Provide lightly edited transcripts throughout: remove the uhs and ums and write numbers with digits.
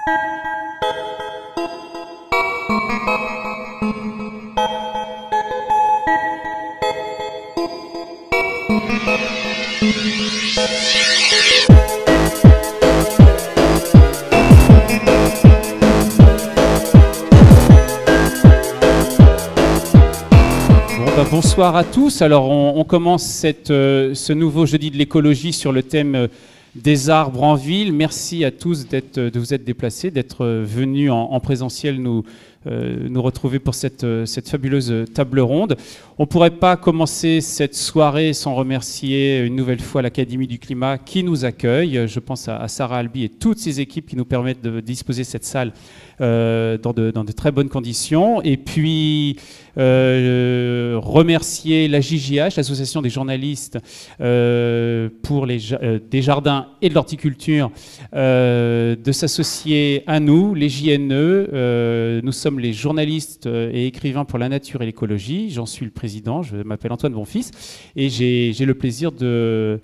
Bonsoir à tous. Alors on commence ce nouveau jeudi de l'écologie sur le thème des arbres en ville. Merci à tous de vous être déplacés, d'être venus en présentiel nous retrouver pour cette fabuleuse table ronde. On ne pourrait pas commencer cette soirée sans remercier une nouvelle fois l'Académie du Climat qui nous accueille. Je pense à Sarah Albi et toutes ses équipes qui nous permettent de disposer cette salle dans de très bonnes conditions. Et puis remercier la JJH, l'Association des journalistes pour des jardins et de l'horticulture, de s'associer à nous, les JNE. Nous sommes les journalistes et écrivains pour la nature et l'écologie. J'en suis le président, je m'appelle Antoine Bonfils et j'ai le plaisir de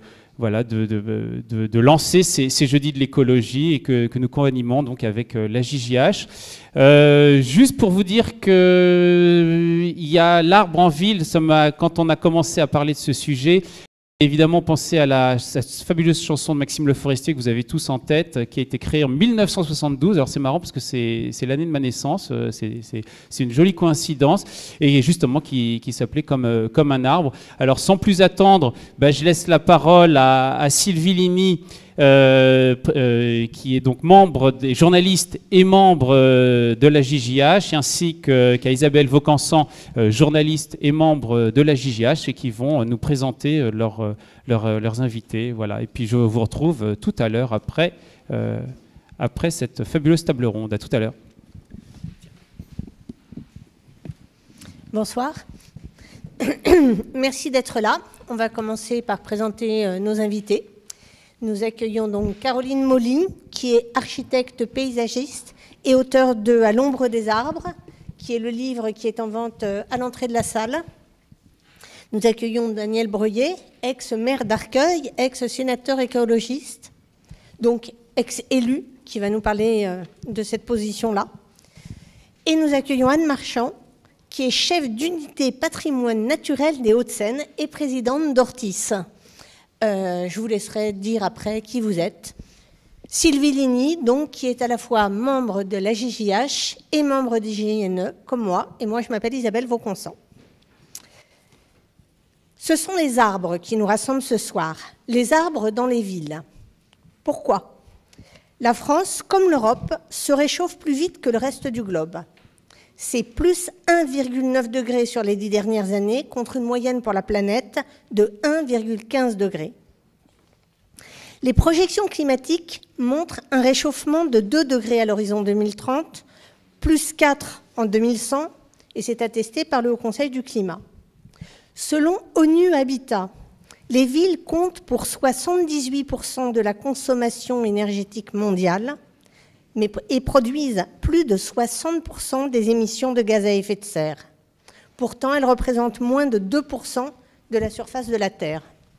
lancer ces jeudis de l'écologie et que nous co-animons donc avec la JJH. Juste pour vous dire qu'il y a l'arbre en ville, quand on a commencé à parler de ce sujet, évidemment penser à cette fabuleuse chanson de Maxime Le Forestier que vous avez tous en tête, qui a été créée en 1972. Alors c'est marrant parce que c'est l'année de ma naissance, c'est une jolie coïncidence, et justement qui s'appelait comme un arbre. Alors sans plus attendre, je laisse la parole à Sylvie Ligny, qui est donc journaliste et membre de la JJH, ainsi qu'à Isabelle Vaucansan, journaliste et membre de la JJH, et qui vont nous présenter leurs invités. Voilà. Et puis je vous retrouve tout à l'heure après cette fabuleuse table ronde. À tout à l'heure. Bonsoir. Merci d'être là. On va commencer par présenter nos invités. Nous accueillons donc Caroline Molly, qui est architecte paysagiste et auteure de « À l'ombre des arbres », qui est le livre qui est en vente à l'entrée de la salle. Nous accueillons Daniel Breuillet, ex-maire d'Arcueil, ex-sénateur écologiste, donc ex-élu, qui va nous parler de cette position-là. Et nous accueillons Anne Marchand, qui est chef d'unité patrimoine naturel des Hauts-de-Seine et présidente d'Ortis. Je vous laisserai dire après qui vous êtes. Sylvie Ligny, donc, qui est à la fois membre de la JJH et membre des JNE, comme moi. Et moi, je m'appelle Isabelle Vaucansan. Ce sont les arbres qui nous rassemblent ce soir. Les arbres dans les villes. Pourquoi ? La France, comme l'Europe, se réchauffe plus vite que le reste du globe. C'est plus 1,9 degré sur les 10 dernières années, contre une moyenne pour la planète de 1,15 degré. Les projections climatiques montrent un réchauffement de 2 degrés à l'horizon 2030, plus 4 en 2100, et c'est attesté par le Haut Conseil du climat. Selon ONU Habitat, les villes comptent pour 78% de la consommation énergétique mondiale, et produisent plus de 60% des émissions de gaz à effet de serre. Pourtant, elles représentent moins de 2% de la surface de la Terre.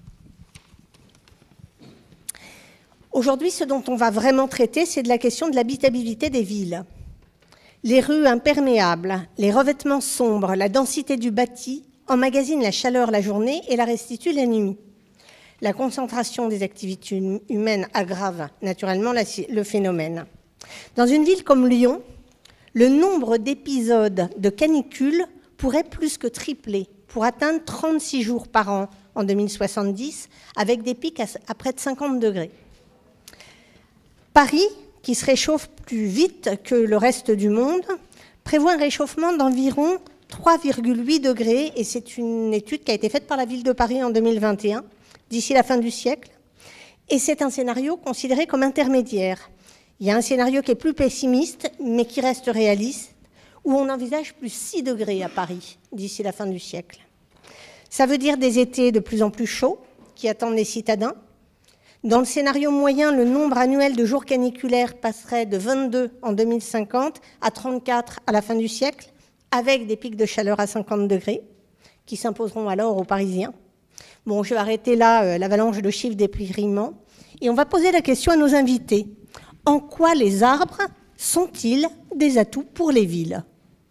Aujourd'hui, ce dont on va vraiment traiter, c'est de la question de l'habitabilité des villes. Les rues imperméables, les revêtements sombres, la densité du bâti emmagasinent la chaleur la journée et la restituent la nuit. La concentration des activités humaines aggrave naturellement le phénomène. Dans une ville comme Lyon, le nombre d'épisodes de canicule pourrait plus que tripler pour atteindre 36 jours par an en 2070, avec des pics à près de 50 degrés. Paris, qui se réchauffe plus vite que le reste du monde, prévoit un réchauffement d'environ 3,8 degrés, et c'est une étude qui a été faite par la ville de Paris en 2021, d'ici la fin du siècle. Et c'est un scénario considéré comme intermédiaire. Il y a un scénario qui est plus pessimiste, mais qui reste réaliste, où on envisage plus 6 degrés à Paris d'ici la fin du siècle. Ça veut dire des étés de plus en plus chauds qui attendent les citadins. Dans le scénario moyen, le nombre annuel de jours caniculaires passerait de 22 en 2050 à 34 à la fin du siècle, avec des pics de chaleur à 50 degrés, qui s'imposeront alors aux Parisiens. Bon, je vais arrêter là l'avalanche de chiffres déprimants, et on va poser la question à nos invités. En quoi les arbres sont-ils des atouts pour les villes?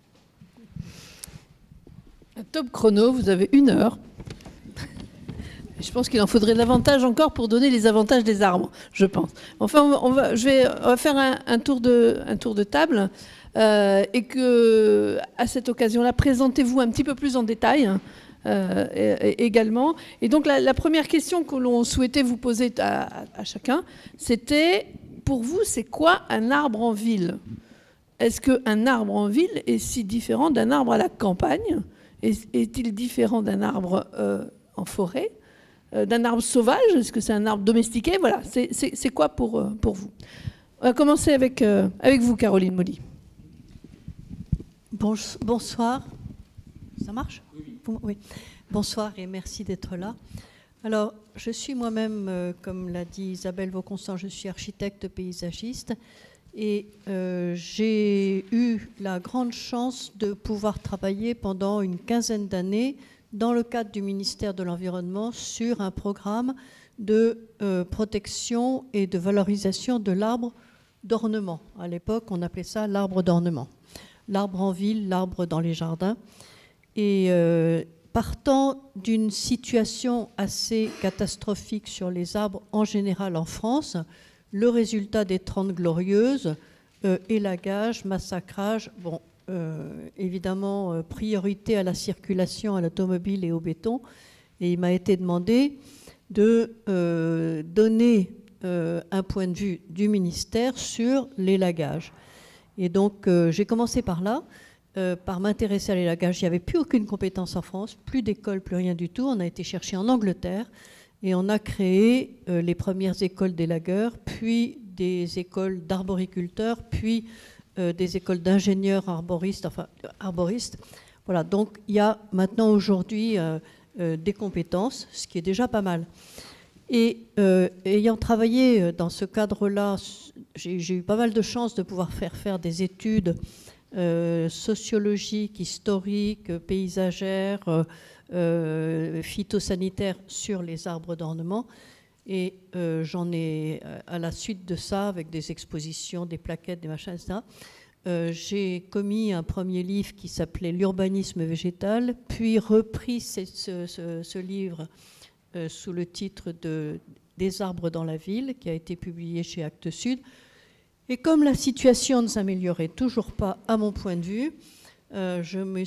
Un top chrono, vous avez 1 heure. Je pense qu'il en faudrait davantage encore pour donner les avantages des arbres, je pense. Enfin, on va faire un tour de table et que, à cette occasion-là, présentez-vous un petit peu plus en détail également. Et donc, la première question que l'on souhaitait vous poser à chacun, c'était, pour vous, c'est quoi un arbre en ville? Est-ce qu'un arbre en ville est si différent d'un arbre à la campagne? Est-il différent d'un arbre en forêt? D'un arbre sauvage? Est-ce que c'est un arbre domestiqué? Voilà, c'est quoi pour vous? On va commencer avec vous, Caroline Molly. Bonsoir. Ça marche? Oui. Bonsoir et merci d'être là. Alors, je suis moi-même, comme l'a dit Isabelle Vauconstant, je suis architecte paysagiste et j'ai eu la grande chance de pouvoir travailler pendant une quinzaine d'années dans le cadre du ministère de l'Environnement sur un programme de protection et de valorisation de l'arbre d'ornement. À l'époque, on appelait ça l'arbre d'ornement. L'arbre en ville, l'arbre dans les jardins. Et partant d'une situation assez catastrophique sur les arbres en général en France, le résultat des 30 Glorieuses, élagage, massacrage, bon, évidemment priorité à la circulation, à l'automobile et au béton. Et il m'a été demandé de donner un point de vue du ministère sur l'élagage. Et donc j'ai commencé par là, par m'intéresser à l'élagage. Il n'y avait plus aucune compétence en France, plus d'école, plus rien du tout. On a été chercher en Angleterre et on a créé les premières écoles d'élagueurs, puis des écoles d'arboriculteurs, puis des écoles d'ingénieurs arboristes, Voilà, donc il y a maintenant aujourd'hui des compétences, ce qui est déjà pas mal. Et ayant travaillé dans ce cadre-là, j'ai eu pas mal de chance de pouvoir faire des études sociologiques, historiques, paysagères, phytosanitaires sur les arbres d'ornement. Et j'en ai, à la suite de ça, avec des expositions, des plaquettes, des machins, etc., j'ai commis un premier livre qui s'appelait L'urbanisme végétal, puis repris ce livre sous le titre de Des arbres dans la ville, qui a été publié chez Actes Sud. Et comme la situation ne s'améliorait toujours pas, à mon point de vue, je me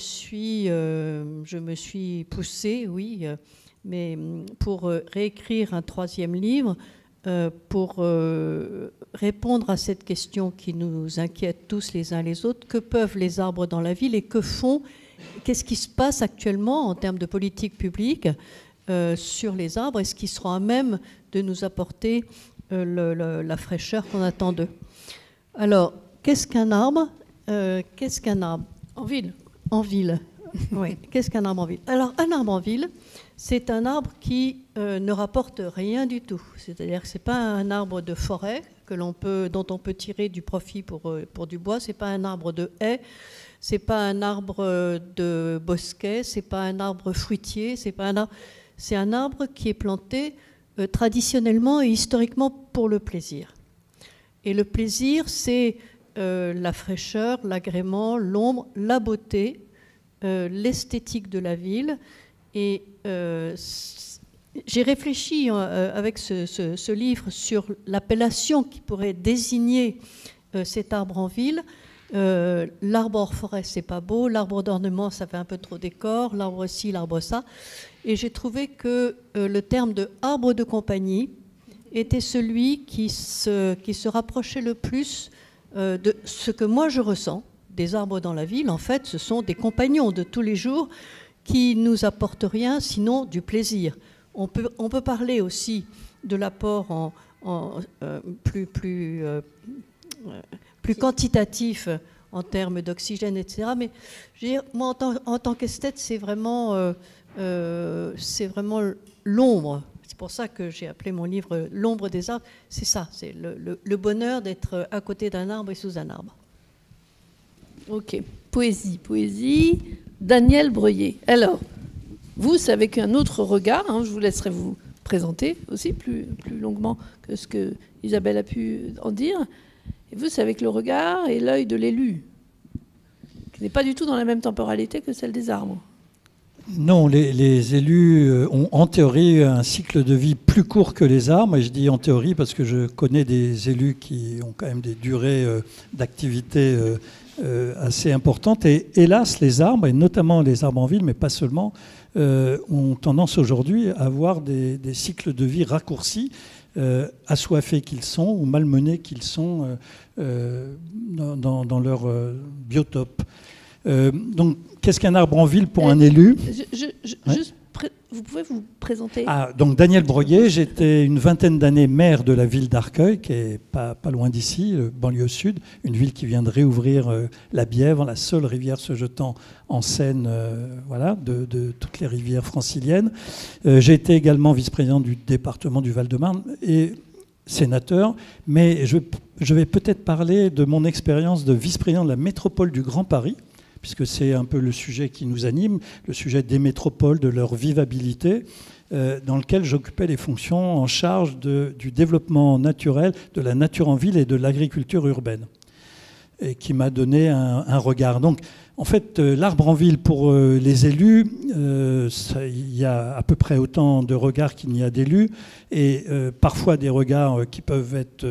suis poussée, oui, mais pour réécrire un 3e livre, pour répondre à cette question qui nous inquiète tous les uns les autres, que peuvent les arbres dans la ville et qu'est-ce qui se passe actuellement en termes de politique publique sur les arbres? Est-ce qu'ils seront à même de nous apporter la fraîcheur qu'on attend d'eux? Alors, qu'est-ce qu'un arbre? Qu'est-ce qu'un arbre en ville? En ville, oui. Qu'est-ce qu'un arbre en ville? Alors, un arbre en ville, c'est un arbre qui ne rapporte rien du tout. C'est-à-dire que ce n'est pas un arbre de forêt dont on peut tirer du profit pour du bois. Ce n'est pas un arbre de haie. Ce n'est pas un arbre de bosquet. Ce n'est pas un arbre fruitier. C'est un arbre qui est planté traditionnellement et historiquement pour le plaisir. Et le plaisir, c'est la fraîcheur, l'agrément, l'ombre, la beauté, l'esthétique de la ville. Et j'ai réfléchi avec ce livre sur l'appellation qui pourrait désigner cet arbre en ville. L'arbre hors forêt, c'est pas beau. L'arbre d'ornement, ça fait un peu trop décor. L'arbre ci, l'arbre ça. Et j'ai trouvé que le terme de arbre de compagnie était celui qui se rapprochait le plus de ce que moi je ressens des arbres dans la ville. En fait, ce sont des compagnons de tous les jours qui nous apportent rien sinon du plaisir. On peut parler aussi de l'apport plus quantitatif en termes d'oxygène, etc. Mais je veux dire, moi, en tant qu'esthète, c'est vraiment l'ombre. C'est pour ça que j'ai appelé mon livre « L'ombre des arbres ». C'est ça, c'est le bonheur d'être à côté d'un arbre et sous un arbre. Ok, poésie. Daniel Breuiller. Alors, vous, c'est avec un autre regard, je vous laisserai vous présenter aussi plus longuement que ce que Isabelle a pu en dire. Et vous, c'est avec le regard et l'œil de l'élu, qui n'est pas du tout dans la même temporalité que celle des arbres. Non, les élus ont en théorie un cycle de vie plus court que les arbres. Et je dis en théorie parce que je connais des élus qui ont quand même des durées d'activité assez importantes. Et hélas, les arbres, et notamment les arbres en ville, mais pas seulement, ont tendance aujourd'hui à avoir des cycles de vie raccourcis, assoiffés qu'ils sont ou malmenés qu'ils sont dans leur biotope. Donc, qu'est-ce qu'un arbre en ville pour un élu ? Juste, vous pouvez vous présenter ? Donc Daniel Breuillet, j'étais une vingtaine d'années maire de la ville d'Arcueil, qui est pas loin d'ici, banlieue sud, une ville qui vient de réouvrir la Bièvre, la seule rivière se jetant en Seine, de toutes les rivières franciliennes. J'ai été également vice-président du département du Val-de-Marne et sénateur, mais je vais peut-être parler de mon expérience de vice-président de la métropole du Grand Paris, puisque c'est un peu le sujet qui nous anime, le sujet des métropoles, de leur vivabilité, dans lequel j'occupais les fonctions en charge du développement naturel, de la nature en ville et de l'agriculture urbaine, et qui m'a donné un regard. Donc, en fait, l'arbre en ville pour les élus, il y a à peu près autant de regards qu'il n'y a d'élus, et parfois des regards qui peuvent être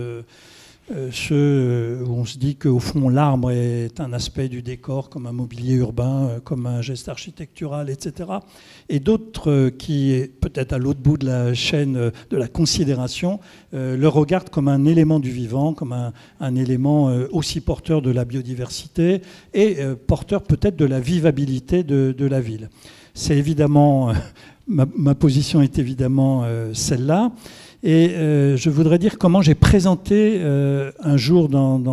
ceux où on se dit qu'au fond l'arbre est un aspect du décor, comme un mobilier urbain, comme un geste architectural, etc. Et d'autres qui, peut-être à l'autre bout de la chaîne de la considération, le regardent comme un élément du vivant, comme un élément aussi porteur de la biodiversité et porteur peut-être de la vivabilité de la ville. C'est évidemment, ma position est évidemment celle-là. Et je voudrais dire comment j'ai présenté un jour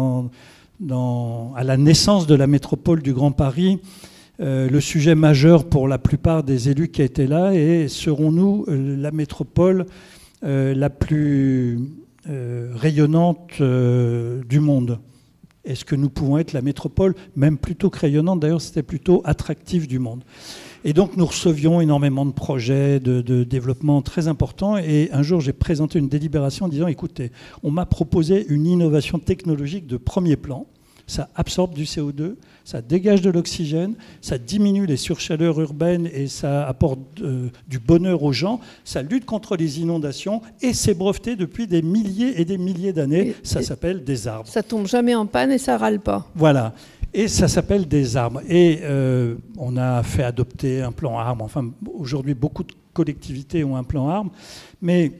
à la naissance de la métropole du Grand Paris le sujet majeur pour la plupart des élus qui étaient là, et serons-nous la métropole la plus rayonnante du monde ? Est-ce que nous pouvons être la métropole, même plutôt que rayonnante, d'ailleurs c'était plutôt attractive du monde ? Et donc nous recevions énormément de projets de développement très importants. Et un jour, j'ai présenté une délibération en disant, écoutez, on m'a proposé une innovation technologique de premier plan. Ça absorbe du CO2, ça dégage de l'oxygène, ça diminue les surchaleurs urbaines et ça apporte du bonheur aux gens. Ça lutte contre les inondations et c'est breveté depuis des milliers et des milliers d'années. Ça s'appelle des arbres. Ça tombe jamais en panne et ça râle pas. Voilà. Et ça s'appelle des arbres. Et on a fait adopter un plan arbre. Enfin, aujourd'hui, beaucoup de collectivités ont un plan arbre. Mais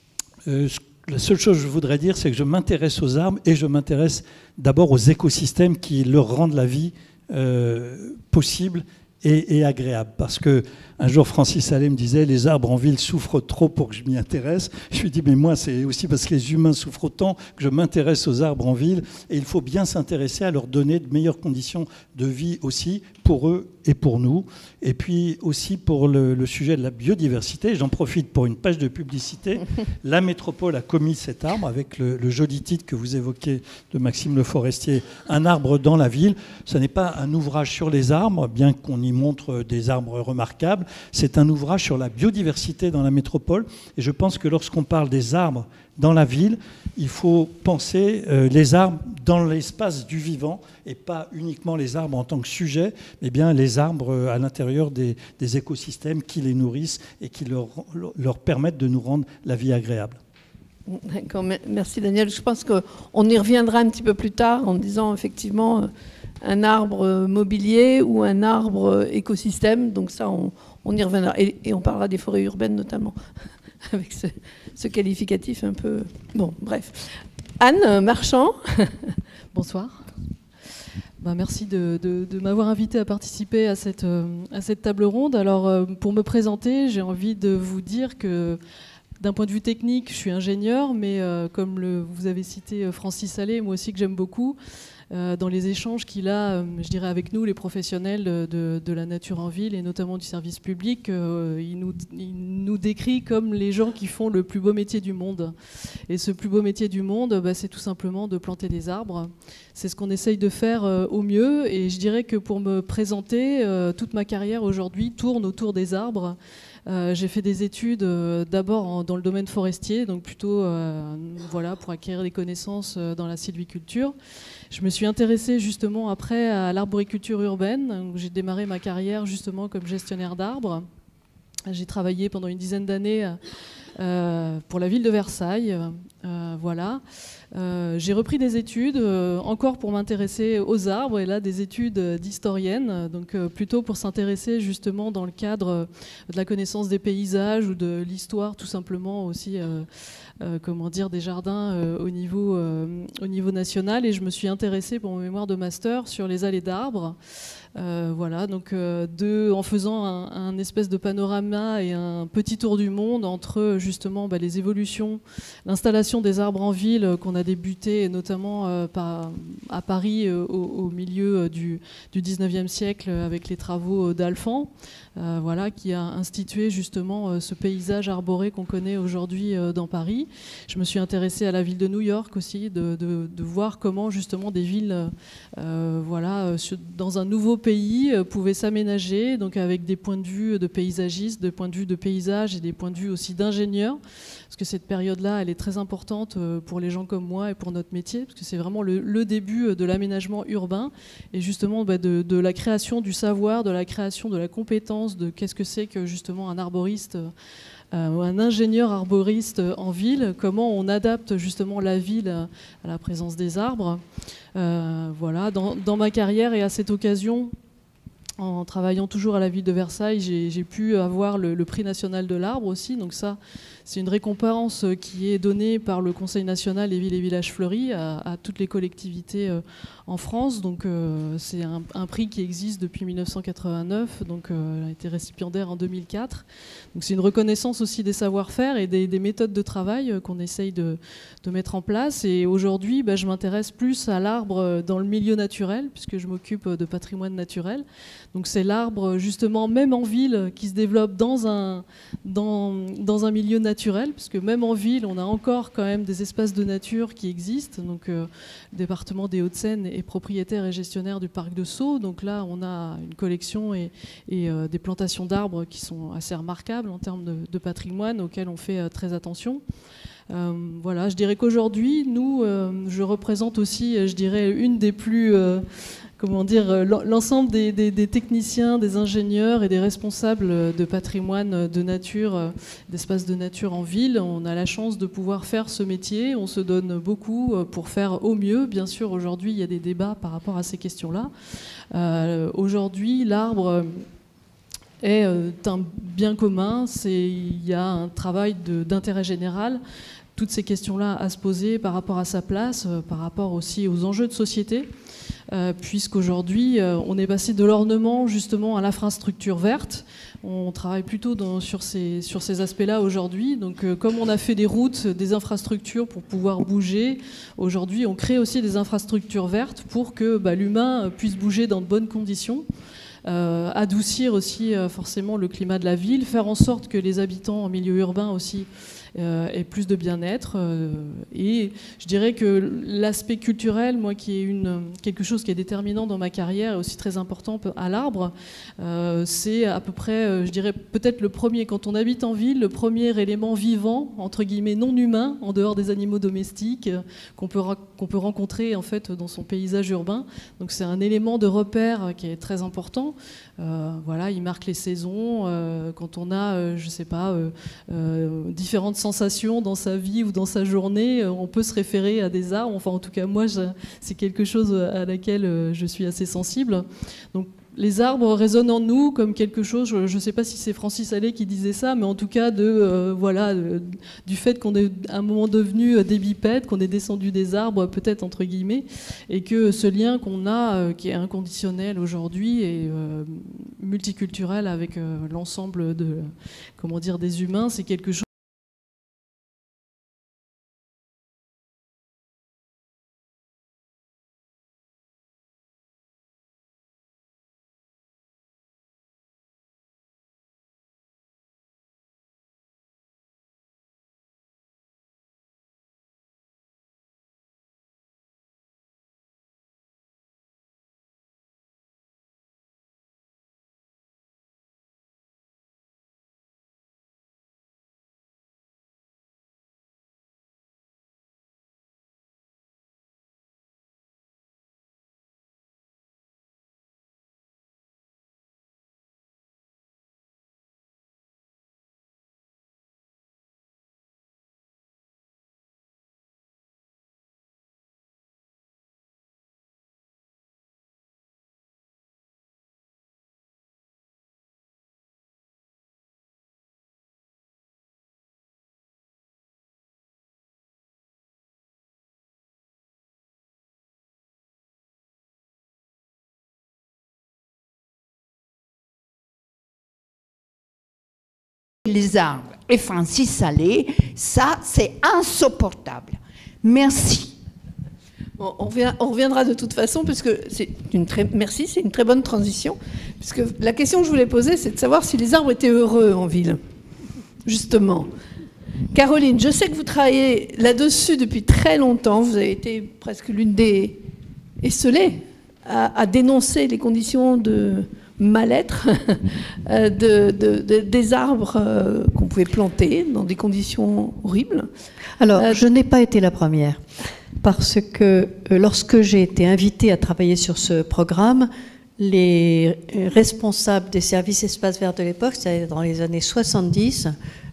la seule chose que je voudrais dire, c'est que je m'intéresse aux arbres et je m'intéresse d'abord aux écosystèmes qui leur rendent la vie possible et agréable. Parce qu'un jour, Francis Allais me disait « Les arbres en ville souffrent trop pour que je m'y intéresse ». Je lui dis « Mais moi, c'est aussi parce que les humains souffrent autant que je m'intéresse aux arbres en ville. Et il faut bien s'intéresser à leur donner de meilleures conditions de vie aussi, pour eux et pour nous. Et puis aussi pour le sujet de la biodiversité. J'en profite pour une page de publicité. La métropole a commis cet arbre avec le joli titre que vous évoquez de Maxime Le Forestier, « Un arbre dans la ville ». Ce n'est pas un ouvrage sur les arbres, bien qu'on y montre des arbres remarquables. C'est un ouvrage sur la biodiversité dans la métropole. Et je pense que lorsqu'on parle des arbres dans la ville, il faut penser les arbres dans l'espace du vivant et pas uniquement les arbres en tant que sujet, mais bien les arbres à l'intérieur des écosystèmes qui les nourrissent et qui leur permettent de nous rendre la vie agréable. D'accord, merci Daniel. Je pense qu'on y reviendra un petit peu plus tard en disant effectivement un arbre mobilier ou un arbre écosystème. Donc ça, on y reviendra. Et on parlera des forêts urbaines notamment, avec ce qualificatif un peu... Bon, bref. Anne Marchand. Bonsoir. Merci de m'avoir invité à participer à cette table ronde. Alors, pour me présenter, j'ai envie de vous dire que d'un point de vue technique, je suis ingénieur, mais comme vous avez cité Francis Allais, moi aussi que j'aime beaucoup, dans les échanges qu'il a, je dirais, avec nous, les professionnels de la nature en ville et notamment du service public, il nous décrit comme les gens qui font le plus beau métier du monde. Et ce plus beau métier du monde, c'est tout simplement de planter des arbres. C'est ce qu'on essaye de faire au mieux. Et je dirais que pour me présenter, toute ma carrière aujourd'hui tourne autour des arbres. J'ai fait des études d'abord dans le domaine forestier, donc plutôt voilà, pour acquérir des connaissances dans la sylviculture. Je me suis intéressée justement après à l'arboriculture urbaine. J'ai démarré ma carrière justement comme gestionnaire d'arbres. J'ai travaillé pendant une dizaine d'années pour la ville de Versailles. Voilà. J'ai repris des études encore pour m'intéresser aux arbres, et là des études d'historienne, donc plutôt pour s'intéresser justement dans le cadre de la connaissance des paysages ou de l'histoire tout simplement aussi. Comment dire, des jardins au niveau national, et je me suis intéressée pour mon mémoire de master sur les allées d'arbres. Voilà, donc en faisant un espèce de panorama et un petit tour du monde entre justement les évolutions, l'installation des arbres en ville qu'on a débuté notamment à Paris au milieu du 19e siècle avec les travaux d'Alphand, voilà, qui a institué justement ce paysage arboré qu'on connaît aujourd'hui dans Paris. Je me suis intéressée à la ville de New York aussi, de voir comment justement des villes voilà, dans un nouveau pays pouvaient s'aménager, donc avec des points de vue de paysagistes, des points de vue de paysage et des points de vue aussi d'ingénieurs, parce que cette période-là, elle est très importante pour les gens comme moi et pour notre métier, parce que c'est vraiment le début de l'aménagement urbain et justement de la création du savoir, de la création de la compétence, de qu'est-ce que c'est que justement un arboriste, un ingénieur arboriste en ville, comment on adapte justement la ville à la présence des arbres. Voilà, dans ma carrière et à cette occasion, en travaillant toujours à la ville de Versailles, j'ai pu avoir le prix national de l'arbre aussi. Donc ça, c'est une récompense qui est donnée par le Conseil national des villes et villages fleuris à toutes les collectivités en France. Donc c'est un prix qui existe depuis 1989, donc a été récipiendaire en 2004. Donc c'est une reconnaissance aussi des savoir-faire et des méthodes de travail qu'on essaye de mettre en place. Et aujourd'hui, je m'intéresse plus à l'arbre dans le milieu naturel, puisque je m'occupe de patrimoine naturel. Donc c'est l'arbre justement même en ville qui se développe dans un milieu naturel, puisque même en ville on a encore quand même des espaces de nature qui existent. Donc le département des Hauts-de-Seine est propriétaire et gestionnaire du parc de Sceaux. Donc là on a une collection et des plantations d'arbres qui sont assez remarquables en termes de patrimoine auquel on fait très attention. Voilà, je dirais qu'aujourd'hui, nous, je représente aussi, je dirais, une des plus, comment dire, l'ensemble des techniciens, des ingénieurs et des responsables de patrimoine de nature, d'espaces de nature en ville. On a la chance de pouvoir faire ce métier, on se donne beaucoup pour faire au mieux. Bien sûr, aujourd'hui, il y a des débats par rapport à ces questions-là. Aujourd'hui, l'arbre est un bien commun, il y a un travail d'intérêt général. Toutes ces questions-là à se poser par rapport à sa place, par rapport aussi aux enjeux de société, puisqu'aujourd'hui, on est passé de l'ornement justement à l'infrastructure verte. On travaille plutôt sur ces aspects-là aujourd'hui. Donc, comme on a fait des routes, des infrastructures pour pouvoir bouger, aujourd'hui, on crée aussi des infrastructures vertes pour que l'humain puisse bouger dans de bonnes conditions. Adoucir aussi forcément le climat de la ville, faire en sorte que les habitants en milieu urbain aussi aient plus de bien-être. Et je dirais que l'aspect culturel, moi qui est quelque chose qui est déterminant dans ma carrière et aussi très important à l'arbre, c'est à peu près, je dirais peut-être le premier, quand on habite en ville, le premier élément vivant, entre guillemets non humain, en dehors des animaux domestiques, qu'on peut rencontrer en fait dans son paysage urbain. Donc c'est un élément de repère qui est très important. Voilà, il marque les saisons. Quand on a, je sais pas, différentes sensations dans sa vie ou dans sa journée, on peut se référer à des arbres. Enfin, en tout cas, moi, c'est quelque chose à laquelle je suis assez sensible. Donc, les arbres résonnent en nous comme quelque chose, je ne sais pas si c'est Francis Allais qui disait ça, mais en tout cas du fait qu'on est à un moment devenu des bipèdes, qu'on est descendu des arbres, peut-être entre guillemets, et que ce lien qu'on a, qui est inconditionnel aujourd'hui et multiculturel avec l'ensemble des humains, c'est quelque chose les arbres et Francis Salé, ça c'est insupportable. Merci. Bon, on reviendra de toute façon, puisque merci, c'est une très bonne transition. Puisque la question que je voulais poser, c'est de savoir si les arbres étaient heureux en ville, justement. Caroline, je sais que vous travaillez là-dessus depuis très longtemps. Vous avez été presque l'une des esselées à dénoncer les conditions de mal-être des arbres qu'on pouvait planter dans des conditions horribles. Alors, je n'ai pas été la première, parce que lorsque j'ai été invitée à travailler sur ce programme, les responsables des services espaces verts de l'époque, c'est-à-dire dans les années 70,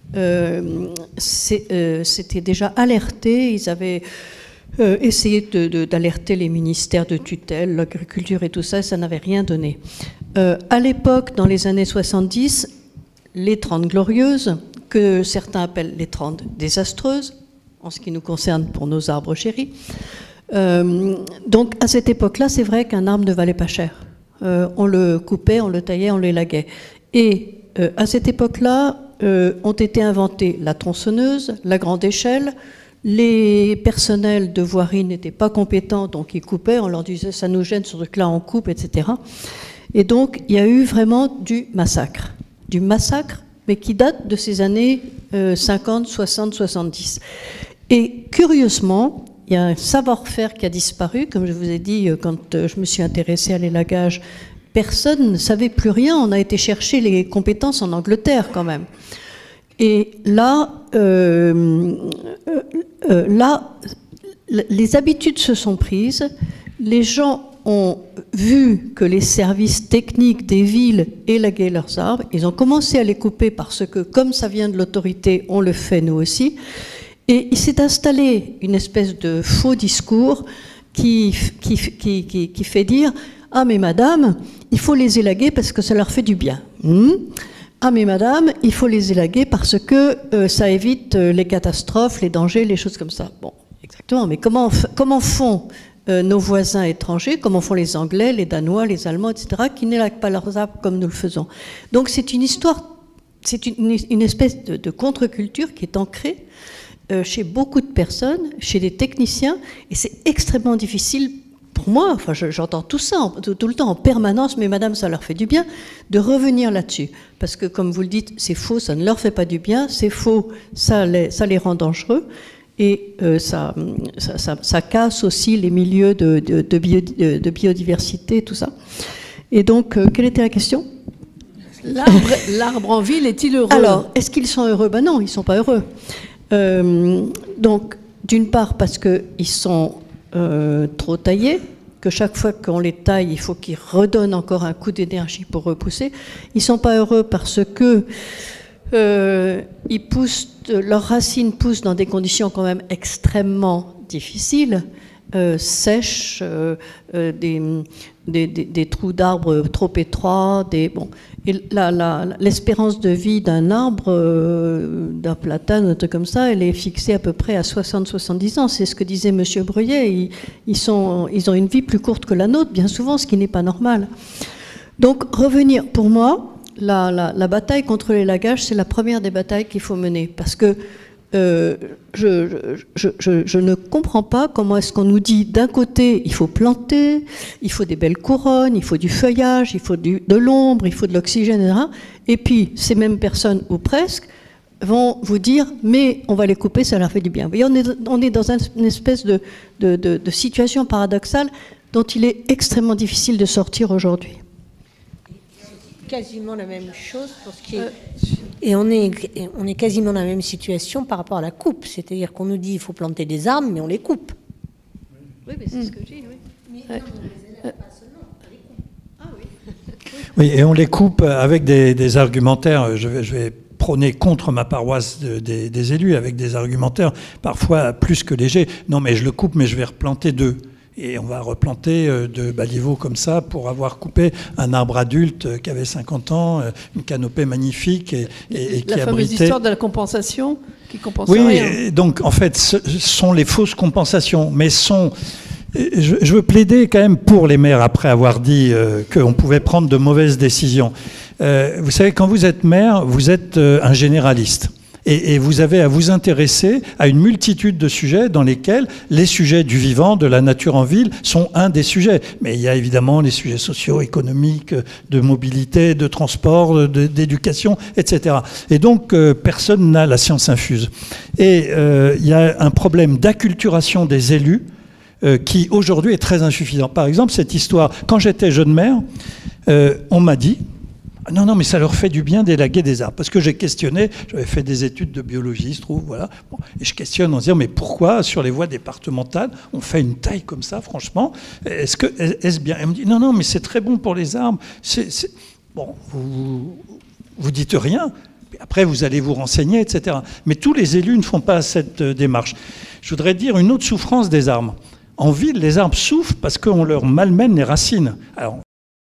s'étaient déjà alertés. Ils avaient essayé d'alerter les ministères de tutelle, l'agriculture et tout ça, et ça n'avait rien donné. À l'époque, dans les années 70, les 30 glorieuses, que certains appellent les 30 désastreuses, en ce qui nous concerne pour nos arbres chéris. Donc à cette époque-là, c'est vrai qu'un arbre ne valait pas cher. On le coupait, on le taillait, on l'élaguait. Et à cette époque-là, ont été inventées la tronçonneuse, la grande échelle. Les personnels de voirie n'étaient pas compétents, donc ils coupaient, on leur disait ça nous gêne, sur ce truc-là on coupe, etc. Et donc il y a eu vraiment du massacre, mais qui date de ces années 50, 60, 70. Et curieusement, il y a un savoir-faire qui a disparu, comme je vous ai dit quand je me suis intéressée à l'élagage. Personne ne savait plus rien, on a été chercher les compétences en Angleterre quand même. Et là, les habitudes se sont prises, les gens ont vu que les services techniques des villes élaguaient leurs arbres, ils ont commencé à les couper parce que, comme ça vient de l'autorité, on le fait nous aussi. Et il s'est installé une espèce de faux discours qui fait dire « Ah mais madame, il faut les élaguer parce que ça leur fait du bien. Ah mais madame, il faut les élaguer parce que ça évite les catastrophes, les dangers, les choses comme ça. » Bon, exactement, mais comment font nos voisins étrangers, comment font les Anglais, les Danois, les Allemands, etc., qui n'élaguent pas leurs arbres comme nous le faisons. Donc c'est une histoire, c'est une espèce de contre-culture qui est ancrée chez beaucoup de personnes, chez des techniciens, et c'est extrêmement difficile pour moi, enfin j'entends tout ça tout le temps en permanence, mais madame, ça leur fait du bien, de revenir là-dessus. Parce que comme vous le dites, c'est faux, ça ne leur fait pas du bien, c'est faux, ça les rend dangereux, et ça casse aussi les milieux de biodiversité, tout ça. Et donc, quelle était la question ? L'arbre en ville est-il heureux ? Alors, est-ce qu'ils sont heureux ? Ben non, ils ne sont pas heureux. Donc, d'une part, parce qu'ils sont trop taillés, que chaque fois qu'on les taille, il faut qu'ils redonnent encore un coup d'énergie pour repousser. Ils ne sont pas heureux parce que leurs racines poussent dans des conditions quand même extrêmement difficiles, sèches, des trous d'arbres trop étroits, Et l'espérance de vie d'un arbre, d'un platane, un truc comme ça, elle est fixée à peu près à 60-70 ans. C'est ce que disait M. Breuillet. Ils ont une vie plus courte que la nôtre, bien souvent, ce qui n'est pas normal. Donc, revenir, pour moi, la bataille contre l'élagage, c'est la première des batailles qu'il faut mener. Parce que je ne comprends pas comment est-ce qu'on nous dit d'un côté il faut planter, il faut des belles couronnes, il faut du feuillage, il faut de l'ombre, il faut de l'oxygène, etc. Et puis ces mêmes personnes, ou presque, vont vous dire mais on va les couper, ça leur fait du bien. Vous voyez, on est dans une espèce de situation paradoxale dont il est extrêmement difficile de sortir aujourd'hui. Quasiment la même chose pour ce qui est... Et on est quasiment dans la même situation par rapport à la coupe. C'est-à-dire qu'on nous dit qu'il faut planter des arbres, mais on les coupe. Oui, mais c'est ce que j'ai, oui. Oui, et on les coupe avec des argumentaires. Je vais prôner contre ma paroisse des élus avec des argumentaires parfois plus que légers. Non, mais je le coupe, mais je vais replanter 2. Et on va replanter de baliveaux comme ça pour avoir coupé un arbre adulte qui avait 50 ans, une canopée magnifique et qui abritait... La fameuse histoire de la compensation qui compense rien. Oui, donc en fait, ce sont les fausses compensations, mais je veux plaider quand même pour les maires après avoir dit qu'on pouvait prendre de mauvaises décisions. Vous savez, quand vous êtes maire, vous êtes un généraliste. Et vous avez à vous intéresser à une multitude de sujets dans lesquels les sujets du vivant, de la nature en ville, sont un des sujets. Mais il y a évidemment les sujets sociaux, économiques, de mobilité, de transport, d'éducation, etc. Et donc, personne n'a la science infuse. Et il y a un problème d'acculturation des élus qui, aujourd'hui, est très insuffisant. Par exemple, cette histoire, quand j'étais jeune maire, on m'a dit... Non, non, mais ça leur fait du bien d'élaguer des arbres. Parce que j'ai questionné, j'avais fait des études de biologie, je trouve, voilà. Bon, et je questionne en disant, mais pourquoi sur les voies départementales, on fait une taille comme ça, franchement? Est-ce bien? Elle me dit, non, non, mais c'est très bon pour les arbres. Bon, vous dites rien. Après, vous allez vous renseigner, etc. Mais tous les élus ne font pas cette démarche. Je voudrais dire une autre souffrance des arbres. En ville, les arbres souffrent parce qu'on leur malmène les racines. Alors,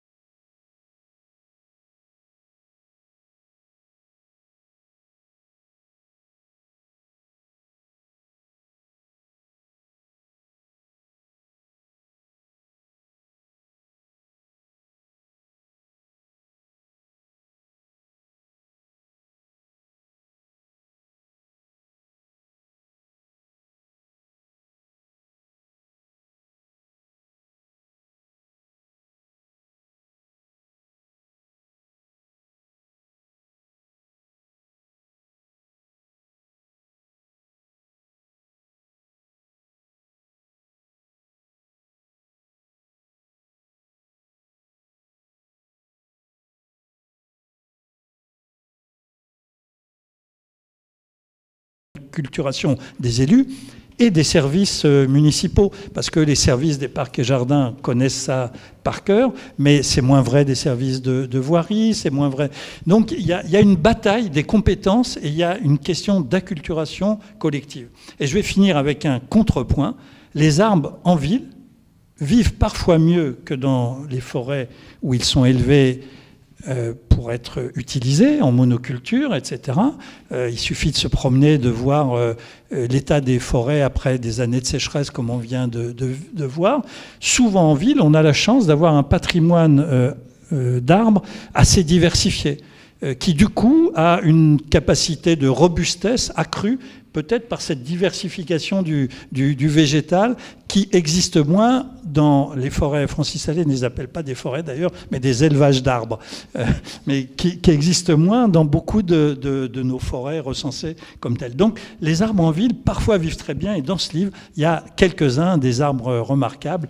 culturation des élus et des services municipaux, parce que les services des parcs et jardins connaissent ça par cœur, mais c'est moins vrai des services de voirie, c'est moins vrai. Donc il y a une bataille des compétences et il y a une question d'acculturation collective. Et je vais finir avec un contrepoint. Les arbres en ville vivent parfois mieux que dans les forêts où ils sont élevés pour être utilisés en monoculture, etc. Il suffit de se promener, de voir l'état des forêts après des années de sécheresse, comme on vient de voir. Souvent en ville, on a la chance d'avoir un patrimoine d'arbres assez diversifié, qui du coup a une capacité de robustesse accrue, peut-être par cette diversification du végétal qui existe moins dans les forêts. Francis Allais ne les appelle pas des forêts d'ailleurs, mais des élevages d'arbres, mais qui existent moins dans beaucoup de nos forêts recensées comme telles. Donc les arbres en ville parfois vivent très bien, et dans ce livre, il y a quelques-uns des arbres remarquables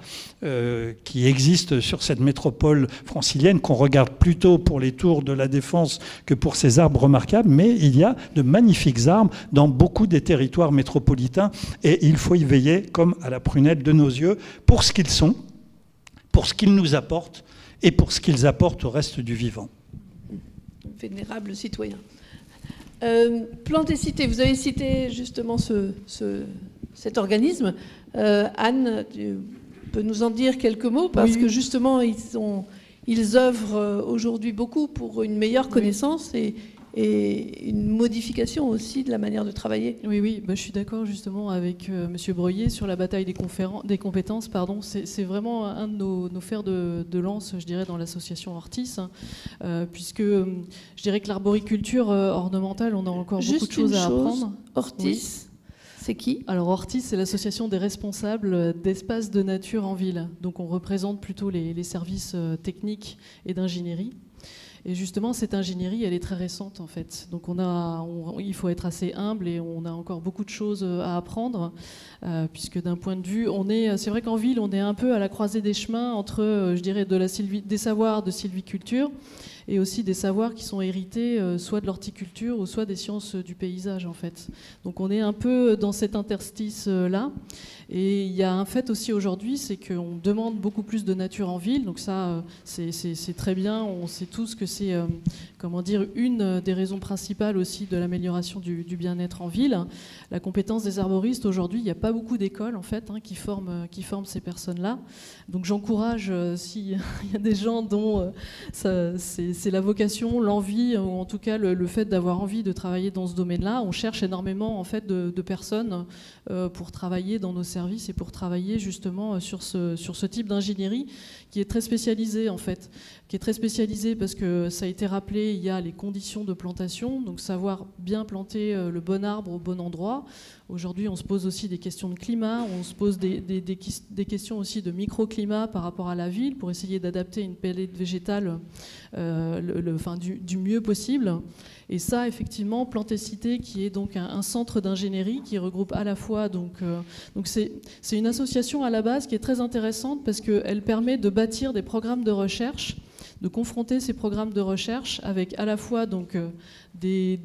qui existent sur cette métropole francilienne, qu'on regarde plutôt pour les tours de la Défense que pour ces arbres remarquables, mais il y a de magnifiques arbres dans beaucoup des territoires métropolitains, et il faut y veiller comme à la prunelle de nos yeux pour ce qu'ils sont, pour ce qu'ils nous apportent et pour ce qu'ils apportent au reste du vivant. Vénérable citoyen. Plantes et Cités, vous avez cité justement cet organisme. Anne, tu peux nous en dire quelques mots, parce que justement ils œuvrent aujourd'hui beaucoup pour une meilleure connaissance et une modification aussi de la manière de travailler. Oui, je suis d'accord justement avec Monsieur Breuiller sur la bataille des compétences. C'est vraiment un de nos fers de lance, je dirais, dans l'association Ortis, puisque je dirais que l'arboriculture ornementale, on a encore beaucoup de choses à apprendre. Ortis, c'est qui? Alors Ortis, c'est l'association des responsables d'espaces de nature en ville. Donc on représente plutôt les services techniques et d'ingénierie. Et justement, cette ingénierie, elle est très récente en fait. Donc il faut être assez humble et on a encore beaucoup de choses à apprendre, puisque d'un point de vue, c'est vrai qu'en ville, on est un peu à la croisée des chemins entre, je dirais, des savoirs de sylviculture et aussi des savoirs qui sont hérités soit de l'horticulture ou soit des sciences du paysage en fait. Donc on est un peu dans cet interstice-là. Et il y a un fait aussi aujourd'hui, c'est qu'on demande beaucoup plus de nature en ville. Donc ça, c'est très bien. On sait tous que c'est comment dire, une des raisons principales aussi de l'amélioration du bien-être en ville. La compétence des arboristes, aujourd'hui, il n'y a pas beaucoup d'écoles en fait, qui forment ces personnes-là. Donc j'encourage, s'il y a des gens dont c'est la vocation, l'envie, ou en tout cas le fait d'avoir envie de travailler dans ce domaine-là, on cherche énormément en fait de personnes pour travailler dans nos services et pour travailler justement sur ce type d'ingénierie qui est très spécialisée en fait, qui est très spécialisée parce que ça a été rappelé, il y a les conditions de plantation, donc savoir bien planter le bon arbre au bon endroit. Aujourd'hui, on se pose aussi des questions de climat, on se pose des questions aussi de microclimat par rapport à la ville pour essayer d'adapter une palette végétale du mieux possible. Et ça, effectivement, Plantécité, qui est donc un centre d'ingénierie qui regroupe à la fois, donc c'est une association à la base qui est très intéressante parce qu'elle permet de bâtir des programmes de recherche, de confronter ces programmes de recherche avec à la fois donc des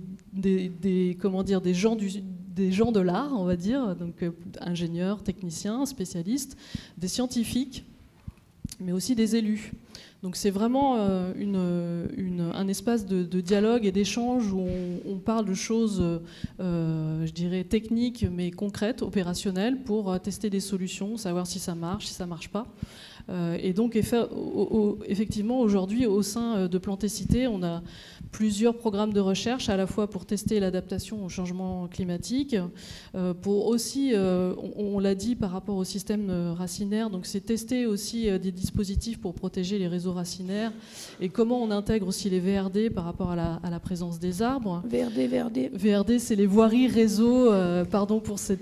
gens de l'art, on va dire, donc ingénieurs, techniciens, spécialistes, des scientifiques, mais aussi des élus. Donc c'est vraiment un espace de dialogue et d'échange où on parle de choses, je dirais, techniques, mais concrètes, opérationnelles, pour tester des solutions, savoir si ça marche, si ça ne marche pas. Et donc, effectivement, aujourd'hui, au sein de Plantécité, on a plusieurs programmes de recherche, à la fois pour tester l'adaptation au changement climatique, pour aussi, on l'a dit par rapport au système racinaire, donc c'est tester aussi des dispositifs pour protéger les réseaux racinaires et comment on intègre aussi les VRD par rapport à la présence des arbres. VRD, c'est les voiries réseaux, pardon pour ces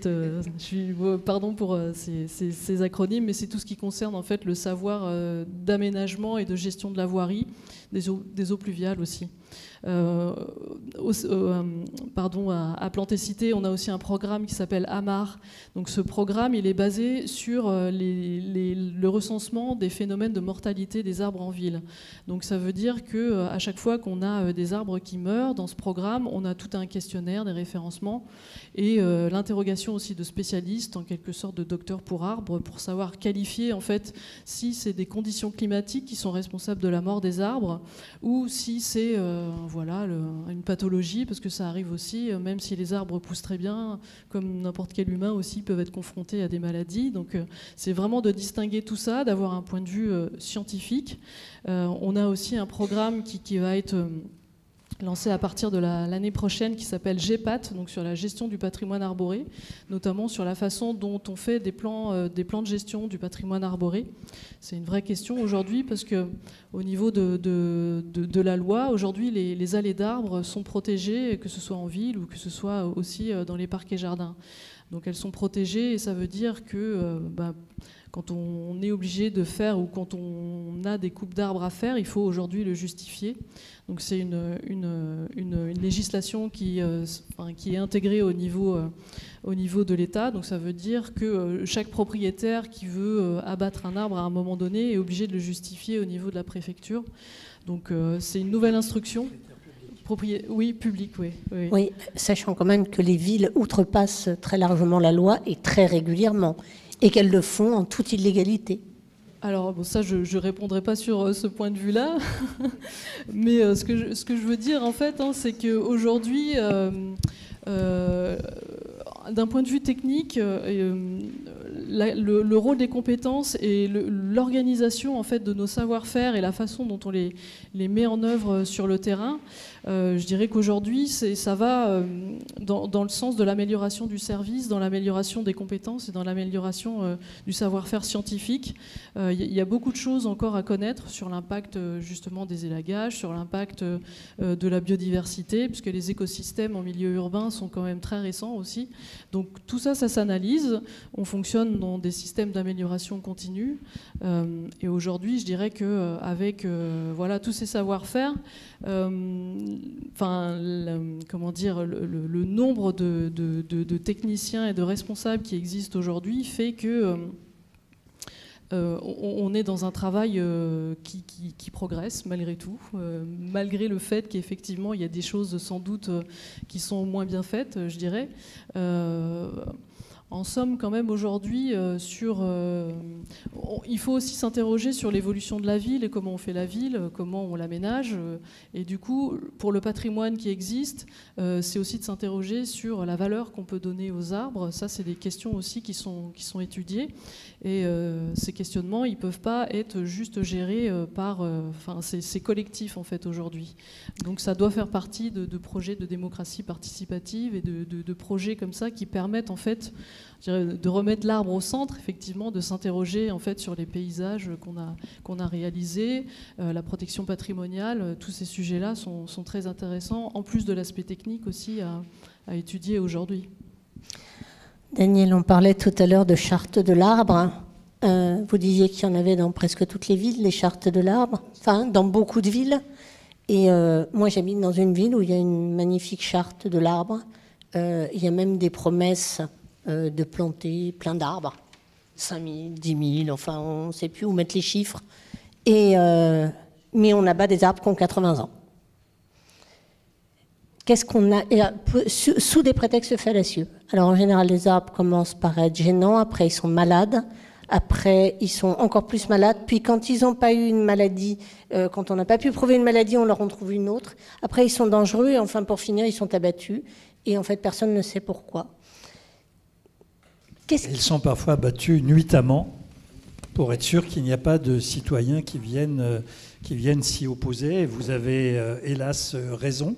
acronymes, mais c'est tout ce qui concerne en fait le savoir d'aménagement et de gestion de la voirie, des eaux pluviales aussi. À Plantécité, on a aussi un programme qui s'appelle AMAR. Donc ce programme, il est basé sur le recensement des phénomènes de mortalité des arbres en ville. Donc ça veut dire qu'à chaque fois qu'on a des arbres qui meurent, dans ce programme, on a tout un questionnaire, des référencements et l'interrogation aussi de spécialistes, en quelque sorte de docteurs pour arbres, pour savoir qualifier en fait si c'est des conditions climatiques qui sont responsables de la mort des arbres ou si c'est une pathologie, parce que ça arrive aussi, même si les arbres poussent très bien, comme n'importe quel humain aussi, peuvent être confrontés à des maladies. Donc c'est vraiment de distinguer tout ça, d'avoir un point de vue scientifique. On a aussi un programme qui va être lancé à partir de l'année prochaine qui s'appelle GPAT, donc sur la gestion du patrimoine arboré, notamment sur la façon dont on fait des plans de gestion du patrimoine arboré. C'est une vraie question aujourd'hui parce que au niveau de la loi, aujourd'hui les allées d'arbres sont protégées, que ce soit en ville ou que ce soit aussi dans les parcs et jardins. Donc elles sont protégées et ça veut dire que quand on est obligé de faire ou quand on a des coupes d'arbres à faire, il faut aujourd'hui le justifier. Donc c'est une législation qui est intégrée au niveau de l'État. Donc ça veut dire que chaque propriétaire qui veut abattre un arbre à un moment donné est obligé de le justifier au niveau de la préfecture. Donc c'est une nouvelle instruction. Oui, public, oui. Oui, sachant quand même que les villes outrepassent très largement la loi et très régulièrement, et qu'elles le font en toute illégalité. Alors, ça, je ne répondrai pas sur ce point de vue-là, mais ce que je veux dire, en fait, c'est qu'aujourd'hui, d'un point de vue technique, le rôle des compétences et l'organisation en fait, de nos savoir-faire et la façon dont on les met en œuvre sur le terrain, je dirais qu'aujourd'hui, ça va dans le sens de l'amélioration du service, dans l'amélioration des compétences et dans l'amélioration du savoir-faire scientifique. Il y a beaucoup de choses encore à connaître sur l'impact justement des élagages, sur l'impact de la biodiversité, puisque les écosystèmes en milieu urbain sont quand même très récents aussi. Donc tout ça, ça s'analyse. On fonctionne dans des systèmes d'amélioration continue. Et aujourd'hui, je dirais qu'avec tous ces savoir-faire, le nombre de techniciens et de responsables qui existent aujourd'hui fait que on est dans un travail qui progresse malgré tout, malgré le fait qu'effectivement il y a des choses sans doute qui sont moins bien faites, je dirais. En somme, quand même, aujourd'hui, il faut aussi s'interroger sur l'évolution de la ville et comment on fait la ville, comment on l'aménage. Et du coup, pour le patrimoine qui existe, c'est aussi de s'interroger sur la valeur qu'on peut donner aux arbres. Ça, c'est des questions aussi qui sont étudiées. Et ces questionnements, ils ne peuvent pas être juste gérés par... c'est collectif, en fait, aujourd'hui. Donc ça doit faire partie de projets de démocratie participative et de projets comme ça qui permettent, en fait, de remettre l'arbre au centre, effectivement, de s'interroger en fait sur les paysages qu'on a réalisés, la protection patrimoniale, tous ces sujets-là sont très intéressants, en plus de l'aspect technique aussi à étudier aujourd'hui. Daniel, on parlait tout à l'heure de charte de l'arbre. Vous disiez qu'il y en avait dans presque toutes les villes, les chartes de l'arbre, enfin dans beaucoup de villes. Et moi, j'habite dans une ville où il y a une magnifique charte de l'arbre. Il y a même des promesses de planter plein d'arbres, 5 000, 10 000, enfin on ne sait plus où mettre les chiffres. Mais on abat des arbres qui ont 80 ans. Qu'est-ce qu'on a sous des prétextes fallacieux? Alors en général, les arbres commencent par être gênants, après ils sont malades, après ils sont encore plus malades, puis quand ils n'ont pas eu une maladie, quand on n'a pas pu prouver une maladie, on leur en trouve une autre. Après ils sont dangereux et enfin pour finir, ils sont abattus. Et en fait, personne ne sait pourquoi. Ils sont parfois abattus nuitamment pour être sûr qu'il n'y a pas de citoyens qui viennent s'y opposer. Et vous avez, hélas, raison.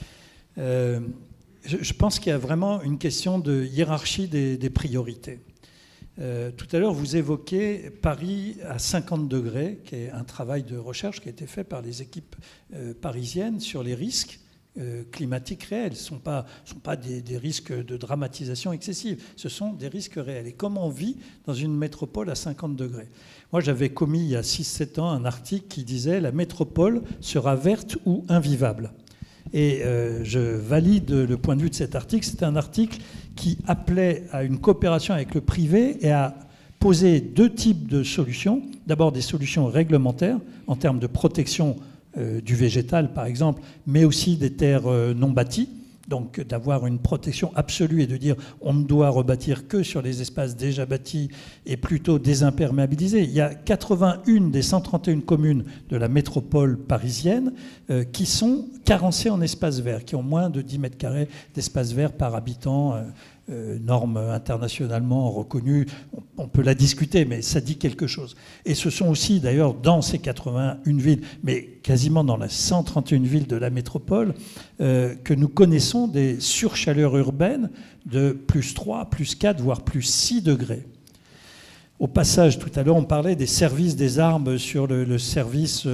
Je pense qu'il y a vraiment une question de hiérarchie des priorités. Tout à l'heure, vous évoquez Paris à 50 degrés, qui est un travail de recherche qui a été fait par les équipes parisiennes sur les risques climatiques réels. Ce ne sont pas des risques de dramatisation excessive, ce sont des risques réels. Et comment on vit dans une métropole à 50 degrés? Moi, j'avais commis il y a 6-7 ans un article qui disait « La métropole sera verte ou invivable ». Et je valide le point de vue de cet article. C'est un article qui appelait à une coopération avec le privé et à poser deux types de solutions. D'abord des solutions réglementaires en termes de protection du végétal, par exemple, mais aussi des terres non bâties. Donc d'avoir une protection absolue et de dire on ne doit rebâtir que sur les espaces déjà bâtis et plutôt désimperméabilisés. Il y a 81 des 131 communes de la métropole parisienne qui sont carencées en espaces verts, qui ont moins de 10 mètres carrés d'espace vert par habitant. Norme internationalement reconnue, on peut la discuter, mais ça dit quelque chose. Et ce sont aussi, d'ailleurs, dans ces 81 villes, mais quasiment dans les 131 villes de la métropole, que nous connaissons des surchaleurs urbaines de plus 3, plus 4, voire plus 6 degrés. Au passage, tout à l'heure, on parlait des services des arbres sur le service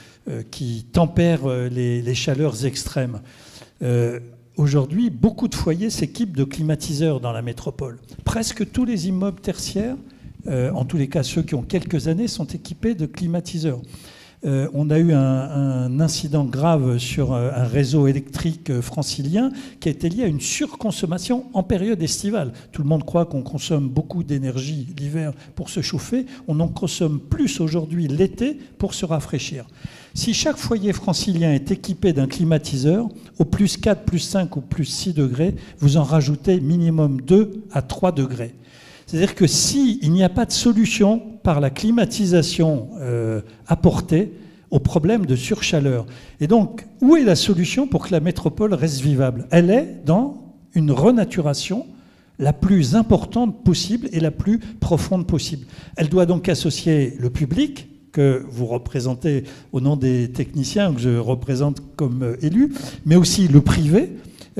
qui tempère les chaleurs extrêmes. Aujourd'hui, beaucoup de foyers s'équipent de climatiseurs dans la métropole. Presque tous les immeubles tertiaires, en tous les cas ceux qui ont quelques années, sont équipés de climatiseurs. On a eu un incident grave sur un réseau électrique francilien qui a été lié à une surconsommation en période estivale. Tout le monde croit qu'on consomme beaucoup d'énergie l'hiver pour se chauffer. On en consomme plus aujourd'hui l'été pour se rafraîchir. Si chaque foyer francilien est équipé d'un climatiseur, au plus 4, plus 5 ou plus 6 degrés, vous en rajoutez minimum 2 à 3 degrés. C'est-à-dire que s'il n'y a pas de solution par la climatisation apportée au problème de surchaleur, et donc où est la solution pour que la métropole reste vivable? Elle est dans une renaturation la plus importante possible et la plus profonde possible. Elle doit donc associer le public, que vous représentez au nom des techniciens, que je représente comme élu, mais aussi le privé,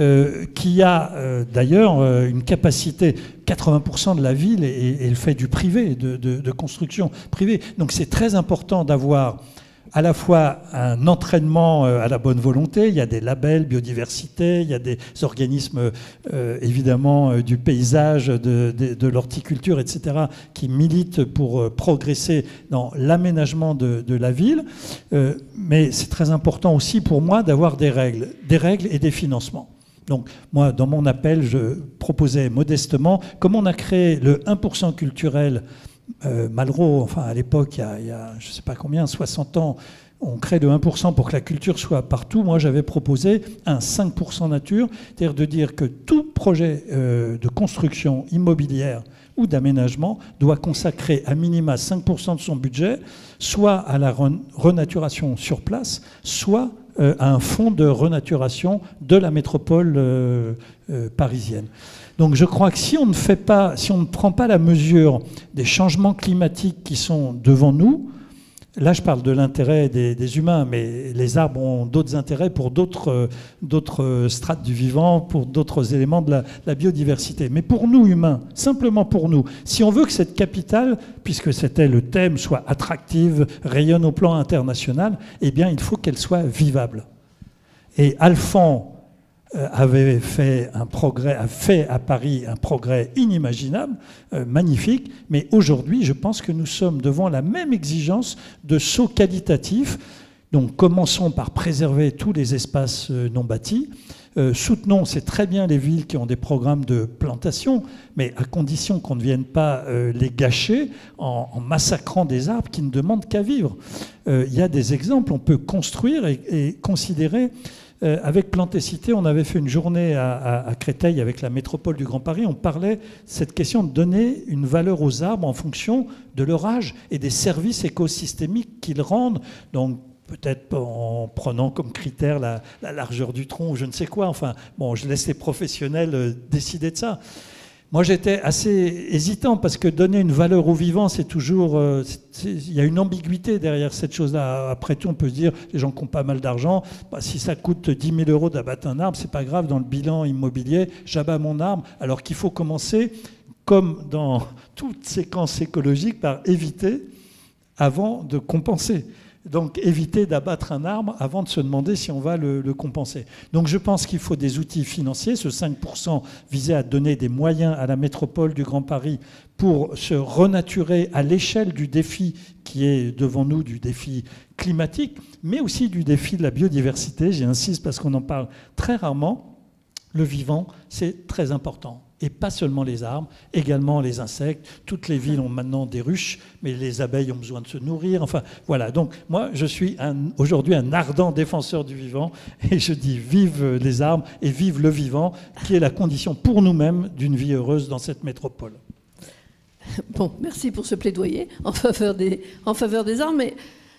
qui a d'ailleurs une capacité, 80% de la ville est le fait du privé, de construction privée. Donc c'est très important d'avoir à la fois un entraînement à la bonne volonté, il y a des labels biodiversité, il y a des organismes évidemment du paysage, de l'horticulture, etc., qui militent pour progresser dans l'aménagement de la ville. Mais c'est très important aussi pour moi d'avoir des règles et des financements. Donc moi, dans mon appel, je proposais modestement, comme on a créé le 1% culturel Malraux, enfin à l'époque, il y a je ne sais pas combien, 60 ans, on crée de 1% pour que la culture soit partout. Moi, j'avais proposé un 5% nature, c'est-à-dire de dire que tout projet de construction immobilière ou d'aménagement doit consacrer à minima 5% de son budget, soit à la renaturation sur place, soit à un fonds de renaturation de la métropole parisienne. Donc je crois que si on ne prend pas la mesure des changements climatiques qui sont devant nous, là je parle de l'intérêt des humains, mais les arbres ont d'autres intérêts pour d'autres strates du vivant, pour d'autres éléments de la biodiversité. Mais pour nous humains, simplement pour nous, si on veut que cette capitale, puisque c'était le thème, soit attractive, rayonne au plan international, eh bien il faut qu'elle soit vivable. Et Alphand a fait à Paris un progrès inimaginable, magnifique, mais aujourd'hui, je pense que nous sommes devant la même exigence de saut qualitatif. Donc commençons par préserver tous les espaces non bâtis. Soutenons, c'est très bien les villes qui ont des programmes de plantation, mais à condition qu'on ne vienne pas les gâcher en massacrant des arbres qui ne demandent qu'à vivre. Il y a des exemples, on peut construire et considérer. Avec Plantécité, on avait fait une journée à Créteil avec la métropole du Grand Paris. On parlait de cette question de donner une valeur aux arbres en fonction de leur âge et des services écosystémiques qu'ils rendent. Donc, peut-être en prenant comme critère la largeur du tronc ou je ne sais quoi. Enfin, bon, je laisse les professionnels décider de ça. Moi, j'étais assez hésitant parce que donner une valeur au vivant, c'est toujours... il y a une ambiguïté derrière cette chose-là. Après tout, on peut se dire, les gens qui ont pas mal d'argent, bah, si ça coûte 10 000 € d'abattre un arbre, c'est pas grave, dans le bilan immobilier, j'abats mon arbre. Alors qu'il faut commencer, comme dans toute séquence écologique, par éviter avant de compenser. Donc éviter d'abattre un arbre avant de se demander si on va le compenser. Donc je pense qu'il faut des outils financiers, ce 5% visé à donner des moyens à la métropole du Grand Paris pour se renaturer à l'échelle du défi qui est devant nous, du défi climatique, mais aussi du défi de la biodiversité. J'insiste parce qu'on en parle très rarement. Le vivant, c'est très important. Et pas seulement les arbres, également les insectes. Toutes les villes ont maintenant des ruches, mais les abeilles ont besoin de se nourrir. Enfin, voilà. Donc, moi, je suis aujourd'hui un ardent défenseur du vivant. Et je dis vive les arbres et vive le vivant, qui est la condition pour nous-mêmes d'une vie heureuse dans cette métropole. Bon, merci pour ce plaidoyer en faveur des arbres. Mais,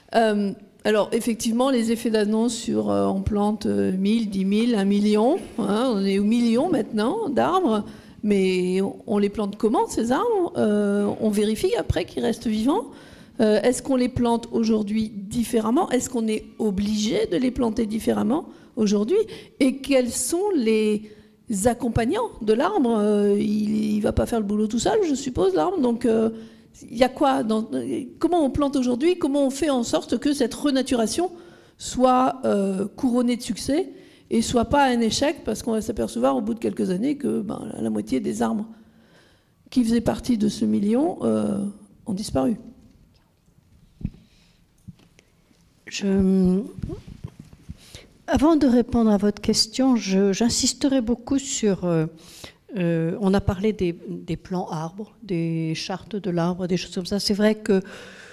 alors, effectivement, les effets d'annonce sur on plante 1000, 10 000, 1 million. Hein, on est au million maintenant d'arbres. Mais on les plante comment, ces arbres? On vérifie après qu'ils restent vivants. Est-ce qu'on les plante aujourd'hui différemment? Est-ce qu'on est obligé de les planter différemment aujourd'hui? Et quels sont les accompagnants de l'arbre? Il ne va pas faire le boulot tout seul, je suppose, l'arbre. Donc, il y a quoi comment on plante aujourd'hui? Comment on fait en sorte que cette renaturation soit couronnée de succès et soit pas un échec, parce qu'on va s'apercevoir au bout de quelques années que la moitié des arbres qui faisaient partie de ce million ont disparu. Avant de répondre à votre question, j'insisterai beaucoup sur... on a parlé des plans arbres, des chartes de l'arbre, des choses comme ça. C'est vrai que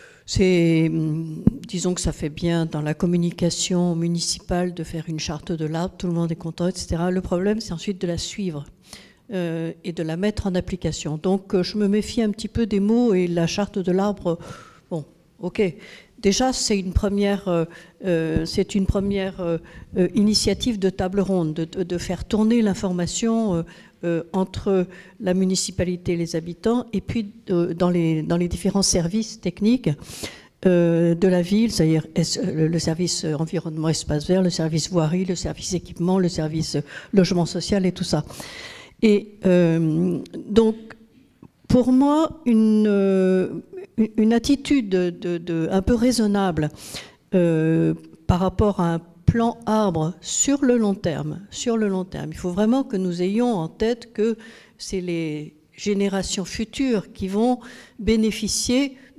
disons que ça fait bien dans la communication municipale de faire une charte de l'arbre, tout le monde est content, etc. Le problème, c'est ensuite de la suivre et de la mettre en application. Donc, je me méfie un petit peu des mots et la charte de l'arbre, bon, ok. Déjà, c'est une première initiative de table ronde, de faire tourner l'information entre la municipalité et les habitants, et puis dans les différents services techniques de la ville, c'est-à-dire le service environnement espace vert, le service voirie, le service équipement, le service logement social et tout ça. Et donc, pour moi, une attitude un peu raisonnable par rapport à un plan arbre sur le long terme. Il faut vraiment que nous ayons en tête que c'est les générations futures qui vont bénéficier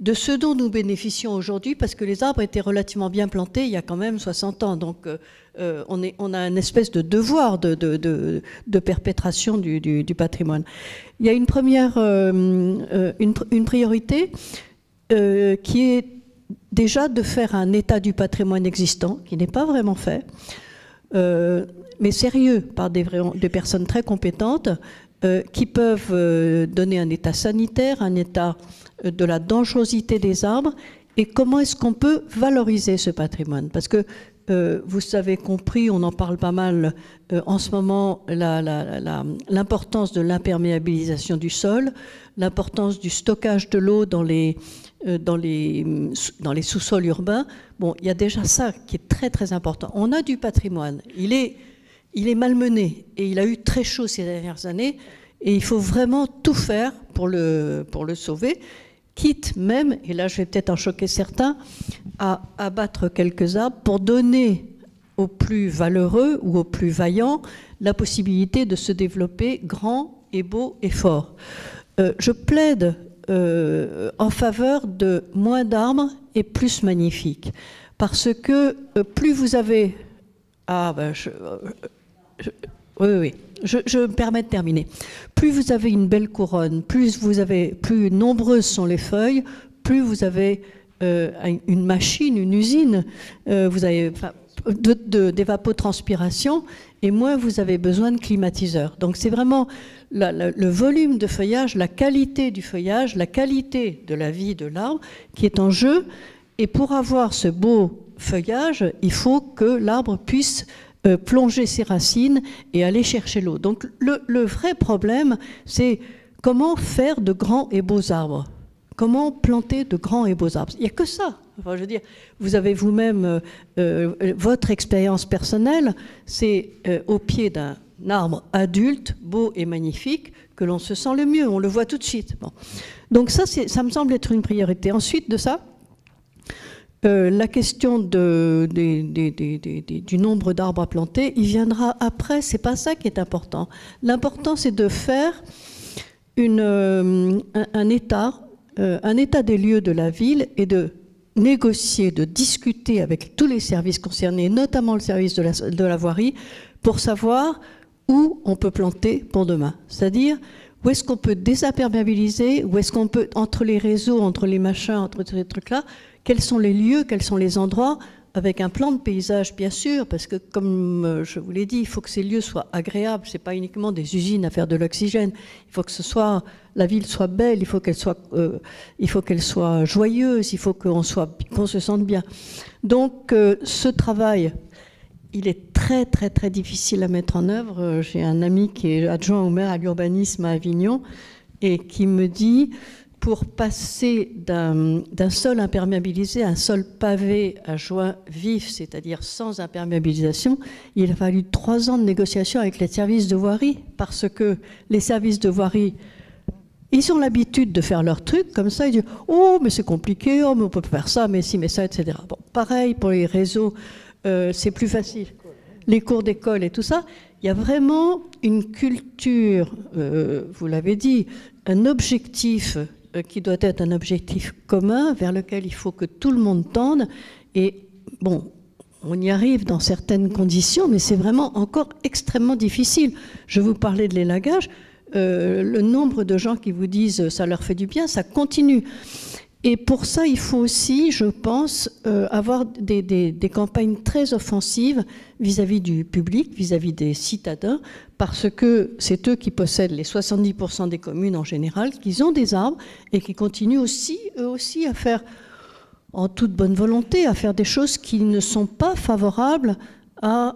de ce dont nous bénéficions aujourd'hui, parce que les arbres étaient relativement bien plantés il y a quand même 60 ans. Donc on a une espèce de devoir de perpétration du patrimoine. Il y a une première une priorité qui est déjà de faire un état du patrimoine existant, qui n'est pas vraiment fait, mais sérieux, par des personnes très compétentes, qui peuvent donner un état sanitaire, un état de la dangerosité des arbres, et comment est-ce qu'on peut valoriser ce patrimoine. Parce que vous avez compris, on en parle pas mal en ce moment, l'importance de l'imperméabilisation du sol, l'importance du stockage de l'eau dans les sous-sols urbains. Bon, il y a déjà ça qui est très très important. On a du patrimoine, il est malmené et il a eu très chaud ces dernières années et il faut vraiment tout faire pour le sauver, quitte même, et là je vais peut-être en choquer certains, à abattre quelques arbres pour donner aux plus valeureux ou aux plus vaillants la possibilité de se développer grand et beau et fort. Je plaide en faveur de moins d'arbres et plus magnifiques, parce que plus vous avez... Oui. Je me permets de terminer. Plus vous avez une belle couronne, plus nombreuses sont les feuilles, plus vous avez une machine, une usine, vous avez d'évapotranspiration, et moins vous avez besoin de climatiseurs. Donc c'est vraiment le volume de feuillage, la qualité du feuillage, la qualité de la vie de l'arbre qui est en jeu. Et pour avoir ce beau feuillage, il faut que l'arbre puisse plonger ses racines et aller chercher l'eau. Donc le vrai problème, c'est comment faire de grands et beaux arbres. Comment planter de grands et beaux arbres. Il n'y a que ça. Enfin, je veux dire, vous avez vous-même votre expérience personnelle, c'est au pied d'un arbre adulte, beau et magnifique, que l'on se sent le mieux. On le voit tout de suite. Bon. Donc ça me semble être une priorité. Ensuite de ça, la question du nombre d'arbres à planter, il viendra après, c'est pas ça qui est important. L'important, c'est de faire un état des lieux de la ville et de négocier, de discuter avec tous les services concernés, notamment le service de la voirie, pour savoir où on peut planter pour demain. C'est-à-dire, où est-ce qu'on peut désimperméabiliser, où est-ce qu'on peut, entre les réseaux, entre les machins, entre ces trucs-là, quels sont les lieux, quels sont les endroits, avec un plan de paysage, bien sûr, parce que, comme je vous l'ai dit, il faut que ces lieux soient agréables. Ce n'est pas uniquement des usines à faire de l'oxygène. Il faut que la ville soit belle, il faut qu'elle soit joyeuse, il faut qu'on se sente bien. Donc, ce travail, il est très, très, très difficile à mettre en œuvre. J'ai un ami qui est adjoint au maire à l'urbanisme à Avignon et qui me dit... Pour passer d'un sol imperméabilisé à un sol pavé à joint vif, c'est-à-dire sans imperméabilisation, il a fallu 3 ans de négociation avec les services de voirie, parce que les services de voirie, ils ont l'habitude de faire leur truc, comme ça, ils disent « Oh, mais c'est compliqué, oh, mais on peut faire ça, mais si, mais ça, etc. » Bon, pareil pour les réseaux, c'est plus facile. Les cours d'école et tout ça, il y a vraiment une culture, vous l'avez dit, un objectif qui doit être un objectif commun vers lequel il faut que tout le monde tende. Et bon, on y arrive dans certaines conditions, mais c'est vraiment encore extrêmement difficile. Je vous parlais de l'élagage, le nombre de gens qui vous disent ça leur fait du bien, ça continue. Et pour ça, il faut aussi, je pense, avoir des campagnes très offensives vis-à-vis du public, vis-à-vis des citadins, parce que c'est eux qui possèdent les 70% des communes en général, qui ont des arbres et qui continuent aussi, eux aussi, à faire, en toute bonne volonté, à faire des choses qui ne sont pas favorables à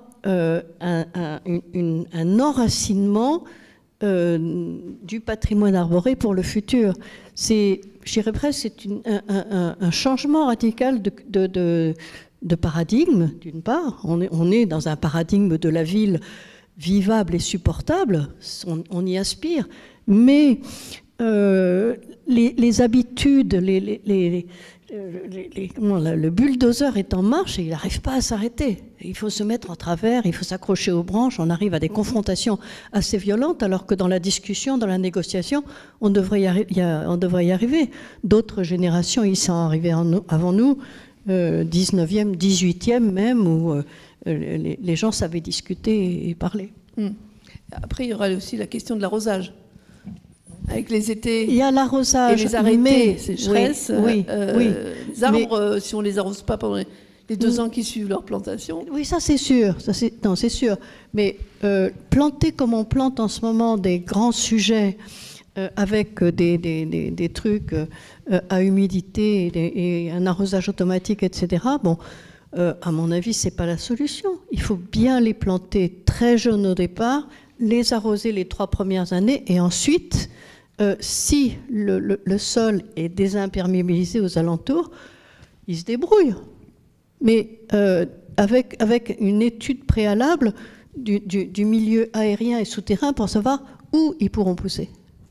un enracinement du patrimoine arboré pour le futur. Je dirais presque, c'est un changement radical de paradigme, d'une part. On est dans un paradigme de la ville vivable et supportable, on y aspire, mais les habitudes, le bulldozer est en marche et il n'arrive pas à s'arrêter. Il faut se mettre en travers, il faut s'accrocher aux branches, on arrive à des confrontations assez violentes, alors que dans la discussion, dans la négociation, on devrait y arriver. D'autres générations y sont arrivées avant nous, 19e, 18e même, où les gens savaient discuter et parler. Après, il y aura aussi la question de l'arrosage. Avec les étés, il y a l'arrosage, et les arrêtés, sécheresse, oui, les arbres, si on les arrose pas pendant les 2 ans qui suivent leur plantation. Oui, ça c'est sûr, c'est sûr. Mais planter comme on plante en ce moment des grands sujets avec des trucs à humidité et un arrosage automatique, etc. Bon, à mon avis, c'est pas la solution. Il faut bien les planter très jeunes au départ, les arroser les 3 premières années et ensuite. Si le sol est désimperméabilisé aux alentours, il se débrouille. Mais avec une étude préalable du milieu aérien et souterrain pour savoir où ils pourront pousser.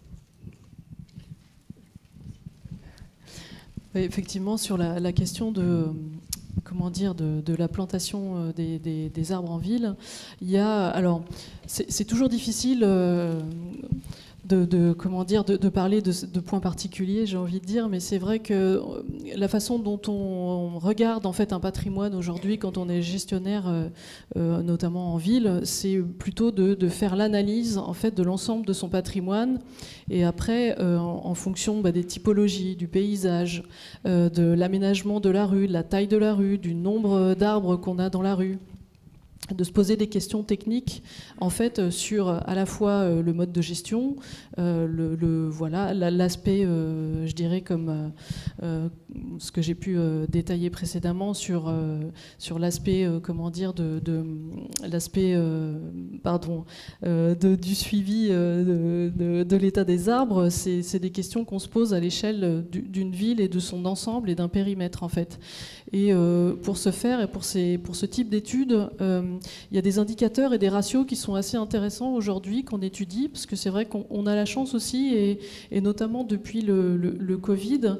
Oui, effectivement, sur la question de la plantation des arbres en ville, il y a, alors, c'est toujours difficile de parler de points particuliers, j'ai envie de dire, mais c'est vrai que la façon dont on regarde en fait un patrimoine aujourd'hui quand on est gestionnaire, notamment en ville, c'est plutôt de faire l'analyse en fait de l'ensemble de son patrimoine et après en fonction des typologies, du paysage, de l'aménagement de la rue, de la taille de la rue, du nombre d'arbres qu'on a dans la rue, de se poser des questions techniques en fait sur à la fois le mode de gestion, l'aspect, je dirais comme ce que j'ai pu détailler précédemment sur l'aspect du suivi de l'état des arbres. C'est des questions qu'on se pose à l'échelle d'une ville et de son ensemble et d'un périmètre en fait. Et pour ce faire et pour ce type d'études, il y a des indicateurs et des ratios qui sont assez intéressants aujourd'hui qu'on étudie, parce que c'est vrai qu'on a la chance aussi, et notamment depuis le Covid,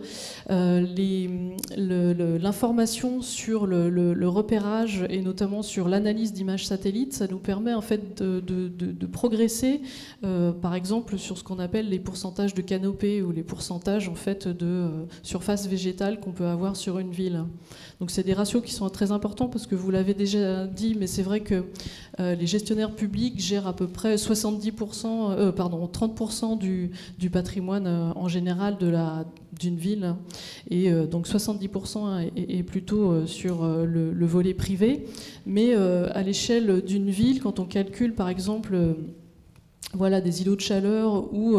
l'information sur le repérage et notamment sur l'analyse d'images satellites, ça nous permet en fait de progresser, par exemple sur ce qu'on appelle les pourcentages de canopée ou les pourcentages en fait de surface végétale qu'on peut avoir sur une ville. Donc c'est des ratios qui sont très importants parce que vous l'avez déjà dit, mais c'est vrai que les gestionnaires publics gèrent à peu près 30% du patrimoine en général d'une ville, et donc 70% est plutôt sur le volet privé. Mais à l'échelle d'une ville, quand on calcule par exemple des îlots de chaleur ou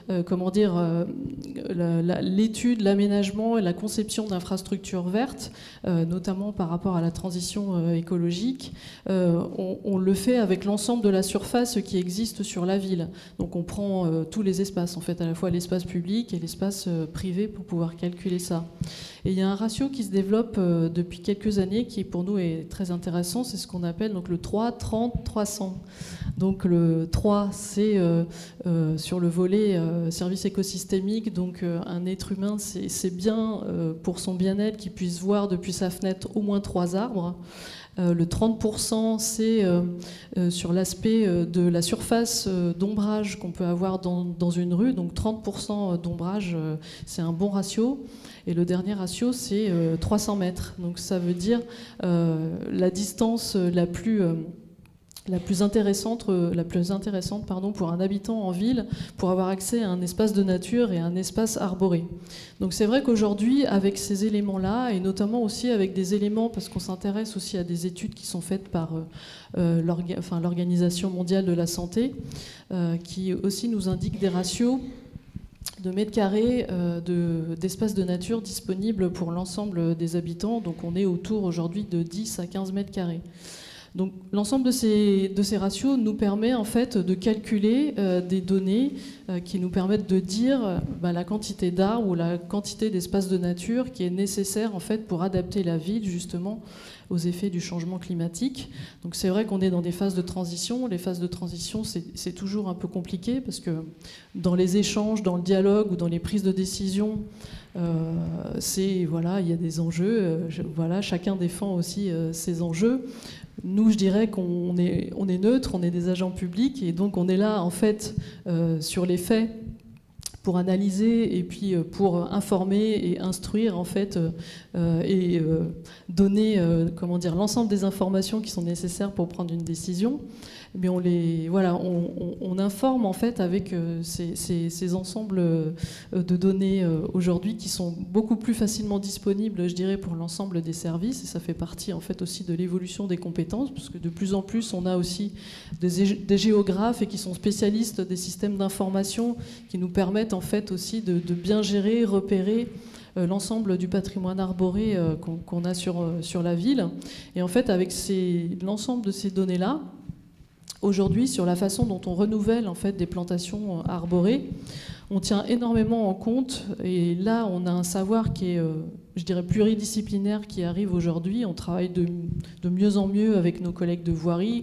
l'étude, l'aménagement et la conception d'infrastructures vertes, notamment par rapport à la transition écologique, on le fait avec l'ensemble de la surface qui existe sur la ville. Donc on prend tous les espaces, en fait, à la fois l'espace public et l'espace privé pour pouvoir calculer ça. Et il y a un ratio qui se développe depuis quelques années qui pour nous est très intéressant, c'est ce qu'on appelle donc le 3-30-300. Donc le 3, c'est sur le volet service écosystémique, donc un être humain, c'est bien pour son bien-être qu'il puisse voir depuis sa fenêtre au moins 3 arbres. Le 30%, c'est sur l'aspect de la surface d'ombrage qu'on peut avoir dans une rue. Donc 30% d'ombrage, c'est un bon ratio. Et le dernier ratio, c'est 300 mètres. Donc ça veut dire la distance la plus intéressante pour un habitant en ville pour avoir accès à un espace de nature et un espace arboré. Donc c'est vrai qu'aujourd'hui, avec ces éléments-là, et notamment aussi avec des éléments, parce qu'on s'intéresse aussi à des études qui sont faites par l'Organisation mondiale de la santé, qui aussi nous indique des ratios de mètres carrés d'espace de nature disponibles pour l'ensemble des habitants. Donc on est autour aujourd'hui de 10 à 15 mètres carrés. Donc l'ensemble de ces ratios nous permet en fait de calculer des données qui nous permettent de dire la quantité d'arbres ou la quantité d'espaces de nature qui est nécessaire en fait pour adapter la ville justement aux effets du changement climatique. Donc c'est vrai qu'on est dans des phases de transition. Les phases de transition, c'est toujours un peu compliqué parce que dans les échanges, dans le dialogue ou dans les prises de décision, il y a des enjeux. Chacun défend aussi ses enjeux. Nous, je dirais qu'on est neutre, on est des agents publics et donc on est là en fait sur les faits pour analyser et puis pour informer et instruire en fait donner l'ensemble des informations qui sont nécessaires pour prendre une décision. Mais on informe en fait avec ces ensembles de données aujourd'hui qui sont beaucoup plus facilement disponibles, je dirais, pour l'ensemble des services, et ça fait partie en fait aussi de l'évolution des compétences, parce que de plus en plus on a aussi des géographes et qui sont spécialistes des systèmes d'information qui nous permettent en fait aussi de bien gérer, repérer l'ensemble du patrimoine arboré qu'on a sur la ville. Et en fait avec l'ensemble de ces données-là, aujourd'hui, sur la façon dont on renouvelle en fait des plantations arborées, on tient énormément en compte, et là on a un savoir qui est, je dirais, pluridisciplinaire qui arrive aujourd'hui. On travaille de mieux en mieux avec nos collègues de voirie.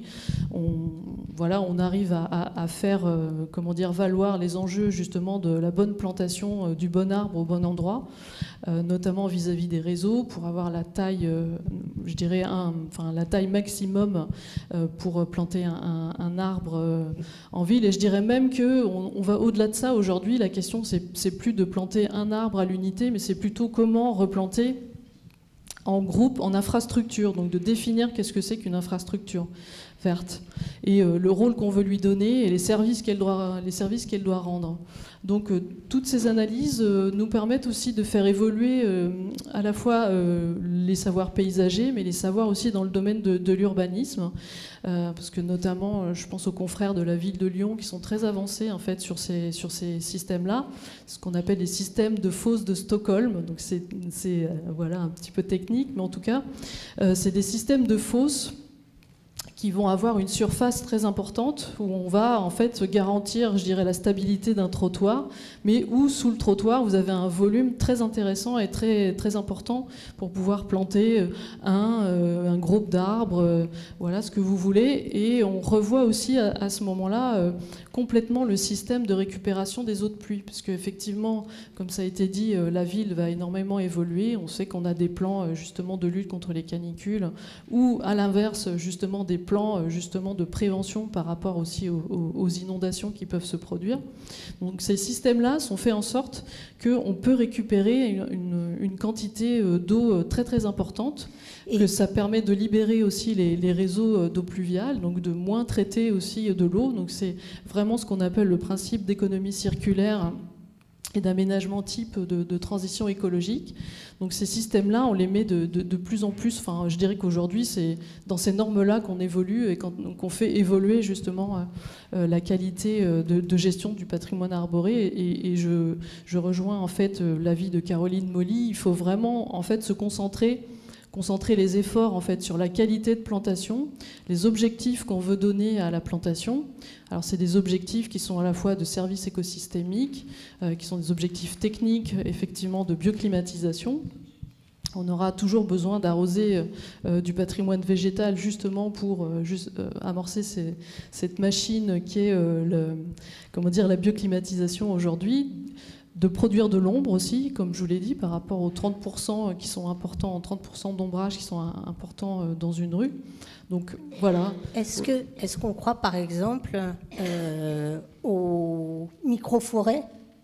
On arrive à faire valoir les enjeux justement de la bonne plantation du bon arbre au bon endroit, notamment vis-à-vis des réseaux, pour avoir la taille, la taille maximum pour planter un arbre en ville. Et je dirais même qu'on va au-delà de ça aujourd'hui. La question, c'est plus de planter un arbre à l'unité, mais c'est plutôt comment replanter en groupe, en infrastructure, donc de définir qu'est-ce que c'est qu'une infrastructure verte et le rôle qu'on veut lui donner et les services qu'elle doit rendre. Donc toutes ces analyses nous permettent aussi de faire évoluer à la fois les savoirs paysagers, mais les savoirs aussi dans le domaine de l'urbanisme, parce que notamment je pense aux confrères de la ville de Lyon qui sont très avancés en fait sur ces systèmes-là, ce qu'on appelle les systèmes de fosses de Stockholm. Donc c'est un petit peu technique, mais en tout cas c'est des systèmes de fosses qui vont avoir une surface très importante, où on va en fait garantir, je dirais, la stabilité d'un trottoir, mais où sous le trottoir vous avez un volume très intéressant et très, très important pour pouvoir planter un groupe d'arbres, ce que vous voulez. Et on revoit aussi à ce moment-là complètement le système de récupération des eaux de pluie, parce qu'effectivement, comme ça a été dit, la ville va énormément évoluer. On sait qu'on a des plans justement de lutte contre les canicules, ou à l'inverse justement des plans justement de prévention par rapport aussi aux inondations qui peuvent se produire. Donc ces systèmes-là sont faits en sorte qu'on peut récupérer une quantité d'eau très très importante, et que ça permet de libérer aussi les réseaux d'eau pluviale, donc de moins traiter aussi de l'eau. Donc c'est vraiment ce qu'on appelle le principe d'économie circulaire et d'aménagement type de transition écologique. Donc ces systèmes-là, on les met de plus en plus, je dirais qu'aujourd'hui, c'est dans ces normes-là qu'on évolue et qu'on fait évoluer justement la qualité de gestion du patrimoine arboré. Et je rejoins en fait l'avis de Caroline Molly. Il faut vraiment en fait se concentrer les efforts en fait sur la qualité de plantation, les objectifs qu'on veut donner à la plantation. Alors c'est des objectifs qui sont à la fois de services écosystémiques, qui sont des objectifs techniques, effectivement, de bioclimatisation. On aura toujours besoin d'arroser du patrimoine végétal justement pour amorcer cette machine qui est la bioclimatisation aujourd'hui. De produire de l'ombre aussi, comme je vous l'ai dit, par rapport aux 30% qui sont importants, 30% d'ombrage qui sont importants dans une rue. Donc voilà. Est-ce qu'on croit par exemple aux micro-forêts ?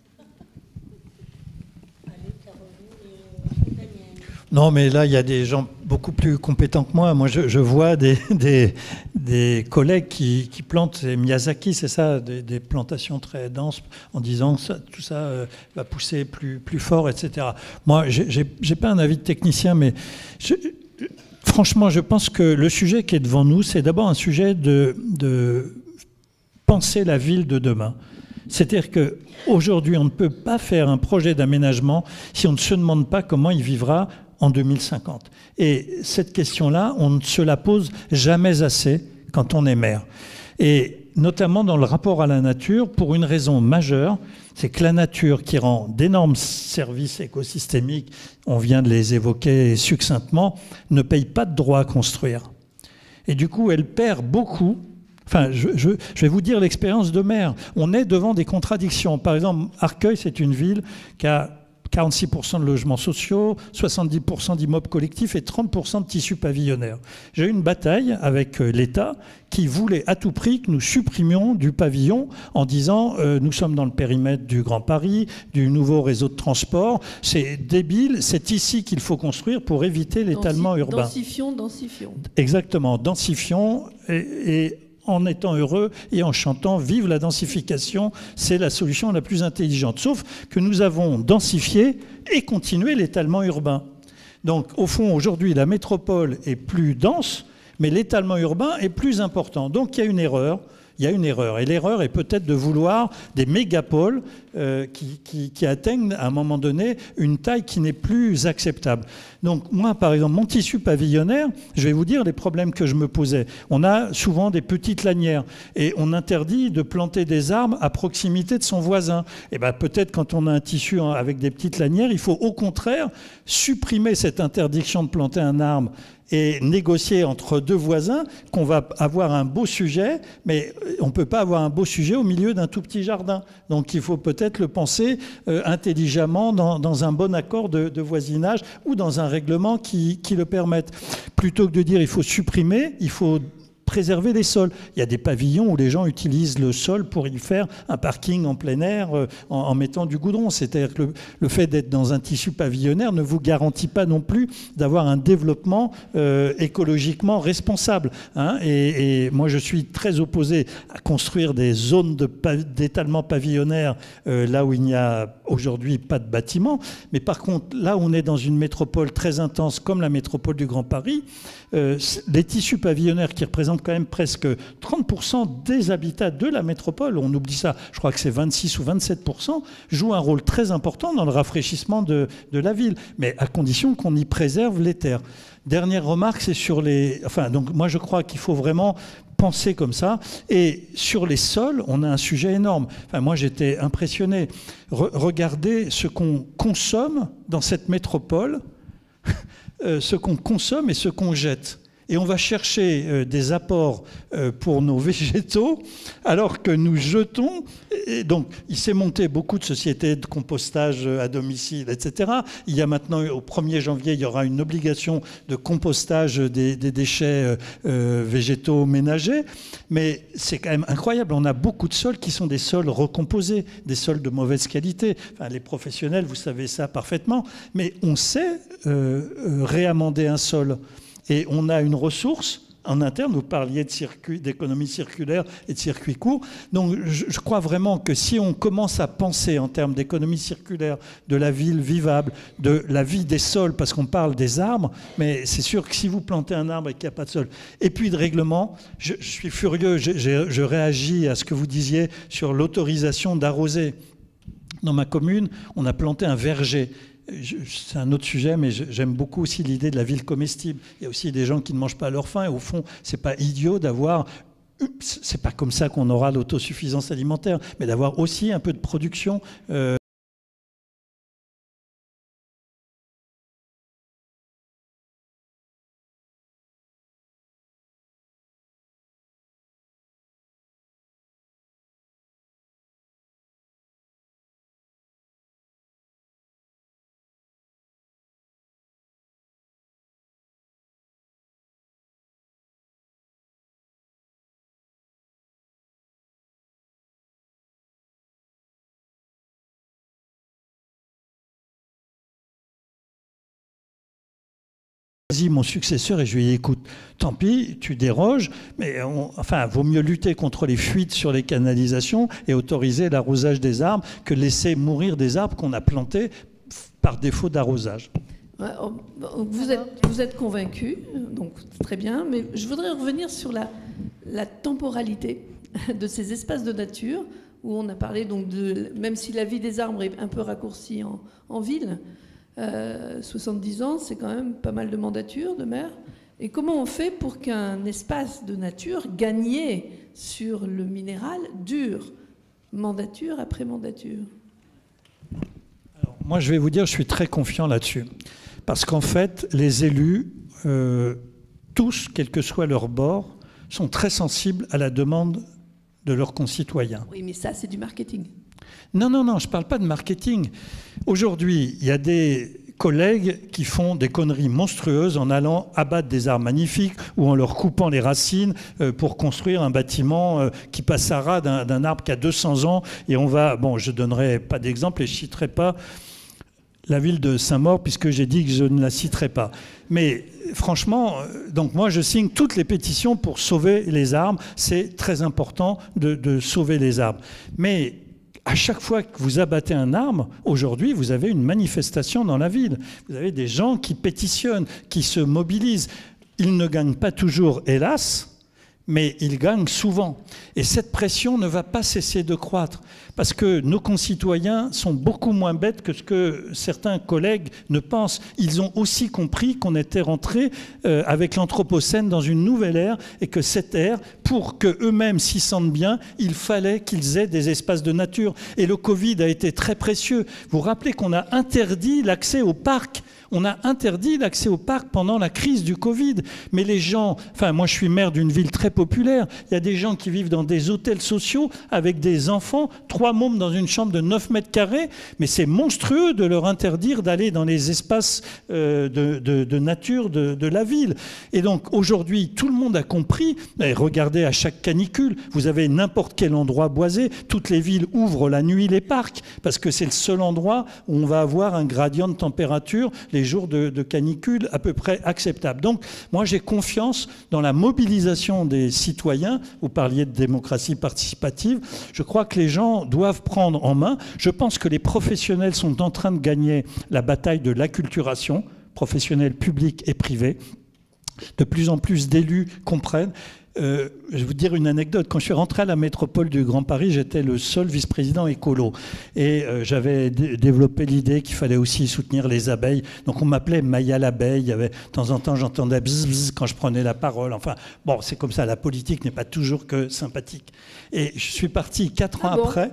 Non, mais là, il y a des gens beaucoup plus compétents que moi. Moi, je vois des collègues qui plantent, c'est Miyazaki, c'est ça, des plantations très denses, en disant que tout ça va pousser plus fort, etc. Moi, j'ai pas un avis de technicien, mais franchement, je pense que le sujet qui est devant nous, c'est d'abord un sujet de penser la ville de demain. C'est-à-dire qu'aujourd'hui, on ne peut pas faire un projet d'aménagement si on ne se demande pas comment il vivra en 2050. Et cette question-là, on ne se la pose jamais assez quand on est maire. Et notamment dans le rapport à la nature, pour une raison majeure, c'est que la nature, qui rend d'énormes services écosystémiques, on vient de les évoquer succinctement, ne paye pas de droit à construire. Et du coup, elle perd beaucoup. Enfin, je vais vous dire l'expérience de maire. On est devant des contradictions. Par exemple, Arcueil, c'est une ville qui a 46% de logements sociaux, 70% d'immeubles collectifs et 30% de tissus pavillonnaires. J'ai eu une bataille avec l'État qui voulait à tout prix que nous supprimions du pavillon en disant nous sommes dans le périmètre du Grand Paris, du nouveau réseau de transport. C'est débile, c'est ici qu'il faut construire pour éviter l'étalement urbain. Densifions. Exactement, densifions et en étant heureux et en chantant « Vive la densification », c'est la solution la plus intelligente. Sauf que nous avons densifié et continué l'étalement urbain. Donc, au fond, aujourd'hui, la métropole est plus dense, mais l'étalement urbain est plus important. Donc, il y a une erreur. Il y a une erreur. Et l'erreur est peut-être de vouloir des mégapoles qui atteignent à un moment donné une taille qui n'est plus acceptable. Donc moi, par exemple, mon tissu pavillonnaire, je vais vous dire les problèmes que je me posais. On a souvent des petites lanières et on interdit de planter des arbres à proximité de son voisin. Et bien peut-être quand on a un tissu avec des petites lanières, il faut au contraire supprimer cette interdiction de planter un arbre et négocier entre deux voisins qu'on va avoir un beau sujet, mais on ne peut pas avoir un beau sujet au milieu d'un tout petit jardin. Donc il faut peut-être le penser intelligemment dans un bon accord de voisinage ou dans un règlement qui le permette. Plutôt que de dire il faut supprimer, il faut préserver les sols. Il y a des pavillons où les gens utilisent le sol pour y faire un parking en plein air en mettant du goudron. C'est-à-dire que le fait d'être dans un tissu pavillonnaire ne vous garantit pas non plus d'avoir un développement écologiquement responsable. Hein. Et moi, je suis très opposé à construire des zones d'étalement pavillonnaire là où il n'y a aujourd'hui pas de bâtiments. Mais par contre, là où on est dans une métropole très intense comme la métropole du Grand Paris, les tissus pavillonnaires qui représentent quand même presque 30% des habitats de la métropole, on oublie ça, je crois que c'est 26 ou 27%, jouent un rôle très important dans le rafraîchissement de la ville, mais à condition qu'on y préserve les terres. Dernière remarque, c'est sur les... Enfin, donc moi je crois qu'il faut vraiment penser comme ça. Et sur les sols, on a un sujet énorme. Enfin, moi j'étais impressionné. Regardez ce qu'on consomme dans cette métropole, ce qu'on consomme et ce qu'on jette. Et on va chercher des apports pour nos végétaux, alors que nous jetons. Et donc, il s'est monté beaucoup de sociétés de compostage à domicile, etc. Il y a maintenant, au 1er janvier, il y aura une obligation de compostage des déchets végétaux ménagers. Mais c'est quand même incroyable. On a beaucoup de sols qui sont des sols recomposés, des sols de mauvaise qualité. Enfin, les professionnels, vous savez ça parfaitement. Mais on sait réamender un sol. Et on a une ressource en interne, vous parliez d'économie circulaire et de circuits courts. Donc je crois vraiment que si on commence à penser en termes d'économie circulaire, de la ville vivable, de la vie des sols, parce qu'on parle des arbres, mais c'est sûr que si vous plantez un arbre et qu'il n'y a pas de sol, et puis de règlement, je suis furieux, je réagis à ce que vous disiez sur l'autorisation d'arroser. Dans ma commune, on a planté un verger. C'est un autre sujet, mais j'aime beaucoup aussi l'idée de la ville comestible. Il y a aussi des gens qui ne mangent pas à leur faim, et au fond, c'est pas idiot d'avoir... C'est pas comme ça qu'on aura l'autosuffisance alimentaire, mais d'avoir aussi un peu de production... mon successeur et je lui ai dit écoute, tant pis, tu déroges, mais vaut mieux lutter contre les fuites sur les canalisations et autoriser l'arrosage des arbres que laisser mourir des arbres qu'on a plantés par défaut d'arrosage. Vous êtes convaincu, donc très bien, mais je voudrais revenir sur la temporalité de ces espaces de nature où on a parlé donc même si la vie des arbres est un peu raccourcie en ville, 70 ans, c'est quand même pas mal de mandatures de maire. Et comment on fait pour qu'un espace de nature gagné sur le minéral dure, mandature après mandature? Alors, moi, je vais vous dire, je suis très confiant là-dessus. Parce qu'en fait, les élus, tous, quel que soit leur bord, sont très sensibles à la demande de leurs concitoyens. Oui, mais ça, c'est du marketing. Non, non, non, je ne parle pas de marketing. Aujourd'hui, il y a des collègues qui font des conneries monstrueuses en allant abattre des arbres magnifiques ou en leur coupant les racines pour construire un bâtiment qui passera d'un arbre qui a 200 ans. Et on va, bon, je ne donnerai pas d'exemple et je ne citerai pas la ville de Saint-Maur, puisque j'ai dit que je ne la citerai pas. Mais franchement, donc moi je signe toutes les pétitions pour sauver les arbres. C'est très important de sauver les arbres. Mais à chaque fois que vous abattez un arbre, aujourd'hui, vous avez une manifestation dans la ville. Vous avez des gens qui pétitionnent, qui se mobilisent. Ils ne gagnent pas toujours, hélas, mais ils gagnent souvent. Et cette pression ne va pas cesser de croître, parce que nos concitoyens sont beaucoup moins bêtes que ce que certains collègues ne pensent. Ils ont aussi compris qu'on était rentré avec l'Anthropocène dans une nouvelle ère, et que cette ère, pour qu'eux-mêmes s'y sentent bien, il fallait qu'ils aient des espaces de nature. Et le Covid a été très précieux. Vous vous rappelez qu'on a interdit l'accès aux parcs. On a interdit l'accès au parc pendant la crise du Covid. Mais les gens... Enfin, moi, je suis maire d'une ville très populaire. Il y a des gens qui vivent dans des hôtels sociaux avec des enfants, 3 mômes dans une chambre de 9 mètres carrés. Mais c'est monstrueux de leur interdire d'aller dans les espaces de nature de la ville. Et donc, aujourd'hui, tout le monde a compris. Et regardez, à chaque canicule, vous avez n'importe quel endroit boisé. Toutes les villes ouvrent la nuit les parcs, parce que c'est le seul endroit où on va avoir un gradient de température les jours de canicule à peu près acceptable. Donc, moi, j'ai confiance dans la mobilisation des citoyens. Vous parliez de démocratie participative. Je crois que les gens doivent prendre en main. Je pense que les professionnels sont en train de gagner la bataille de l'acculturation, professionnels publics et privés. De plus en plus d'élus comprennent. Je vais vous dire une anecdote. Quand je suis rentré à la métropole du Grand Paris, j'étais le seul vice-président écolo. Et j'avais développé l'idée qu'il fallait aussi soutenir les abeilles. Donc on m'appelait Maya l'abeille. Il y avait, de temps en temps, j'entendais bzz, bzz quand je prenais la parole. Enfin, bon, c'est comme ça. La politique n'est pas toujours que sympathique. Et je suis parti 4 ans après.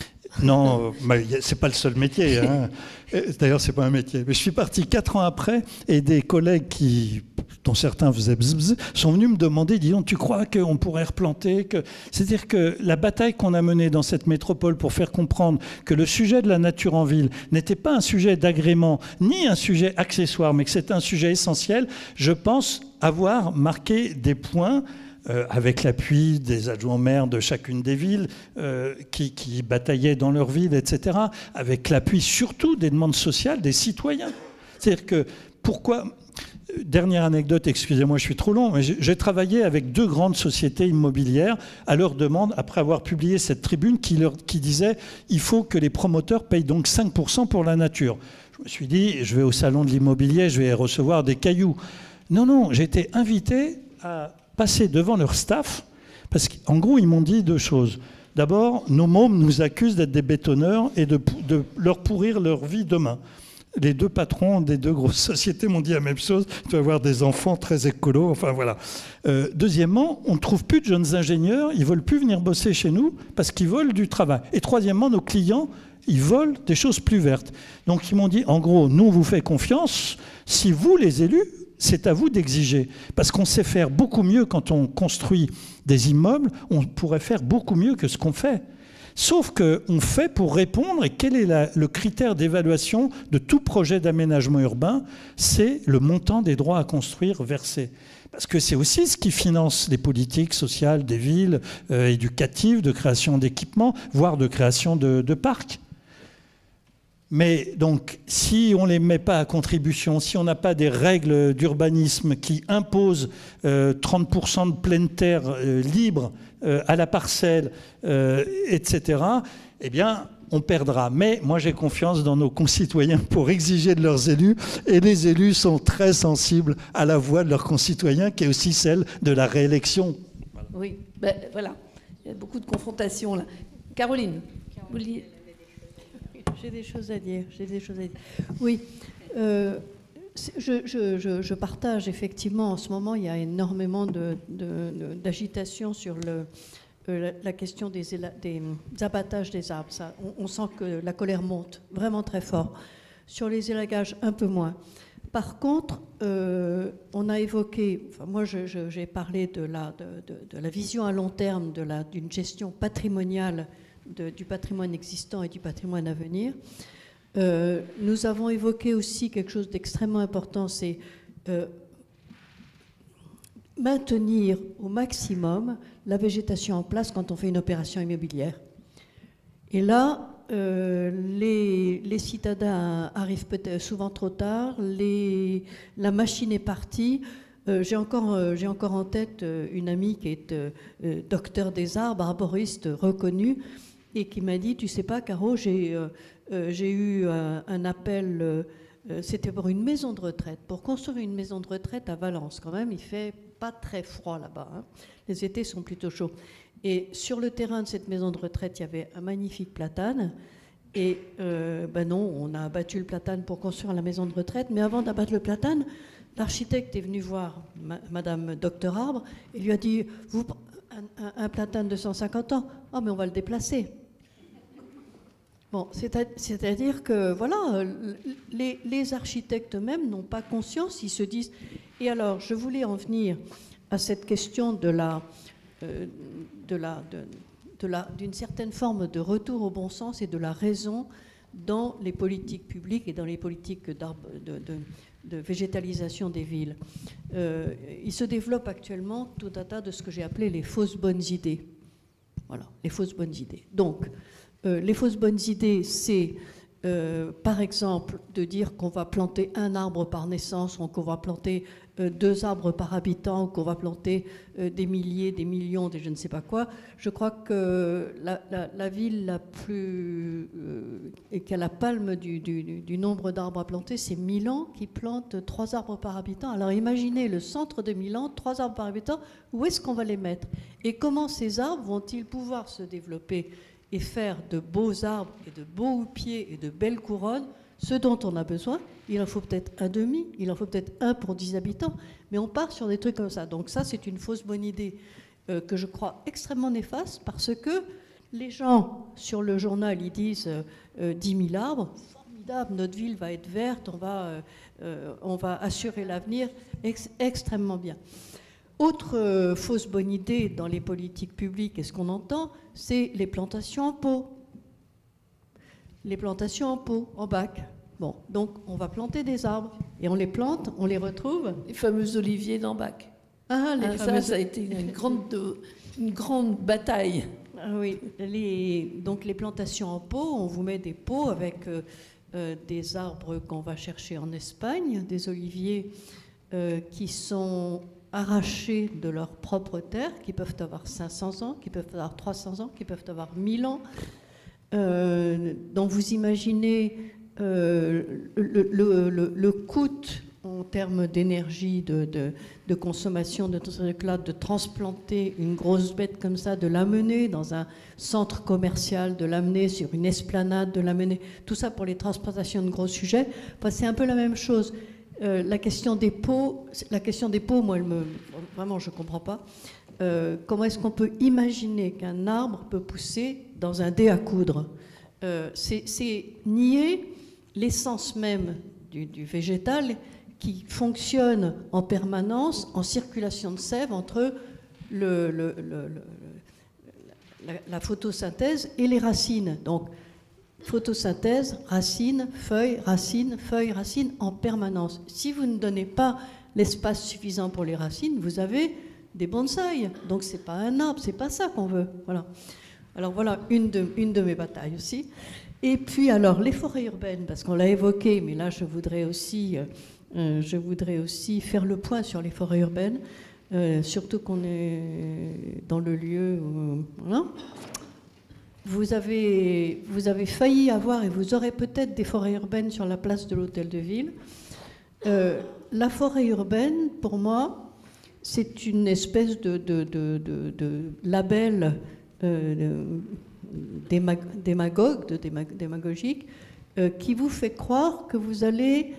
Non, c'est pas le seul métier. Hein. D'ailleurs, c'est pas un métier. Mais je suis parti 4 ans après, et des collègues dont certains faisaient bzz, bzz, sont venus me demander, dis donc, tu crois qu'on pourrait replanter C'est-à-dire que la bataille qu'on a menée dans cette métropole pour faire comprendre que le sujet de la nature en ville n'était pas un sujet d'agrément, ni un sujet accessoire, mais que c'était un sujet essentiel, je pense avoir marqué des points avec l'appui des adjoints maires de chacune des villes qui bataillaient dans leur ville, etc., avec l'appui surtout des demandes sociales des citoyens. C'est-à-dire que pourquoi... Dernière anecdote, excusez-moi, je suis trop long, mais j'ai travaillé avec 2 grandes sociétés immobilières à leur demande, après avoir publié cette tribune qui disait « il faut que les promoteurs payent donc 5% pour la nature ». Je me suis dit, je vais au salon de l'immobilier, je vais recevoir des cailloux. Non, non, j'ai été invité à passer devant leur staff, parce qu'en gros, ils m'ont dit 2 choses. D'abord, nos mômes nous accusent d'être des bétonneurs et de leur pourrir leur vie demain. Les 2 patrons des 2 grosses sociétés m'ont dit la même chose. Tu vas avoir des enfants très écolos. Enfin, voilà. Deuxièmement, on ne trouve plus de jeunes ingénieurs. Ils ne veulent plus venir bosser chez nous parce qu'ils veulent du travail. Et troisièmement, nos clients, ils veulent des choses plus vertes. Donc, ils m'ont dit, en gros, nous, on vous fait confiance. Si vous, les élus, c'est à vous d'exiger. Parce qu'on sait faire beaucoup mieux quand on construit des immeubles. On pourrait faire beaucoup mieux que ce qu'on fait. Sauf qu'on fait pour répondre, et quel est le critère d'évaluation de tout projet d'aménagement urbain? C'est le montant des droits à construire versés. Parce que c'est aussi ce qui finance les politiques sociales des villes, éducatives, de création d'équipements, voire de création de parcs. Mais donc, si on ne les met pas à contribution, si on n'a pas des règles d'urbanisme qui imposent 30% de pleine terre libre à la parcelle, etc., eh bien, on perdra. Mais moi, j'ai confiance dans nos concitoyens pour exiger de leurs élus. Et les élus sont très sensibles à la voix de leurs concitoyens, qui est aussi celle de la réélection. Voilà. Oui, ben, voilà. Il y a beaucoup de confrontations là. Caroline. j'ai des choses à dire. Oui. Je partage effectivement, en ce moment, il y a énormément d'agitation sur la question des abattages des arbres. Ça, on sent que la colère monte vraiment très fort. Sur les élagages, un peu moins. Par contre, on a évoqué, enfin, moi j'ai parlé de la vision à long terme d'une gestion patrimoniale du patrimoine existant et du patrimoine à venir. Nous avons évoqué aussi quelque chose d'extrêmement important, c'est maintenir au maximum la végétation en place quand on fait une opération immobilière. Et là, les citadins arrivent peut-être souvent trop tard, la machine est partie. J'ai encore en tête une amie qui est docteur des arbres, arboriste reconnue, et qui m'a dit, tu sais pas, Caro, j'ai eu un appel, c'était pour une maison de retraite, pour construire une maison de retraite à Valence. Quand même, il fait pas très froid là-bas, hein. Les étés sont plutôt chauds. Et sur le terrain de cette maison de retraite, il y avait un magnifique platane. Et ben non, on a abattu le platane pour construire la maison de retraite. Mais avant d'abattre le platane, l'architecte est venu voir Madame Docteur Arbre et lui a dit, un platane de 150 ans, oh mais on va le déplacer. Bon, c'est-à-dire que voilà, les architectes eux-mêmes n'ont pas conscience, ils se disent. Et alors, je voulais en venir à cette question d'une certaine forme de retour au bon sens et de la raison dans les politiques publiques et dans les politiques de végétalisation des villes. Il se développe actuellement tout un tas de ce que j'ai appelé les fausses bonnes idées. Voilà, les fausses bonnes idées. Donc, les fausses bonnes idées, c'est par exemple de dire qu'on va planter un arbre par naissance, ou qu'on va planter 2 arbres par habitant, ou qu'on va planter des milliers, des millions, des je ne sais pas quoi. Je crois que la ville la plus et qui a la palme du nombre d'arbres à planter, c'est Milan, qui plante 3 arbres par habitant. Alors imaginez le centre de Milan, 3 arbres par habitant, où est-ce qu'on va les mettre? Et comment ces arbres vont-ils pouvoir se développer et faire de beaux arbres et de beaux houppiers et de belles couronnes, ce dont on a besoin? Il en faut peut-être un demi, il en faut peut-être 1 pour 10 habitants, mais on part sur des trucs comme ça. Donc ça, c'est une fausse bonne idée que je crois extrêmement néfaste, parce que les gens sur le journal, ils disent 10 000 arbres, formidable, notre ville va être verte, on va assurer l'avenir, extrêmement bien. Autre fausse bonne idée dans les politiques publiques, et ce qu'on entend, c'est les plantations en pot. Les plantations en pot, en bac. Bon, donc on va planter des arbres, et on les plante, on les retrouve. Les fameux oliviers dans bac. Ah, ça a été une grande bataille. Ah oui, donc les plantations en pot, on vous met des pots avec des arbres qu'on va chercher en Espagne, des oliviers qui sont arrachés de leur propre terre, qui peuvent avoir 500 ans, qui peuvent avoir 300 ans, qui peuvent avoir 1000 ans. Donc vous imaginez le coût en termes d'énergie, de consommation de tout ce truc-là, de transplanter une grosse bête comme ça, de l'amener dans un centre commercial, de l'amener sur une esplanade, de l'amener, tout ça pour les transplantations de gros sujets. Enfin, c'est un peu la même chose. La question des pots, moi, vraiment, je ne comprends pas. Comment est-ce qu'on peut imaginer qu'un arbre peut pousser dans un dé à coudre? C'est nier l'essence même du végétal qui fonctionne en permanence en circulation de sève entre la photosynthèse et les racines. Donc, photosynthèse, racines, feuilles, en permanence. Si vous ne donnez pas l'espace suffisant pour les racines, vous avez des bonsaïs. Donc c'est pas un arbre, c'est pas ça qu'on veut. Voilà. Alors voilà une de mes batailles aussi. Et puis alors les forêts urbaines, parce qu'on l'a évoqué, mais là je voudrais aussi faire le point sur les forêts urbaines, surtout qu'on est dans le lieu où, voilà. Vous avez failli avoir, et vous aurez peut-être des forêts urbaines sur la place de l'Hôtel de Ville. La forêt urbaine, pour moi, c'est une espèce de label démagogique qui vous fait croire que vous allez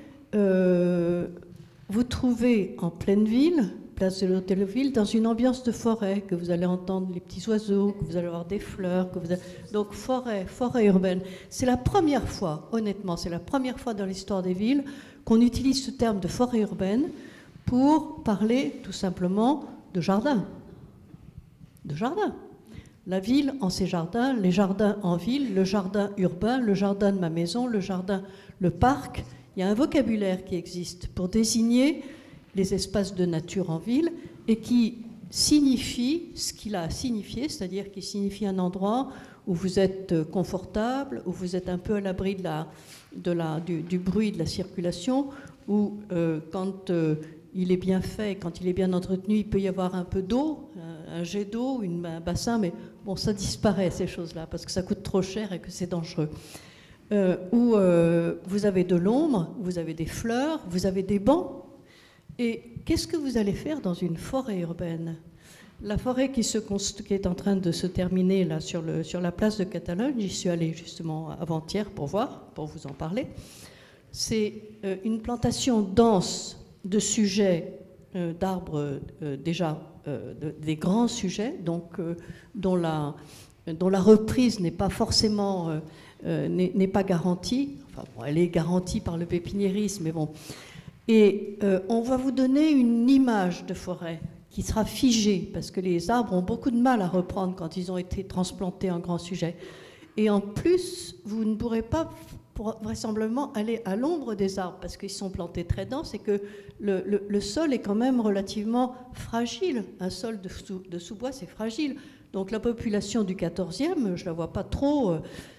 vous trouver en pleine ville, place de l'Hôtel-de-Ville, dans une ambiance de forêt, que vous allez entendre les petits oiseaux, que vous allez avoir des fleurs, donc forêt urbaine. C'est la première fois, honnêtement, c'est la première fois dans l'histoire des villes qu'on utilise ce terme de forêt urbaine pour parler tout simplement de jardin. De jardin. La ville en ses jardins, les jardins en ville, le jardin urbain, le jardin de ma maison, le jardin, le parc. Il y a un vocabulaire qui existe pour désigner les espaces de nature en ville et qui signifie ce qu'il a à signifier, c'est-à-dire qui signifie un endroit où vous êtes confortable, où vous êtes un peu à l'abri du bruit de la circulation, où quand il est bien fait, quand il est bien entretenu, il peut y avoir un peu d'eau, un jet d'eau, un bassin, mais bon, ça disparaît ces choses-là parce que ça coûte trop cher et que c'est dangereux. Où vous avez de l'ombre, vous avez des fleurs, vous avez des bancs. Et qu'est-ce que vous allez faire dans une forêt urbaine? La forêt qui est en train de se terminer là, sur la place de Catalogne, j'y suis allée justement avant-hier pour vous en parler. C'est une plantation dense de sujets, d'arbres déjà, des grands sujets, donc, dont la reprise n'est pas forcément n'est pas garantie. Enfin, bon, elle est garantie par le pépiniérisme, mais bon. Et on va vous donner une image de forêt qui sera figée, parce que les arbres ont beaucoup de mal à reprendre quand ils ont été transplantés en grands sujets. Et en plus, vous ne pourrez pas vraisemblablement aller à l'ombre des arbres, parce qu'ils sont plantés très denses et que le sol est quand même relativement fragile. Un sol de sous-bois, c'est fragile. Donc la population du 14e, je ne la vois pas trop.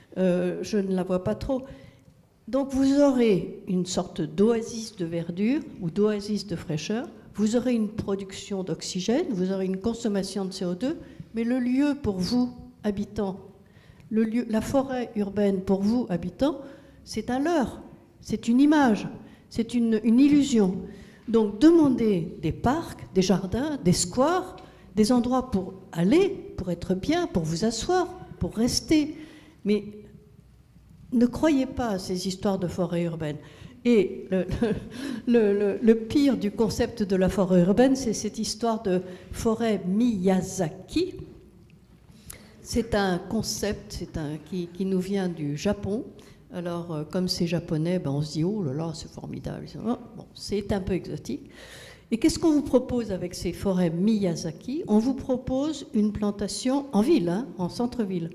Donc vous aurez une sorte d'oasis de verdure ou d'oasis de fraîcheur, vous aurez une production d'oxygène, vous aurez une consommation de CO2, mais le lieu pour vous, habitants, la forêt urbaine pour vous, habitants, c'est un leurre, c'est une image, c'est une illusion. Donc demandez des parcs, des jardins, des squares, des endroits pour aller, pour être bien, pour vous asseoir, pour rester. Mais ne croyez pas à ces histoires de forêt urbaine. Et le pire du concept de la forêt urbaine, c'est cette histoire de forêt Miyazaki. C'est un concept qui nous vient du Japon. Alors, comme c'est japonais, ben on se dit, oh là là, c'est formidable. Bon, c'est un peu exotique. Et qu'est-ce qu'on vous propose avec ces forêts Miyazaki? On vous propose une plantation en ville, hein, en centre-ville,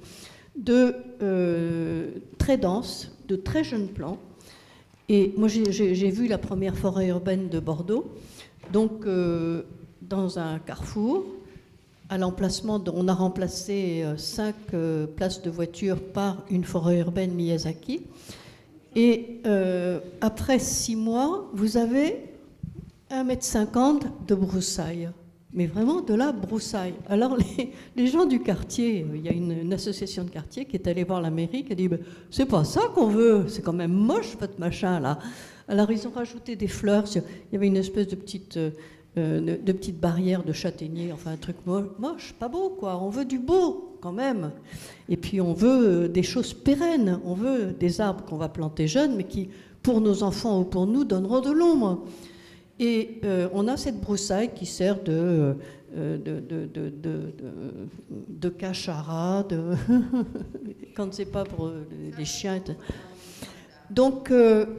très dense, de très jeunes plants. Et moi, j'ai vu la première forêt urbaine de Bordeaux, donc dans un carrefour. À l'emplacement, on a remplacé 5 places de voiture par une forêt urbaine Miyazaki. Et après 6 mois, vous avez 1,50 m de broussailles. Mais vraiment de la broussaille. Alors les gens du quartier, il y a une association de quartier qui est allée voir la mairie, qui a dit c'est pas ça qu'on veut, c'est quand même moche votre machin là. Alors ils ont rajouté des fleurs, il y avait une espèce de petite barrière de châtaignier, enfin un truc moche, pas beau quoi. On veut du beau quand même. Et puis on veut des choses pérennes, on veut des arbres qu'on va planter jeunes, mais qui pour nos enfants ou pour nous donneront de l'ombre. Et on a cette broussaille qui sert de cachara, quand c'est pas pour les chiens. Donc,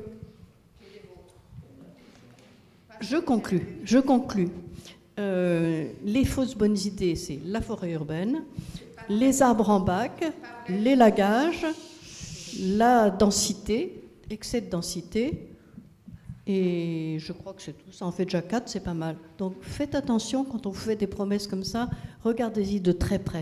je conclus. Les fausses bonnes idées, c'est la forêt urbaine, les arbres en bac, l'élagage, la densité, excès de densité. Et je crois que c'est tout. Ça en fait déjà 4, c'est pas mal. Donc faites attention quand on vous fait des promesses comme ça, regardez-y de très près.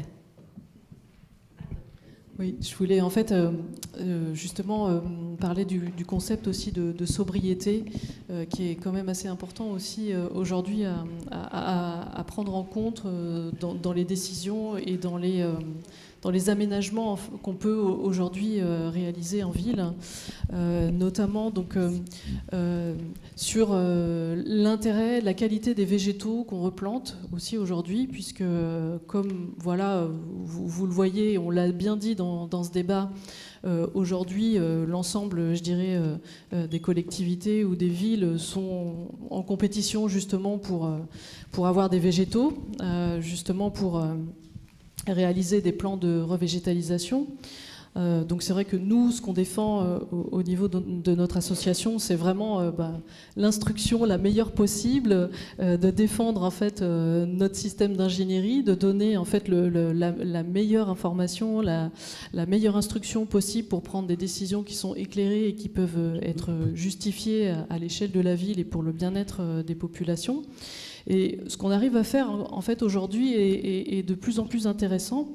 Oui, je voulais en fait justement parler du concept aussi de sobriété qui est quand même assez important aussi aujourd'hui à prendre en compte dans les décisions et dans les aménagements qu'on peut aujourd'hui réaliser en ville, notamment donc, sur l'intérêt, la qualité des végétaux qu'on replante aussi aujourd'hui, puisque comme voilà, vous le voyez, on l'a bien dit dans ce débat, Aujourd'hui, l'ensemble, je dirais, des collectivités ou des villes sont en compétition justement pour avoir des végétaux, justement pour réaliser des plans de revégétalisation. Donc c'est vrai que nous, ce qu'on défend au niveau de notre association, c'est vraiment l'instruction la meilleure possible, de défendre en fait notre système d'ingénierie, de donner en fait la meilleure information, la meilleure instruction possible pour prendre des décisions qui sont éclairées et qui peuvent être justifiées à l'échelle de la ville et pour le bien-être des populations. Et ce qu'on arrive à faire en fait aujourd'hui est de plus en plus intéressant.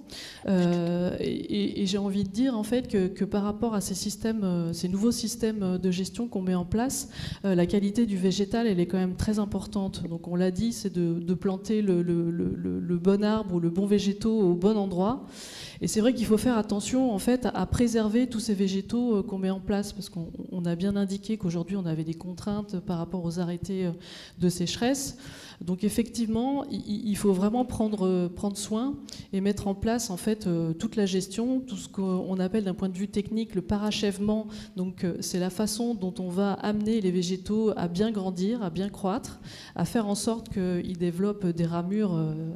Et j'ai envie de dire en fait que par rapport à ces nouveaux systèmes de gestion qu'on met en place, la qualité du végétal elle est quand même très importante. Donc on l'a dit, c'est de planter le bon arbre ou le bon végétaux au bon endroit. Et c'est vrai qu'il faut faire attention en fait à préserver tous ces végétaux qu'on met en place, parce qu'on a bien indiqué qu'aujourd'hui on avait des contraintes par rapport aux arrêtés de sécheresse. Donc effectivement, il faut vraiment prendre soin et mettre en place en fait toute la gestion, tout ce qu'on appelle d'un point de vue technique le parachèvement. Donc c'est la façon dont on va amener les végétaux à bien grandir, à bien croître, à faire en sorte qu'ils développent des ramures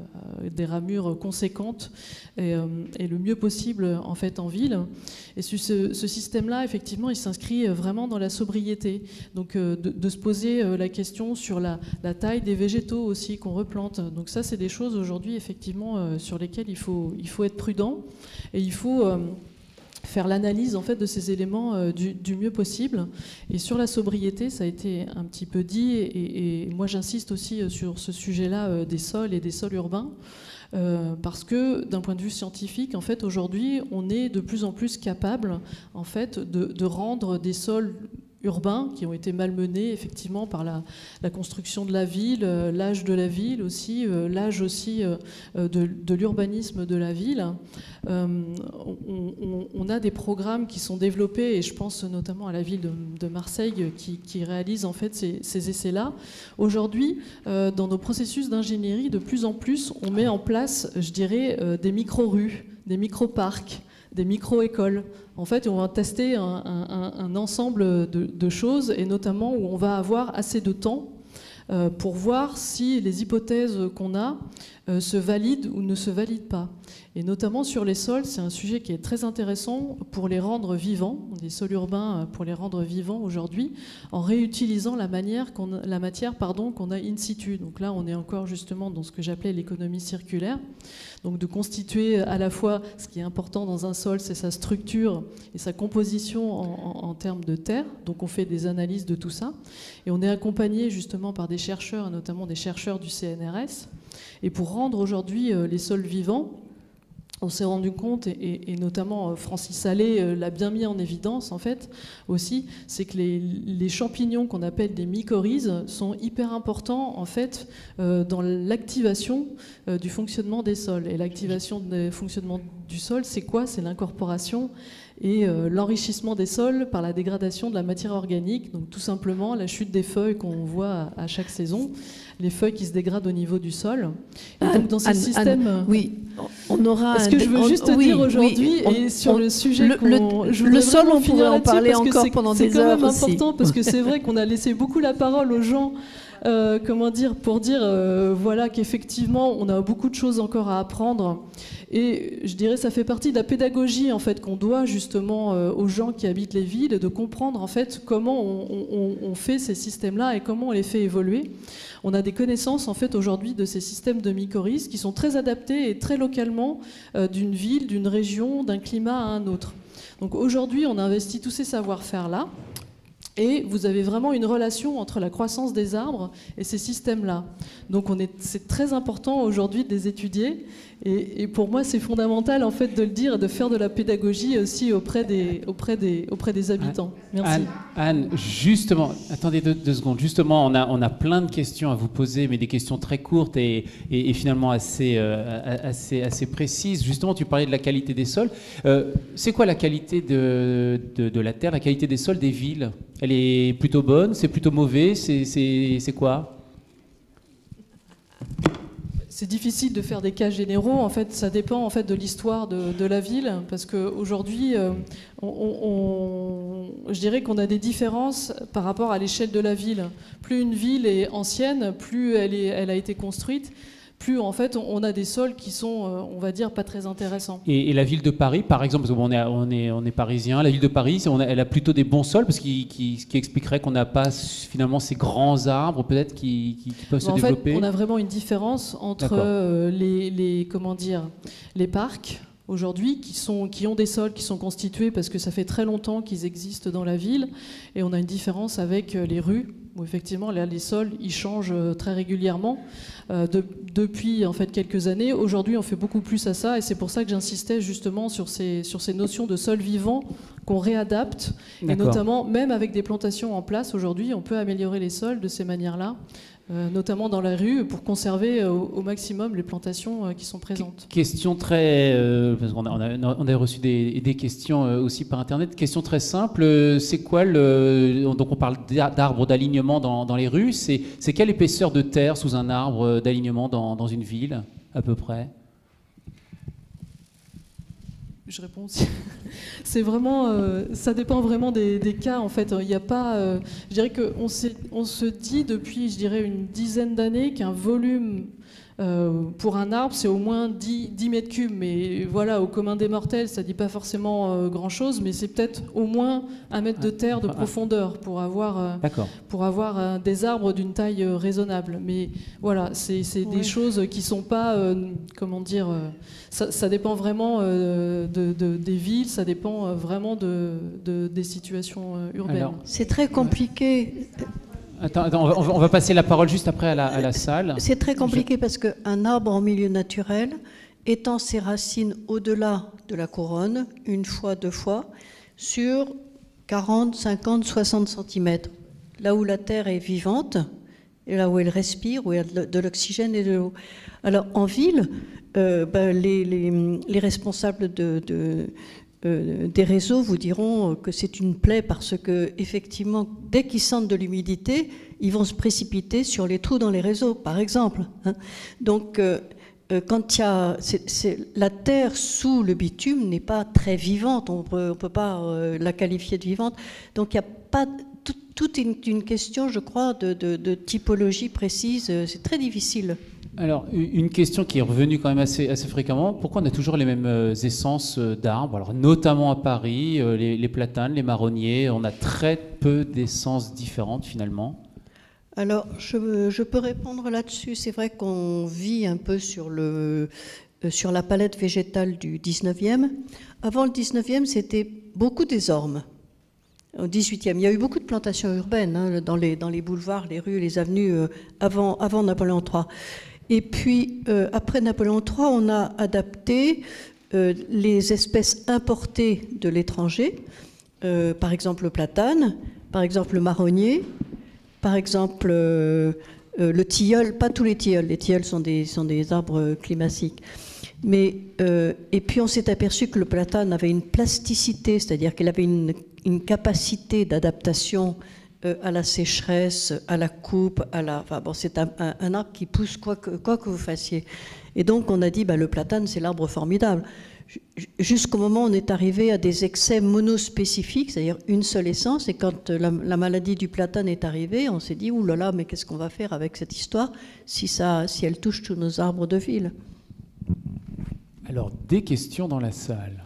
conséquentes et le mieux possible en fait en ville. Et ce système-là, effectivement, il s'inscrit vraiment dans la sobriété. Donc de se poser la question sur la taille des végétaux aussi qu'on replante. Donc ça, c'est des choses aujourd'hui, effectivement, sur lesquelles il faut être prudent et il faut faire l'analyse en fait de ces éléments du mieux possible. Et sur la sobriété, ça a été un petit peu dit, et moi j'insiste aussi sur ce sujet-là des sols et des sols urbains. Parce que d'un point de vue scientifique, en fait, aujourd'hui, on est de plus en plus capable, en fait, de rendre des sols urbains qui ont été malmenés effectivement par la construction de la ville, l'âge de la ville aussi, l'âge aussi de l'urbanisme de la ville. On a des programmes qui sont développés, et je pense notamment à la ville de Marseille qui réalise en fait ces essais-là. Aujourd'hui, dans nos processus d'ingénierie, de plus en plus, on met en place, je dirais, des micro-rues, des micro-parcs, des micro-écoles. En fait, on va tester un ensemble de choses, et notamment où on va avoir assez de temps pour voir si les hypothèses qu'on a se valident ou ne se valident pas. Et notamment sur les sols, c'est un sujet qui est très intéressant pour les rendre vivants, des sols urbains pour les rendre vivants aujourd'hui, en réutilisant la matière qu'on a in situ. Donc là, on est encore justement dans ce que j'appelais l'économie circulaire. Donc de constituer à la fois, ce qui est important dans un sol, c'est sa structure et sa composition en termes de terre. Donc on fait des analyses de tout ça. Et on est accompagné justement par des chercheurs, notamment des chercheurs du CNRS. Et pour rendre aujourd'hui les sols vivants, on s'est rendu compte, et notamment Francis Allais l'a bien mis en évidence en fait aussi, c'est que les champignons qu'on appelle des mycorhizes sont hyper importants en fait dans l'activation du fonctionnement des sols. Et l'activation du fonctionnement du sol, c'est quoi? C'est l'incorporation et l'enrichissement des sols par la dégradation de la matière organique, donc tout simplement la chute des feuilles qu'on voit à chaque saison, les feuilles qui se dégradent au niveau du sol. Et donc dans ce système... oui, on aura... Ce que je veux juste dire aujourd'hui, et sur le sujet le sol, on pourrait en parler encore pendant des heures aussi. C'est quand même important, parce que c'est vrai qu'on a laissé beaucoup la parole aux gens, pour dire voilà, qu'effectivement, on a beaucoup de choses encore à apprendre. Et je dirais ça fait partie de la pédagogie en fait qu'on doit justement aux gens qui habitent les villes, de comprendre en fait comment on fait ces systèmes-là et comment on les fait évoluer. On a des connaissances en fait aujourd'hui de ces systèmes de mycorhizes qui sont très adaptés et très localement d'une ville, d'une région, d'un climat à un autre. Donc aujourd'hui, on investit tous ces savoir-faire-là. Et vous avez vraiment une relation entre la croissance des arbres et ces systèmes-là. Donc c'est très important aujourd'hui de les étudier. Et pour moi, c'est fondamental en fait de le dire et de faire de la pédagogie aussi auprès des habitants. Merci. Anne, justement, attendez deux secondes. Justement, on a plein de questions à vous poser, mais des questions très courtes et finalement assez précises. Justement, tu parlais de la qualité des sols. C'est quoi la qualité de la terre, la qualité des sols des villes? Elle est plutôt bonne, c'est plutôt mauvais, c'est quoi? c'est difficile de faire des cas généraux. En fait, ça dépend en fait de l'histoire de la ville, parce qu'aujourd'hui, je dirais qu'on a des différences par rapport à l'échelle de la ville. Plus une ville est ancienne, plus elle a été construite, plus en fait on a des sols qui sont, on va dire, pas très intéressants. Et la ville de Paris, par exemple, parce qu'on est parisien, la ville de Paris, elle a plutôt des bons sols, parce qui expliquerait qu'on n'a pas finalement ces grands arbres peut-être qui peuvent se développer. En fait, on a vraiment une différence entre les parcs aujourd'hui qui ont des sols qui sont constitués parce que ça fait très longtemps qu'ils existent dans la ville, et on a une différence avec les rues où effectivement là, les sols ils changent très régulièrement depuis en fait quelques années. Aujourd'hui on fait beaucoup plus à ça, et c'est pour ça que j'insistais justement sur ces notions de sol vivant qu'on réadapte, et notamment même avec des plantations en place aujourd'hui on peut améliorer les sols de ces manières-là. Notamment dans la rue, pour conserver au maximum les plantations qui sont présentes. Question très... parce qu'on a reçu des questions aussi par Internet. Question très simple, c'est quoi donc on parle d'arbres d'alignement dans les rues, c'est quelle épaisseur de terre sous un arbre d'alignement dans une ville, à peu près? Je réponds aussi. C'est vraiment, ça dépend vraiment des cas en fait. Il n'y a pas, je dirais qu'on se dit depuis, je dirais, une dizaine d'années qu'un volume pour un arbre c'est au moins 10 mètres cubes. Mais voilà, au commun des mortels, ça ne dit pas forcément grand-chose, mais c'est peut-être au moins 1 mètre de terre de profondeur pour avoir des arbres d'une taille raisonnable. Mais voilà, c'est des choses qui ne sont pas, comment dire, ça dépend vraiment des villes, ça dépend vraiment des situations urbaines. C'est très compliqué. Attends, on va passer la parole juste après à la salle. C'est très compliqué parce qu'un arbre en milieu naturel étend ses racines au-delà de la couronne, une fois, 2 fois, sur 40, 50, 60 cm. Là où la terre est vivante, et là où elle respire, où il y a de l'oxygène et de l'eau. Alors en ville, les responsables des réseaux vous diront que c'est une plaie parce que effectivement, dès qu'ils sentent de l'humidité, ils vont se précipiter sur les trous dans les réseaux, par exemple. Donc, quand il y a la terre sous le bitume n'est pas très vivante, on peut pas la qualifier de vivante. Donc, il n'y a pas toute une question, je crois, de typologie précise. C'est très difficile. Alors, une question qui est revenue quand même assez fréquemment, pourquoi on a toujours les mêmes essences d'arbres? Alors, notamment à Paris, les platanes, les marronniers, on a très peu d'essences différentes finalement. Alors, je peux répondre là-dessus. C'est vrai qu'on vit un peu sur la palette végétale du 19e. Avant le 19e, c'était beaucoup des ormes. Au 18e, il y a eu beaucoup de plantations urbaines dans les boulevards, les rues, les avenues avant Napoléon III. Et puis, après Napoléon III, on a adapté les espèces importées de l'étranger, par exemple le platane, par exemple le marronnier, par exemple le tilleul, pas tous les tilleuls sont des arbres climatiques. Mais, et puis on s'est aperçu que le platane avait une plasticité, c'est-à-dire qu'il avait une capacité d'adaptation à la sécheresse, à la coupe, c'est un arbre qui pousse quoi que vous fassiez. Et donc on a dit, le platane c'est l'arbre formidable. Jusqu'au moment où on est arrivé à des excès monospécifiques, c'est-à-dire une seule essence, et quand la maladie du platane est arrivée, on s'est dit, oulala, mais qu'est-ce qu'on va faire avec cette histoire si elle touche tous nos arbres de ville? Alors, des questions dans la salle.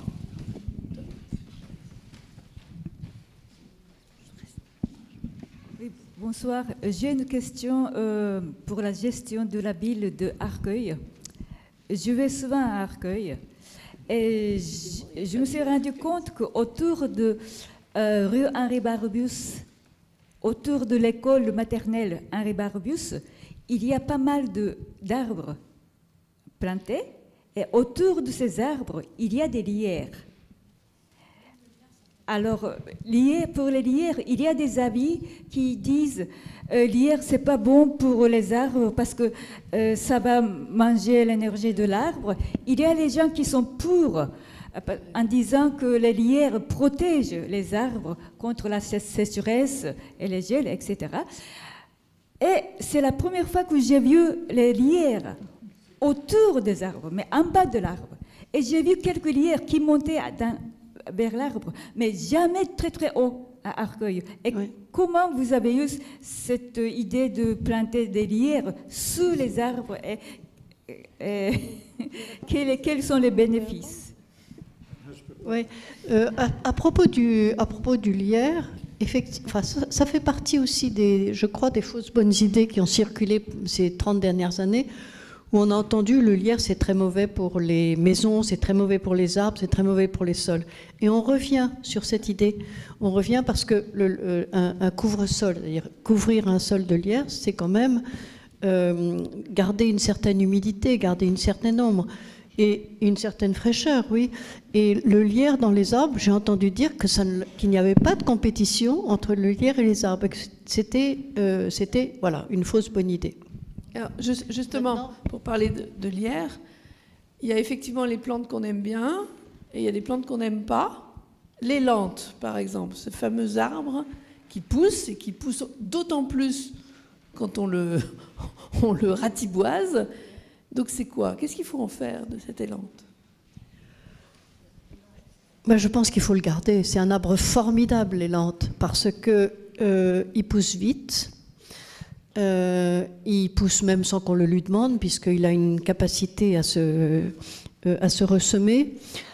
Bonsoir, j'ai une question pour la gestion de la ville de Arcueil. Je vais souvent à Arcueil et je me suis rendu compte qu'autour de rue Henri Barbusse, autour de l'école maternelle Henri Barbusse, il y a pas mal d'arbres plantés et autour de ces arbres, il y a des lierres. Alors, pour les lierres, il y a des avis qui disent lierre, c'est pas bon pour les arbres parce que ça va manger l'énergie de l'arbre. Il y a les gens qui sont pour, en disant que les lierres protègent les arbres contre la sécheresse et les gels, etc. Et c'est la première fois que j'ai vu les lierres autour des arbres, mais en bas de l'arbre. Et j'ai vu quelques lierres qui montaient vers l'arbre, mais jamais très très haut à Arcueil. Et Oui. comment vous avez eu cette idée de planter des lierres sous les arbres et quels sont les bénéfices? Oui. À propos du lierre, effectivement, ça fait partie aussi je crois, des fausses bonnes idées qui ont circulé ces 30 dernières années, où on a entendu le lierre c'est très mauvais pour les maisons, c'est très mauvais pour les arbres, c'est très mauvais pour les sols. Et on revient sur cette idée. On revient parce que un couvre-sol, c'est-à-dire couvrir un sol de lierre, c'est quand même garder une certaine humidité, garder une certaine ombre et une certaine fraîcheur, oui. Et le lierre dans les arbres, j'ai entendu dire qu'il n'y avait pas de compétition entre le lierre et les arbres. C'était voilà, une fausse bonne idée. Alors, justement, pour parler de lierre, il y a effectivement les plantes qu'on aime bien et il y a des plantes qu'on n'aime pas. Les lentes, par exemple, ce fameux arbre qui pousse et qui pousse d'autant plus quand on le ratiboise. Donc c'est quoi? Qu'est-ce qu'il faut en faire de cette élante? Ben, je pense qu'il faut le garder. C'est un arbre formidable, l'élante, parce qu'il pousse vite. Il pousse même sans qu'on le lui demande, puisqu'il a une capacité à se ressemer.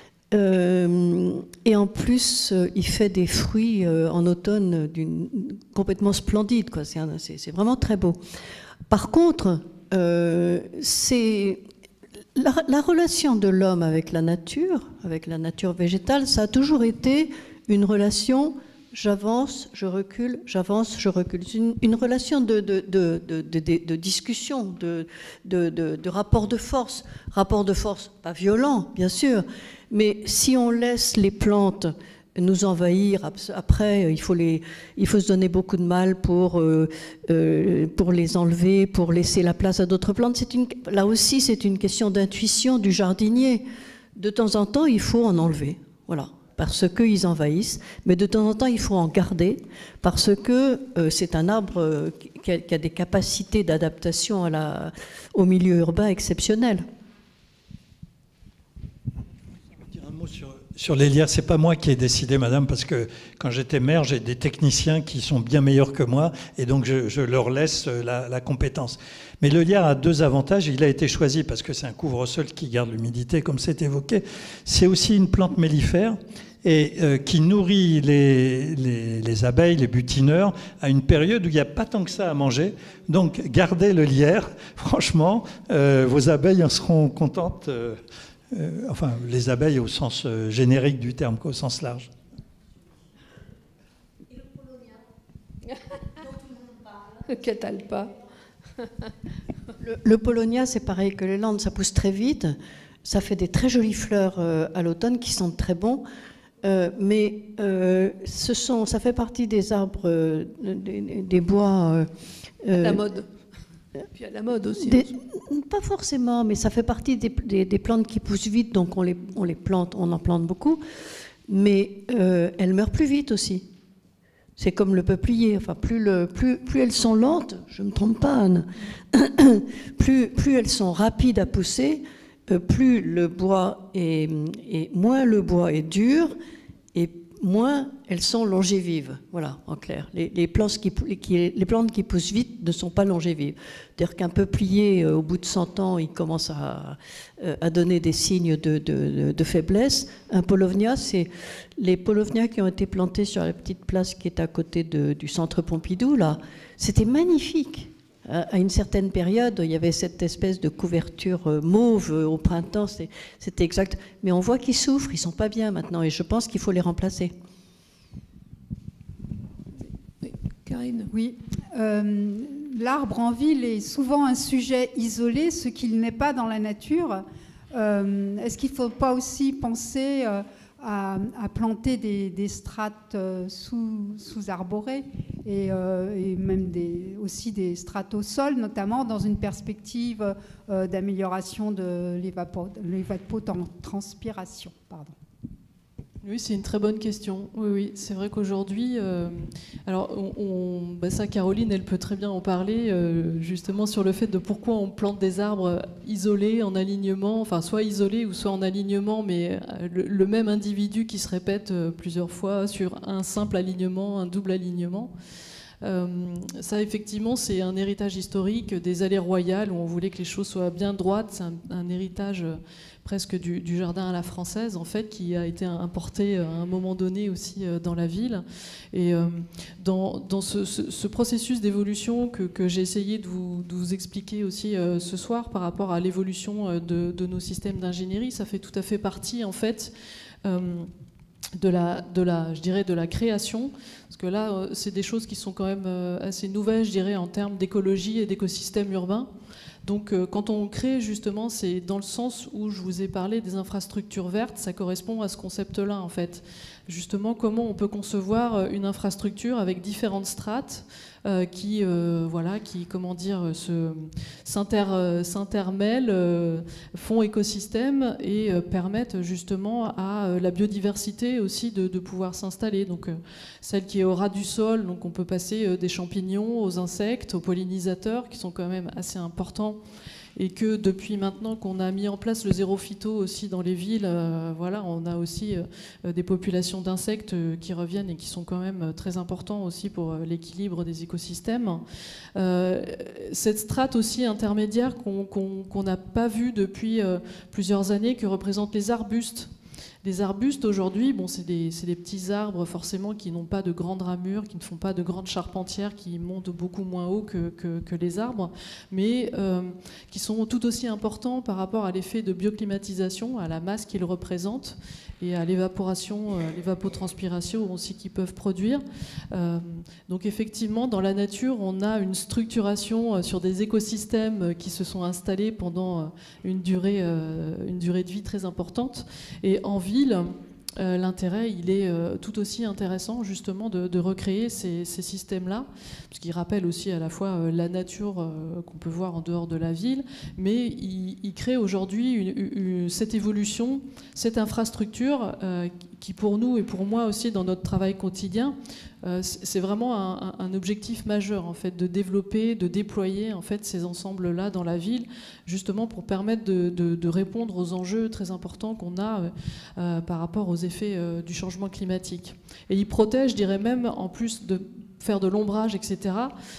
Et en plus, il fait des fruits en automne complètement splendides, quoi. C'est vraiment très beau. Par contre, c'est la relation de l'homme avec la nature végétale, ça a toujours été une relation j'avance, je recule, j'avance, je recule. C'est une relation de discussion, de rapport de force. Rapport de force, pas violent, bien sûr, mais si on laisse les plantes nous envahir, après, il faut se donner beaucoup de mal pour les enlever, pour laisser la place à d'autres plantes. Là aussi, c'est une question d'intuition du jardinier. De temps en temps, il faut en enlever. Voilà. Parce qu'ils envahissent, mais de temps en temps, il faut en garder, parce que c'est un arbre qui a des capacités d'adaptation au milieu urbain exceptionnelles. Je vais dire un mot sur les lierres. C'est pas moi qui ai décidé, madame, parce que quand j'étais maire, j'ai des techniciens qui sont bien meilleurs que moi, et donc je leur laisse la compétence. Mais le lierre a deux avantages. Il a été choisi parce que c'est un couvre-sol qui garde l'humidité, comme c'est évoqué. C'est aussi une plante mellifère et qui nourrit les abeilles, les butineurs, à une période où il n'y a pas tant que ça à manger. Donc, gardez le lierre. Franchement, vos abeilles en seront contentes. Enfin, les abeilles au sens générique du terme, qu'au sens large. Et le polonia dont tout le monde parle. Qu'attale pas. Le polonia, c'est pareil que les landes, ça pousse très vite. Ça fait des très jolies fleurs à l'automne qui sentent très bon. Mais ça fait partie des arbres, des bois... à la mode. Puis à la mode aussi. Pas forcément, mais ça fait partie des plantes qui poussent vite, donc on les plante, on en plante beaucoup. Mais elles meurent plus vite aussi. C'est comme le peuplier. Enfin, plus elles sont lentes, je ne me trompe pas, Anne, plus elles sont rapides à pousser, plus le bois moins le bois est dur et moins elles sont longévives. Voilà, en clair. Les plantes qui poussent vite ne sont pas longévives. C'est-à-dire qu'un peuplier, au bout de 100 ans, il commence à donner des signes de faiblesse. Un paulownia, c'est les paulownias qui ont été plantés sur la petite place qui est à côté du centre Pompidou, là. C'était magnifique. À une certaine période, il y avait cette espèce de couverture mauve au printemps, c'était exact. Mais on voit qu'ils souffrent, ils ne sont pas bien maintenant, et je pense qu'il faut les remplacer. Karine. Oui. L'arbre en ville est souvent un sujet isolé, ce qu'il n'est pas dans la nature. Est-ce qu'il ne faut pas aussi penser à planter des strates sous-arborées et même aussi des strates au sol, notamment dans une perspective d'amélioration de l'évapotranspiration. Pardon. Oui, c'est une très bonne question. Oui, oui, c'est vrai qu'aujourd'hui, alors ça, Caroline, elle peut très bien en parler, justement sur le fait de pourquoi on plante des arbres isolés en alignement, enfin soit isolés ou soit en alignement, mais le même individu qui se répète plusieurs fois sur un simple alignement, un double alignement. Ça, effectivement, c'est un héritage historique des allées royales où on voulait que les choses soient bien droites. C'est un héritage presque du jardin à la française, en fait, qui a été importé à un moment donné aussi dans la ville. Et dans ce processus d'évolution que j'ai essayé de vous expliquer aussi ce soir par rapport à l'évolution de nos systèmes d'ingénierie, ça fait tout à fait partie, en fait, de la création, parce que là, c'est des choses qui sont quand même assez nouvelles, je dirais, en termes d'écologie et d'écosystème urbain. Donc, quand on crée, justement, c'est dans le sens où je vous ai parlé des infrastructures vertes, ça correspond à ce concept-là, en fait. Justement, comment on peut concevoir une infrastructure avec différentes strates qui comment dire, s'intermêlent, font écosystème et permettent justement à la biodiversité aussi de pouvoir s'installer. Donc, celle qui est au ras du sol, donc on peut passer des champignons aux insectes, aux pollinisateurs, qui sont quand même assez importants. Et que depuis maintenant qu'on a mis en place le zéro phyto aussi dans les villes, on a aussi des populations d'insectes qui reviennent et qui sont quand même très importants aussi pour l'équilibre des écosystèmes. Cette strate aussi intermédiaire qu'on n'a pas vue depuis plusieurs années, que représentent les arbustes. Les arbustes aujourd'hui, c'est des petits arbres forcément qui n'ont pas de grandes ramures, qui ne font pas de grandes charpentières, qui montent beaucoup moins haut que les arbres, mais qui sont tout aussi importants par rapport à l'effet de bioclimatisation, à la masse qu'ils représentent et à l'évaporation, l'évapotranspiration aussi qu'ils peuvent produire. Donc effectivement, dans la nature, on a une structuration sur des écosystèmes qui se sont installés pendant une durée de vie très importante. Et en ville, l'intérêt, il est tout aussi intéressant justement de recréer ces systèmes-là, parce qu'ils rappellent aussi à la fois la nature qu'on peut voir en dehors de la ville, mais ils créent aujourd'hui cette évolution, cette infrastructure qui pour nous et pour moi aussi dans notre travail quotidien, c'est vraiment un objectif majeur en fait, de développer, de déployer en fait ces ensembles-là dans la ville, justement pour permettre de répondre aux enjeux très importants qu'on a par rapport aux effets du changement climatique. Et ils protègent, je dirais même, en plus de faire de l'ombrage, etc.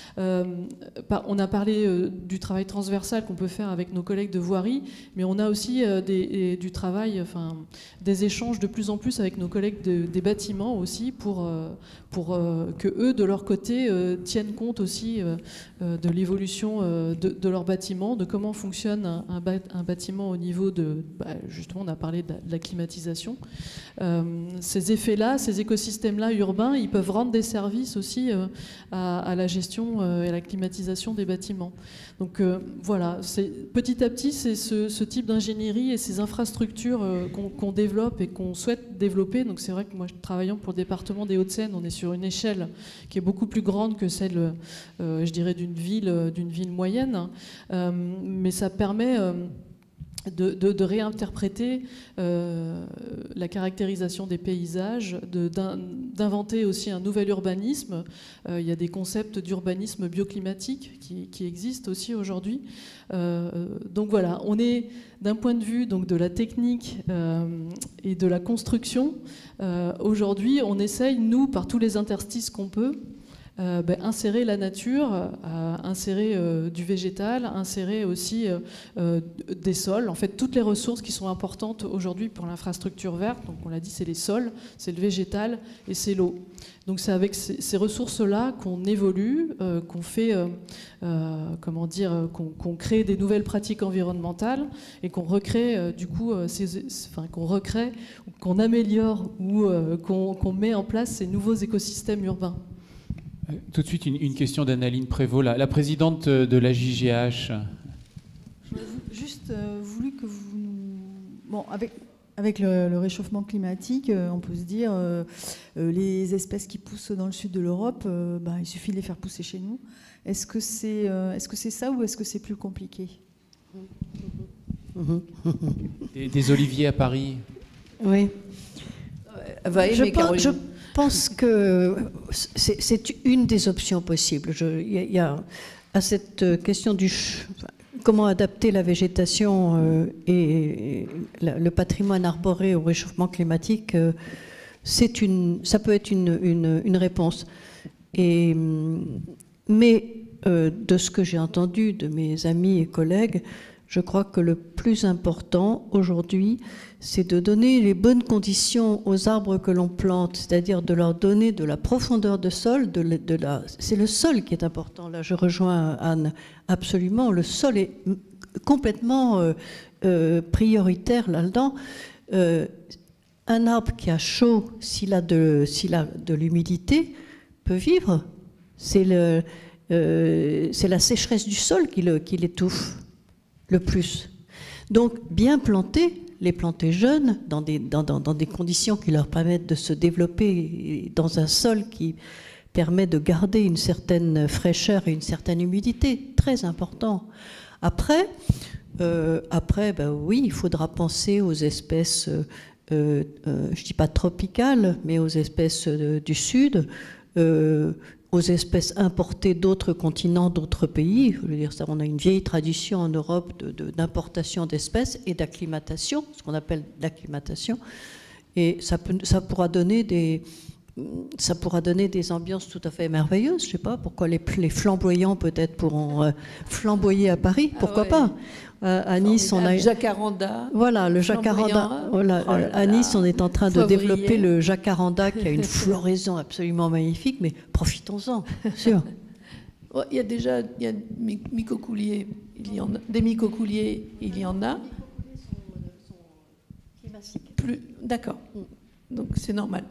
On a parlé du travail transversal qu'on peut faire avec nos collègues de voirie, mais on a aussi du travail, des échanges de plus en plus avec nos collègues des bâtiments aussi pour que eux, de leur côté, tiennent compte aussi de l'évolution de leur bâtiment, de comment fonctionne un bâtiment au niveau de... justement, on a parlé de la climatisation. Ces effets-là, ces écosystèmes-là urbains, ils peuvent rendre des services aussi à la gestion et à la climatisation des bâtiments. Donc voilà, petit à petit, c'est ce type d'ingénierie et ces infrastructures qu'on développe et qu'on souhaite développer. Donc c'est vrai que moi, travaillant pour le département des Hauts-de-Seine, on est sur une échelle qui est beaucoup plus grande que celle, je dirais, d'une ville moyenne. Mais ça permet... De réinterpréter la caractérisation des paysages, d'inventer aussi un nouvel urbanisme. Il y a des concepts d'urbanisme bioclimatique qui existent aussi aujourd'hui. Donc voilà, on est d'un point de vue donc, de la technique et de la construction. Aujourd'hui, on essaye, nous, par tous les interstices qu'on peut, insérer la nature, insérer du végétal, insérer aussi des sols, en fait toutes les ressources qui sont importantes aujourd'hui pour l'infrastructure verte. Donc on l'a dit, c'est les sols, c'est le végétal et c'est l'eau. Donc c'est avec ces ressources-là qu'on évolue, qu'on fait, qu'on crée des nouvelles pratiques environnementales et qu'on recrée qu'on améliore ou qu'on met en place ces nouveaux écosystèmes urbains. Tout de suite, une question d'Annaline Prévost, la présidente de la JGH. J'aurais juste voulu que vous nous... Bon, avec le réchauffement climatique, on peut se dire les espèces qui poussent dans le sud de l'Europe, il suffit de les faire pousser chez nous. Est-ce que c'est ça ou est-ce que c'est plus compliqué? Des oliviers à Paris. Oui. va aimer, Caroline. Je pense que c'est une des options possibles. Il y a à cette question du comment adapter la végétation et le patrimoine arboré au réchauffement climatique, ça peut être une réponse. Mais de ce que j'ai entendu de mes amis et collègues, je crois que le plus important aujourd'hui, c'est de donner les bonnes conditions aux arbres que l'on plante, c'est-à-dire de leur donner de la profondeur de sol. C'est le sol qui est important. Là, je rejoins Anne absolument. Le sol est complètement prioritaire là-dedans. Un arbre qui a chaud, s'il a de l'humidité, peut vivre. C'est la sécheresse du sol qui l'étouffe le plus. Donc, bien planter, les planter jeunes, dans des conditions qui leur permettent de se développer dans un sol qui permet de garder une certaine fraîcheur et une certaine humidité, très important. Après, oui, il faudra penser aux espèces, je ne dis pas tropicales, mais aux espèces du Sud, aux espèces importées d'autres continents, d'autres pays. Je veux dire, ça, on a une vieille tradition en Europe d'importation d'espèces et d'acclimatation, ce qu'on appelle l'acclimatation. Et ça pourra donner des ambiances tout à fait merveilleuses. Je ne sais pas pourquoi les flamboyants peut-être pourront flamboyer à Paris. Pourquoi pas? À Nice, on a le jacaranda. Voilà, le jacaranda. Voilà, à Nice, on est en train de développer le jacaranda qui a une floraison absolument magnifique, mais profitons-en, sûr. Il y a déjà mycocouliers, des mycocouliers, il y en a. Plus, d'accord. Donc c'est normal.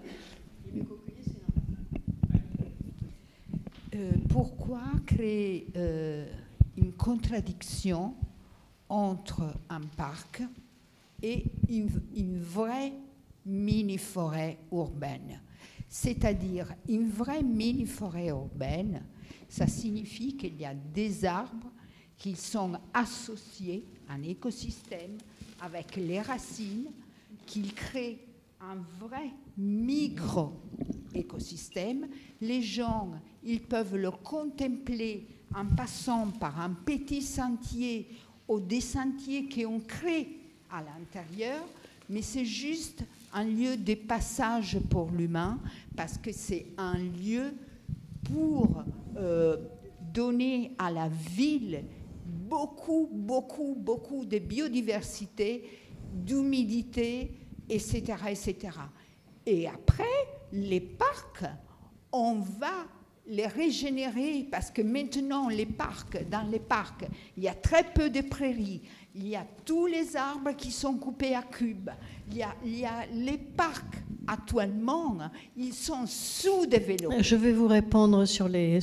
Pourquoi créer une contradiction entre un parc et une vraie mini-forêt urbaine? C'est-à-dire, une vraie mini-forêt urbaine, ça signifie qu'il y a des arbres qui sont associés à un écosystème avec les racines, qu'ils créent un vrai micro-écosystème. Les gens, ils peuvent le contempler en passant par un petit sentier ou des sentiers qui ont créé à l'intérieur, mais c'est juste un lieu de passage pour l'humain, parce que c'est un lieu pour donner à la ville beaucoup de biodiversité, d'humidité, etc., etc. Et après, les parcs, on va les régénérer, parce que maintenant, dans les parcs, il y a très peu de prairies, il y a tous les arbres qui sont coupés à cubes, il y a les parcs, actuellement, ils sont sous-développés. Je vais vous répondre sur les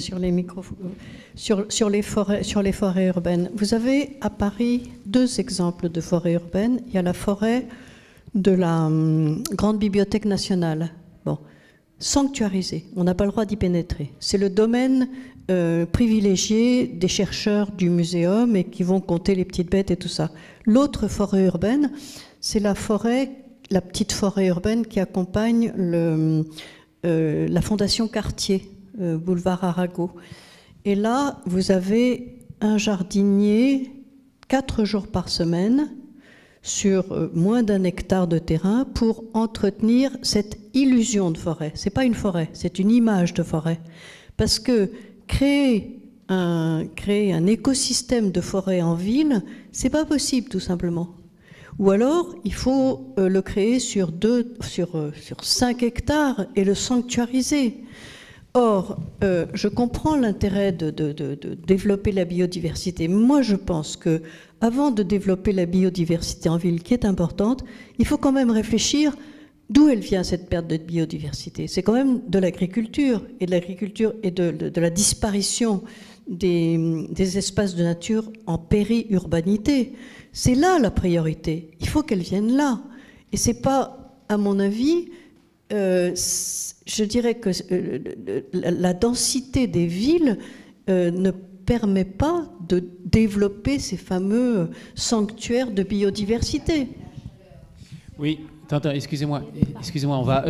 forêts urbaines. Vous avez à Paris 2 exemples de forêts urbaines. Il y a la forêt de la Grande Bibliothèque nationale. Bon, sanctuarisée, on n'a pas le droit d'y pénétrer. C'est le domaine privilégié des chercheurs du muséum et qui vont compter les petites bêtes et tout ça. L'autre forêt urbaine, c'est la petite forêt urbaine qui accompagne la Fondation Cartier, boulevard Arago. Et là, vous avez un jardinier 4 jours par semaine sur moins d'1 hectare de terrain pour entretenir cette illusion de forêt. Ce n'est pas une forêt, c'est une image de forêt. Parce que créer un écosystème de forêt en ville, ce n'est pas possible tout simplement. Ou alors, il faut le créer sur 5 hectares et le sanctuariser. Or, je comprends l'intérêt de développer la biodiversité. Moi, je pense que avant de développer la biodiversité en ville, qui est importante, il faut quand même réfléchir d'où elle vient cette perte de biodiversité. C'est quand même de l'agriculture et de la disparition des espaces de nature en périurbanité. C'est là la priorité. Il faut qu'elle vienne là. Et c'est pas, à mon avis, je dirais que la densité des villes ne permet pas de développer ces fameux sanctuaires de biodiversité. Oui, attends, excusez-moi, on va,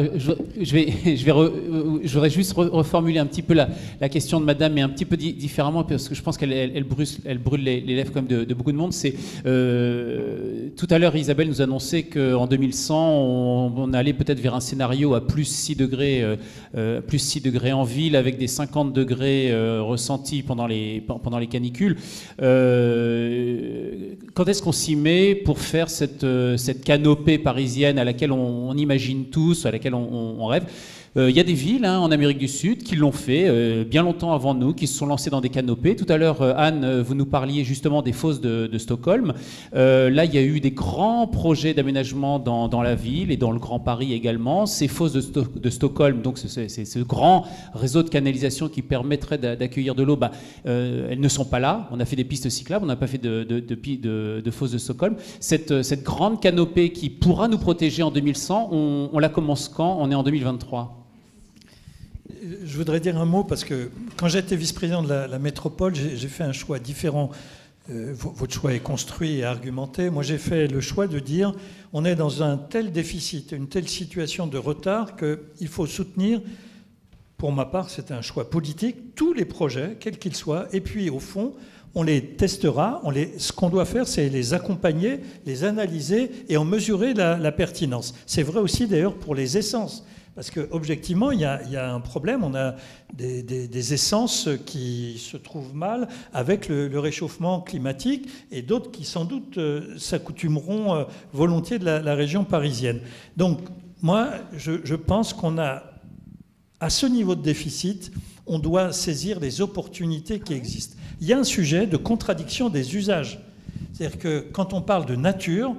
je voudrais juste reformuler un petit peu la question de Madame, mais un petit peu différemment, parce que je pense qu'elle brûle les lèvres comme de beaucoup de monde. C'est tout à l'heure, Isabelle nous annonçait qu'en 2100, on allait peut-être vers un scénario à plus 6 degrés en ville, avec des 50 degrés ressentis pendant les canicules. Quand est-ce qu'on s'y met pour faire cette canopée parisienne à laquelle on imagine tous, à laquelle on rêve? Il y a des villes en Amérique du Sud qui l'ont fait bien longtemps avant nous, qui se sont lancées dans des canopées. Tout à l'heure, Anne, vous nous parliez justement des fosses de Stockholm. Là, il y a eu des grands projets d'aménagement dans la ville et dans le Grand Paris également. Ces fosses de Stockholm, donc c'est ce grand réseau de canalisation qui permettrait d'accueillir de l'eau, elles ne sont pas là. On a fait des pistes cyclables, on n'a pas fait de fosses de Stockholm. Cette grande canopée qui pourra nous protéger en 2100, on la commence quand? On est en 2023. Je voudrais dire un mot parce que quand j'étais vice-président de la métropole, j'ai fait un choix différent. Votre choix est construit et argumenté. Moi, j'ai fait le choix de dire on est dans un tel déficit, une telle situation de retard qu'il faut soutenir, pour ma part, c'est un choix politique, tous les projets, quels qu'ils soient. Et puis, au fond, on les testera. Ce qu'on doit faire, c'est les accompagner, les analyser et en mesurer la pertinence. C'est vrai aussi, d'ailleurs, pour les essences. Parce qu'objectivement, il y a un problème. On a des essences qui se trouvent mal avec le réchauffement climatique et d'autres qui, sans doute, s'accoutumeront volontiers de la région parisienne. Donc, moi, je pense qu'on a, à ce niveau de déficit, on doit saisir les opportunités qui existent. Il y a un sujet de contradiction des usages. C'est-à-dire que quand on parle de nature,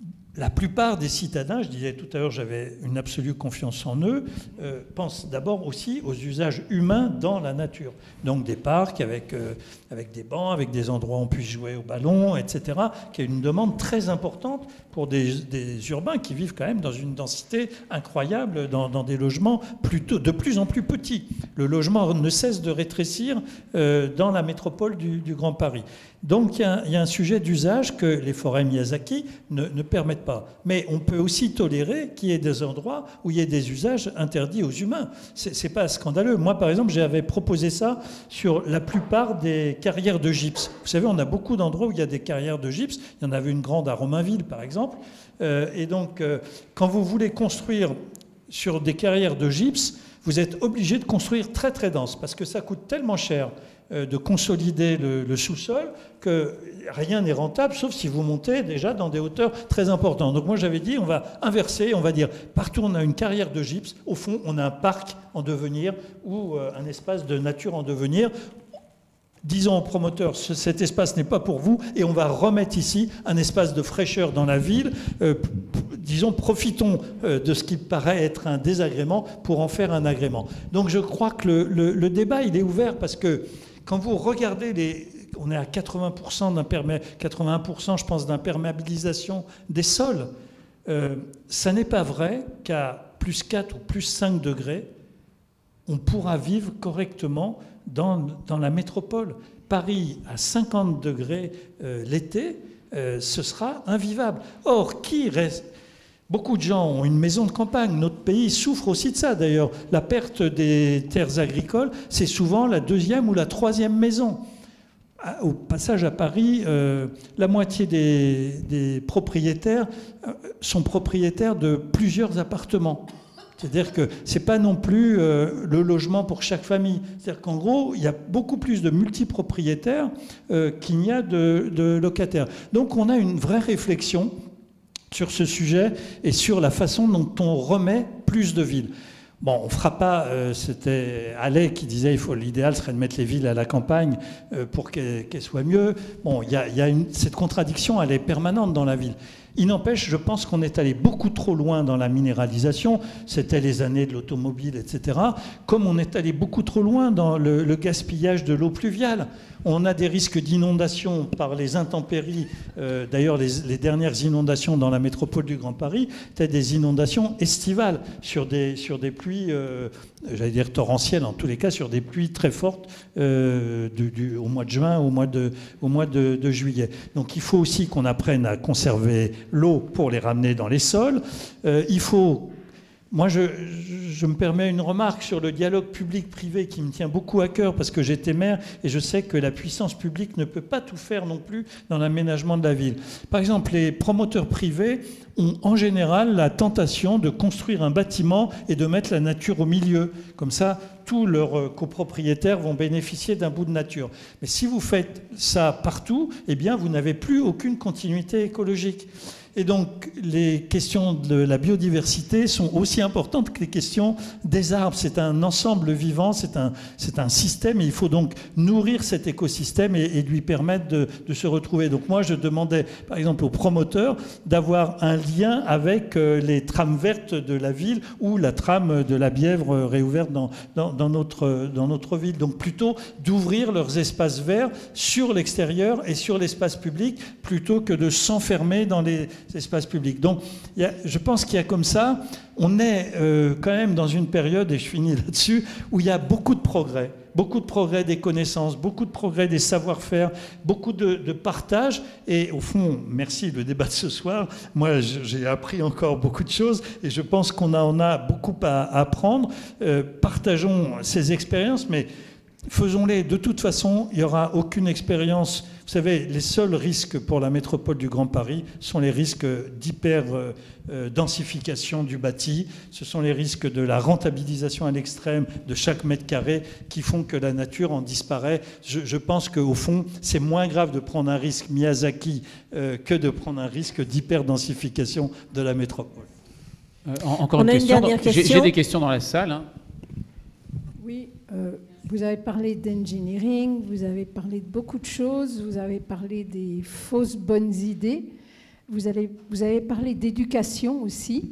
la plupart des citadins, je disais tout à l'heure, j'avais une absolue confiance en eux, pensent d'abord aussi aux usages humains dans la nature. Donc des parcs avec des bancs, avec des endroits où on puisse jouer au ballon, etc., qui est une demande très importante pour des urbains qui vivent quand même dans une densité incroyable, dans des logements de plus en plus petits. Le logement ne cesse de rétrécir dans la métropole du Grand Paris. Donc il y a un sujet d'usage que les forêts Miyazaki ne permettent pas. Mais on peut aussi tolérer qu'il y ait des endroits où il y ait des usages interdits aux humains. C'est pas scandaleux. Moi, par exemple, j'avais proposé ça sur la plupart des carrières de gypse. Vous savez, on a beaucoup d'endroits où il y a des carrières de gypse. Il y en avait une grande à Romainville, par exemple. Et donc, quand vous voulez construire sur des carrières de gypse, vous êtes obligé de construire très très dense parce que ça coûte tellement cher de consolider le sous-sol que rien n'est rentable sauf si vous montez déjà dans des hauteurs très importantes. Donc moi j'avais dit on va inverser, on va dire partout on a une carrière de gypse, au fond on a un parc en devenir ou un espace de nature en devenir. Disons aux promoteurs, cet espace n'est pas pour vous et on va remettre ici un espace de fraîcheur dans la ville. Disons, profitons de ce qui paraît être un désagrément pour en faire un agrément. Donc je crois que le débat, il est ouvert parce que quand vous regardez on est à 81% je pense d'imperméabilisation des sols. Ça n'est pas vrai qu'à plus 4 ou plus 5 degrés, on pourra vivre correctement dans la métropole. Paris, à 50 degrés l'été, ce sera invivable. Or, qui reste... Beaucoup de gens ont une maison de campagne. Notre pays souffre aussi de ça, d'ailleurs. La perte des terres agricoles, c'est souvent la deuxième ou la troisième maison. Au passage à Paris, la moitié des propriétaires sont propriétaires de plusieurs appartements. C'est-à-dire que ce n'est pas non plus le logement pour chaque famille. C'est-à-dire qu'en gros, il y a beaucoup plus de multipropriétaires qu'il n'y a de locataires. Donc on a une vraie réflexion sur ce sujet et sur la façon dont on remet plus de villes. Bon, on ne fera pas, c'était Allais qui disait l'idéal serait de mettre les villes à la campagne pour qu'elles soient mieux. Bon, cette contradiction, elle est permanente dans la ville. Il n'empêche, je pense qu'on est allé beaucoup trop loin dans la minéralisation. C'était les années de l'automobile, etc. Comme on est allé beaucoup trop loin dans le gaspillage de l'eau pluviale. On a des risques d'inondation par les intempéries. D'ailleurs, les dernières inondations dans la métropole du Grand Paris étaient des inondations estivales sur des pluies, j'allais dire torrentielles, en tous les cas sur des pluies très fortes au mois de juin, au mois de juillet. Donc il faut aussi qu'on apprenne à conserver l'eau pour les ramener dans les sols. Il faut... Moi, je me permets une remarque sur le dialogue public-privé qui me tient beaucoup à cœur parce que j'étais maire et je sais que la puissance publique ne peut pas tout faire non plus dans l'aménagement de la ville. Par exemple, les promoteurs privés ont en général la tentation de construire un bâtiment et de mettre la nature au milieu. Comme ça, tous leurs copropriétaires vont bénéficier d'un bout de nature. Mais si vous faites ça partout, eh bien, vous n'avez plus aucune continuité écologique. Et donc, les questions de la biodiversité sont aussi importantes que les questions des arbres. C'est un ensemble vivant, c'est un système, et il faut donc nourrir cet écosystème et lui permettre de se retrouver. Donc moi, je demandais, par exemple, aux promoteurs d'avoir un lien avec les trames vertes de la ville ou la trame de la Bièvre réouverte dans notre ville. Donc plutôt d'ouvrir leurs espaces verts sur l'extérieur et sur l'espace public, plutôt que de s'enfermer dans les espaces publics. Donc, je pense qu'il y a comme ça, on est quand même dans une période, et je finis là-dessus, où il y a beaucoup de progrès des connaissances, beaucoup de progrès des savoir-faire, beaucoup de partage. Et au fond, merci le débat de ce soir. Moi, j'ai appris encore beaucoup de choses et je pense qu'on en a beaucoup à apprendre. Partageons ces expériences, mais faisons-les. De toute façon, il n'y aura aucune expérience. Vous savez, les seuls risques pour la métropole du Grand Paris sont les risques d'hyper-densification du bâti. Ce sont les risques de la rentabilisation à l'extrême de chaque mètre carré qui font que la nature en disparaît. Je pense qu'au fond, c'est moins grave de prendre un risque Miyazaki que de prendre un risque d'hyper-densification de la métropole. Encore une question. J'ai des questions dans la salle. Hein. Oui. Vous avez parlé d'engineering, vous avez parlé de beaucoup de choses, vous avez parlé des fausses bonnes idées, vous avez parlé d'éducation aussi.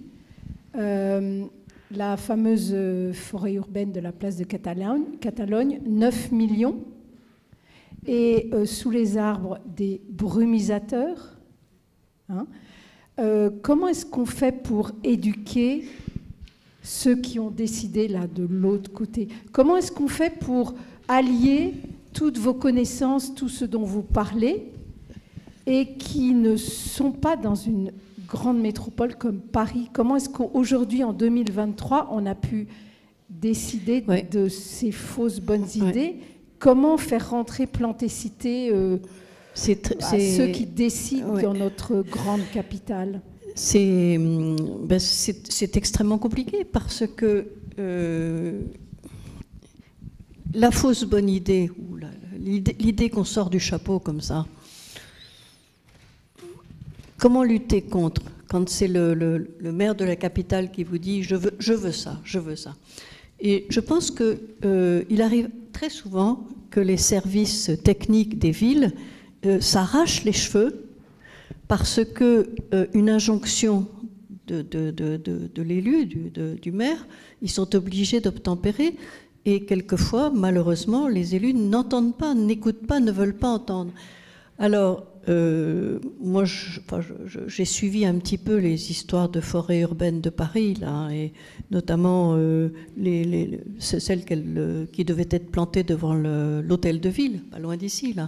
La fameuse forêt urbaine de la place de Catalogne, 9 millions. Et sous les arbres, des brumisateurs. Hein. Comment est-ce qu'on fait pour éduquer ceux qui ont décidé là de l'autre côté? Comment est-ce qu'on fait pour allier toutes vos connaissances, tout ce dont vous parlez, et qui ne sont pas dans une grande métropole comme Paris? Comment est-ce qu'aujourd'hui, en 2023, on a pu décider de ces fausses bonnes idées? Comment faire rentrer Plantécité à ceux qui décident dans notre grande capitale? C'est extrêmement compliqué parce que la fausse bonne idée, ou l'idée qu'on sort du chapeau comme ça, comment lutter contre quand c'est le maire de la capitale qui vous dit je veux ça. Et je pense qu'il arrive très souvent que les services techniques des villes s'arrachent les cheveux parce qu'une injonction de l'élu, du maire, ils sont obligés d'obtempérer et quelquefois, malheureusement, les élus n'entendent pas, n'écoutent pas, ne veulent pas entendre. Alors, moi, j'ai suivi un petit peu les histoires de forêts urbaines de Paris, là, et notamment celles qui devaient être plantées devant l'hôtel de ville, pas loin d'ici, là.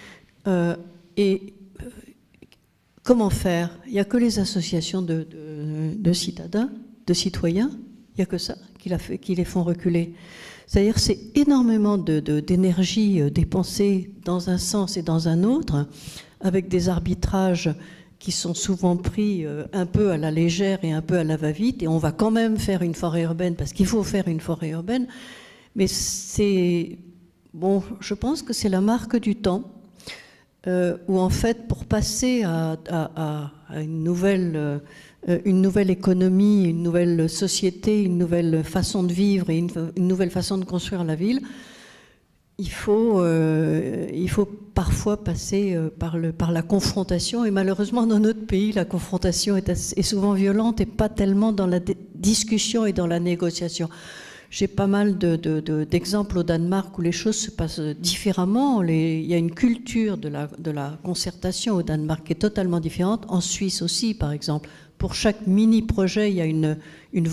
Comment faire? Il n'y a que les associations de citadins, de citoyens, il n'y a que ça qui les font reculer. C'est-à-dire c'est énormément d'énergie dépensée dans un sens et dans un autre, avec des arbitrages qui sont souvent pris un peu à la légère et un peu à la va-vite, et on va quand même faire une forêt urbaine parce qu'il faut faire une forêt urbaine. Mais je pense que c'est la marque du temps. Où en fait, pour passer à une nouvelle économie, une nouvelle société, une nouvelle façon de vivre et une nouvelle façon de construire la ville, il faut parfois passer par la confrontation. Et malheureusement, dans notre pays, la confrontation est souvent violente et pas tellement dans la discussion et dans la négociation. J'ai pas mal d'exemples au Danemark où les choses se passent différemment. Il y a une culture de la concertation au Danemark qui est totalement différente. En Suisse aussi, par exemple. Pour chaque mini-projet, il y a une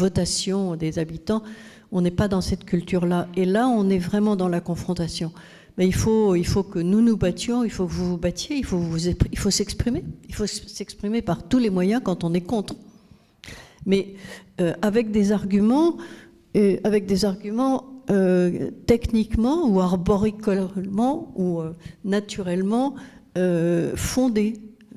votation des habitants. On n'est pas dans cette culture-là. Et là, on est vraiment dans la confrontation. Mais il faut que nous nous battions, il faut que vous vous battiez, il faut s'exprimer. Il faut s'exprimer par tous les moyens quand on est contre. Mais avec des arguments techniquement ou arboricolement ou naturellement fondés.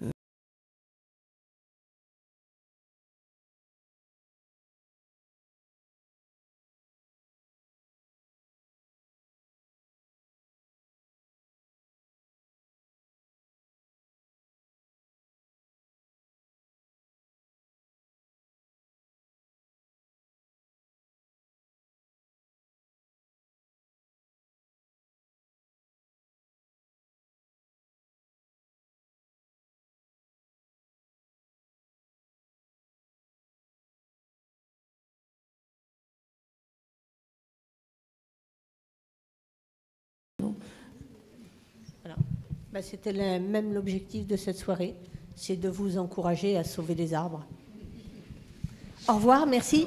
Ben, c'était même l'objectif de cette soirée, c'est de vous encourager à sauver les arbres. Au revoir, merci.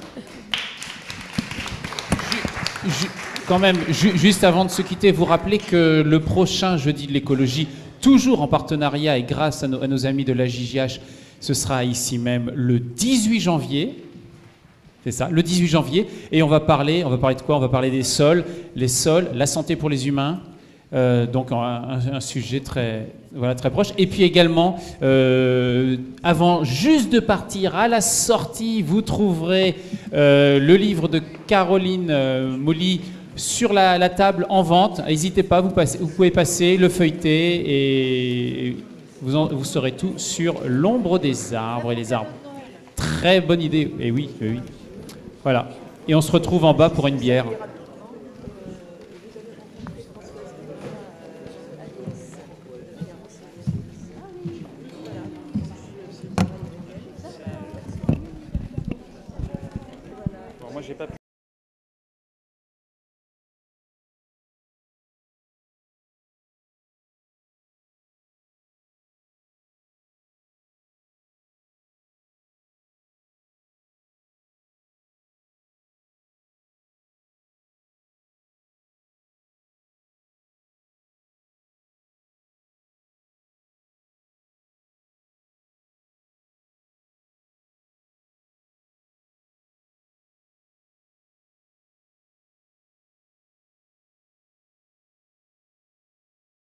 Quand même, juste avant de se quitter, vous rappelez que le prochain jeudi de l'écologie, toujours en partenariat et grâce à nos amis de la JJH, ce sera ici même le 18 janvier. C'est ça, le 18 janvier. Et on va parler de quoi? On va parler des sols, les sols, la santé pour les humains. Donc un sujet très proche. Et puis également, avant juste de partir, à la sortie, vous trouverez le livre de Caroline Molly sur la table en vente. N'hésitez pas, vous pouvez passer, le feuilleter et vous saurez tout sur l'ombre des arbres et les arbres. Très bonne idée, et oui. Voilà. Et on se retrouve en bas pour une bière. Moi, j'ai pas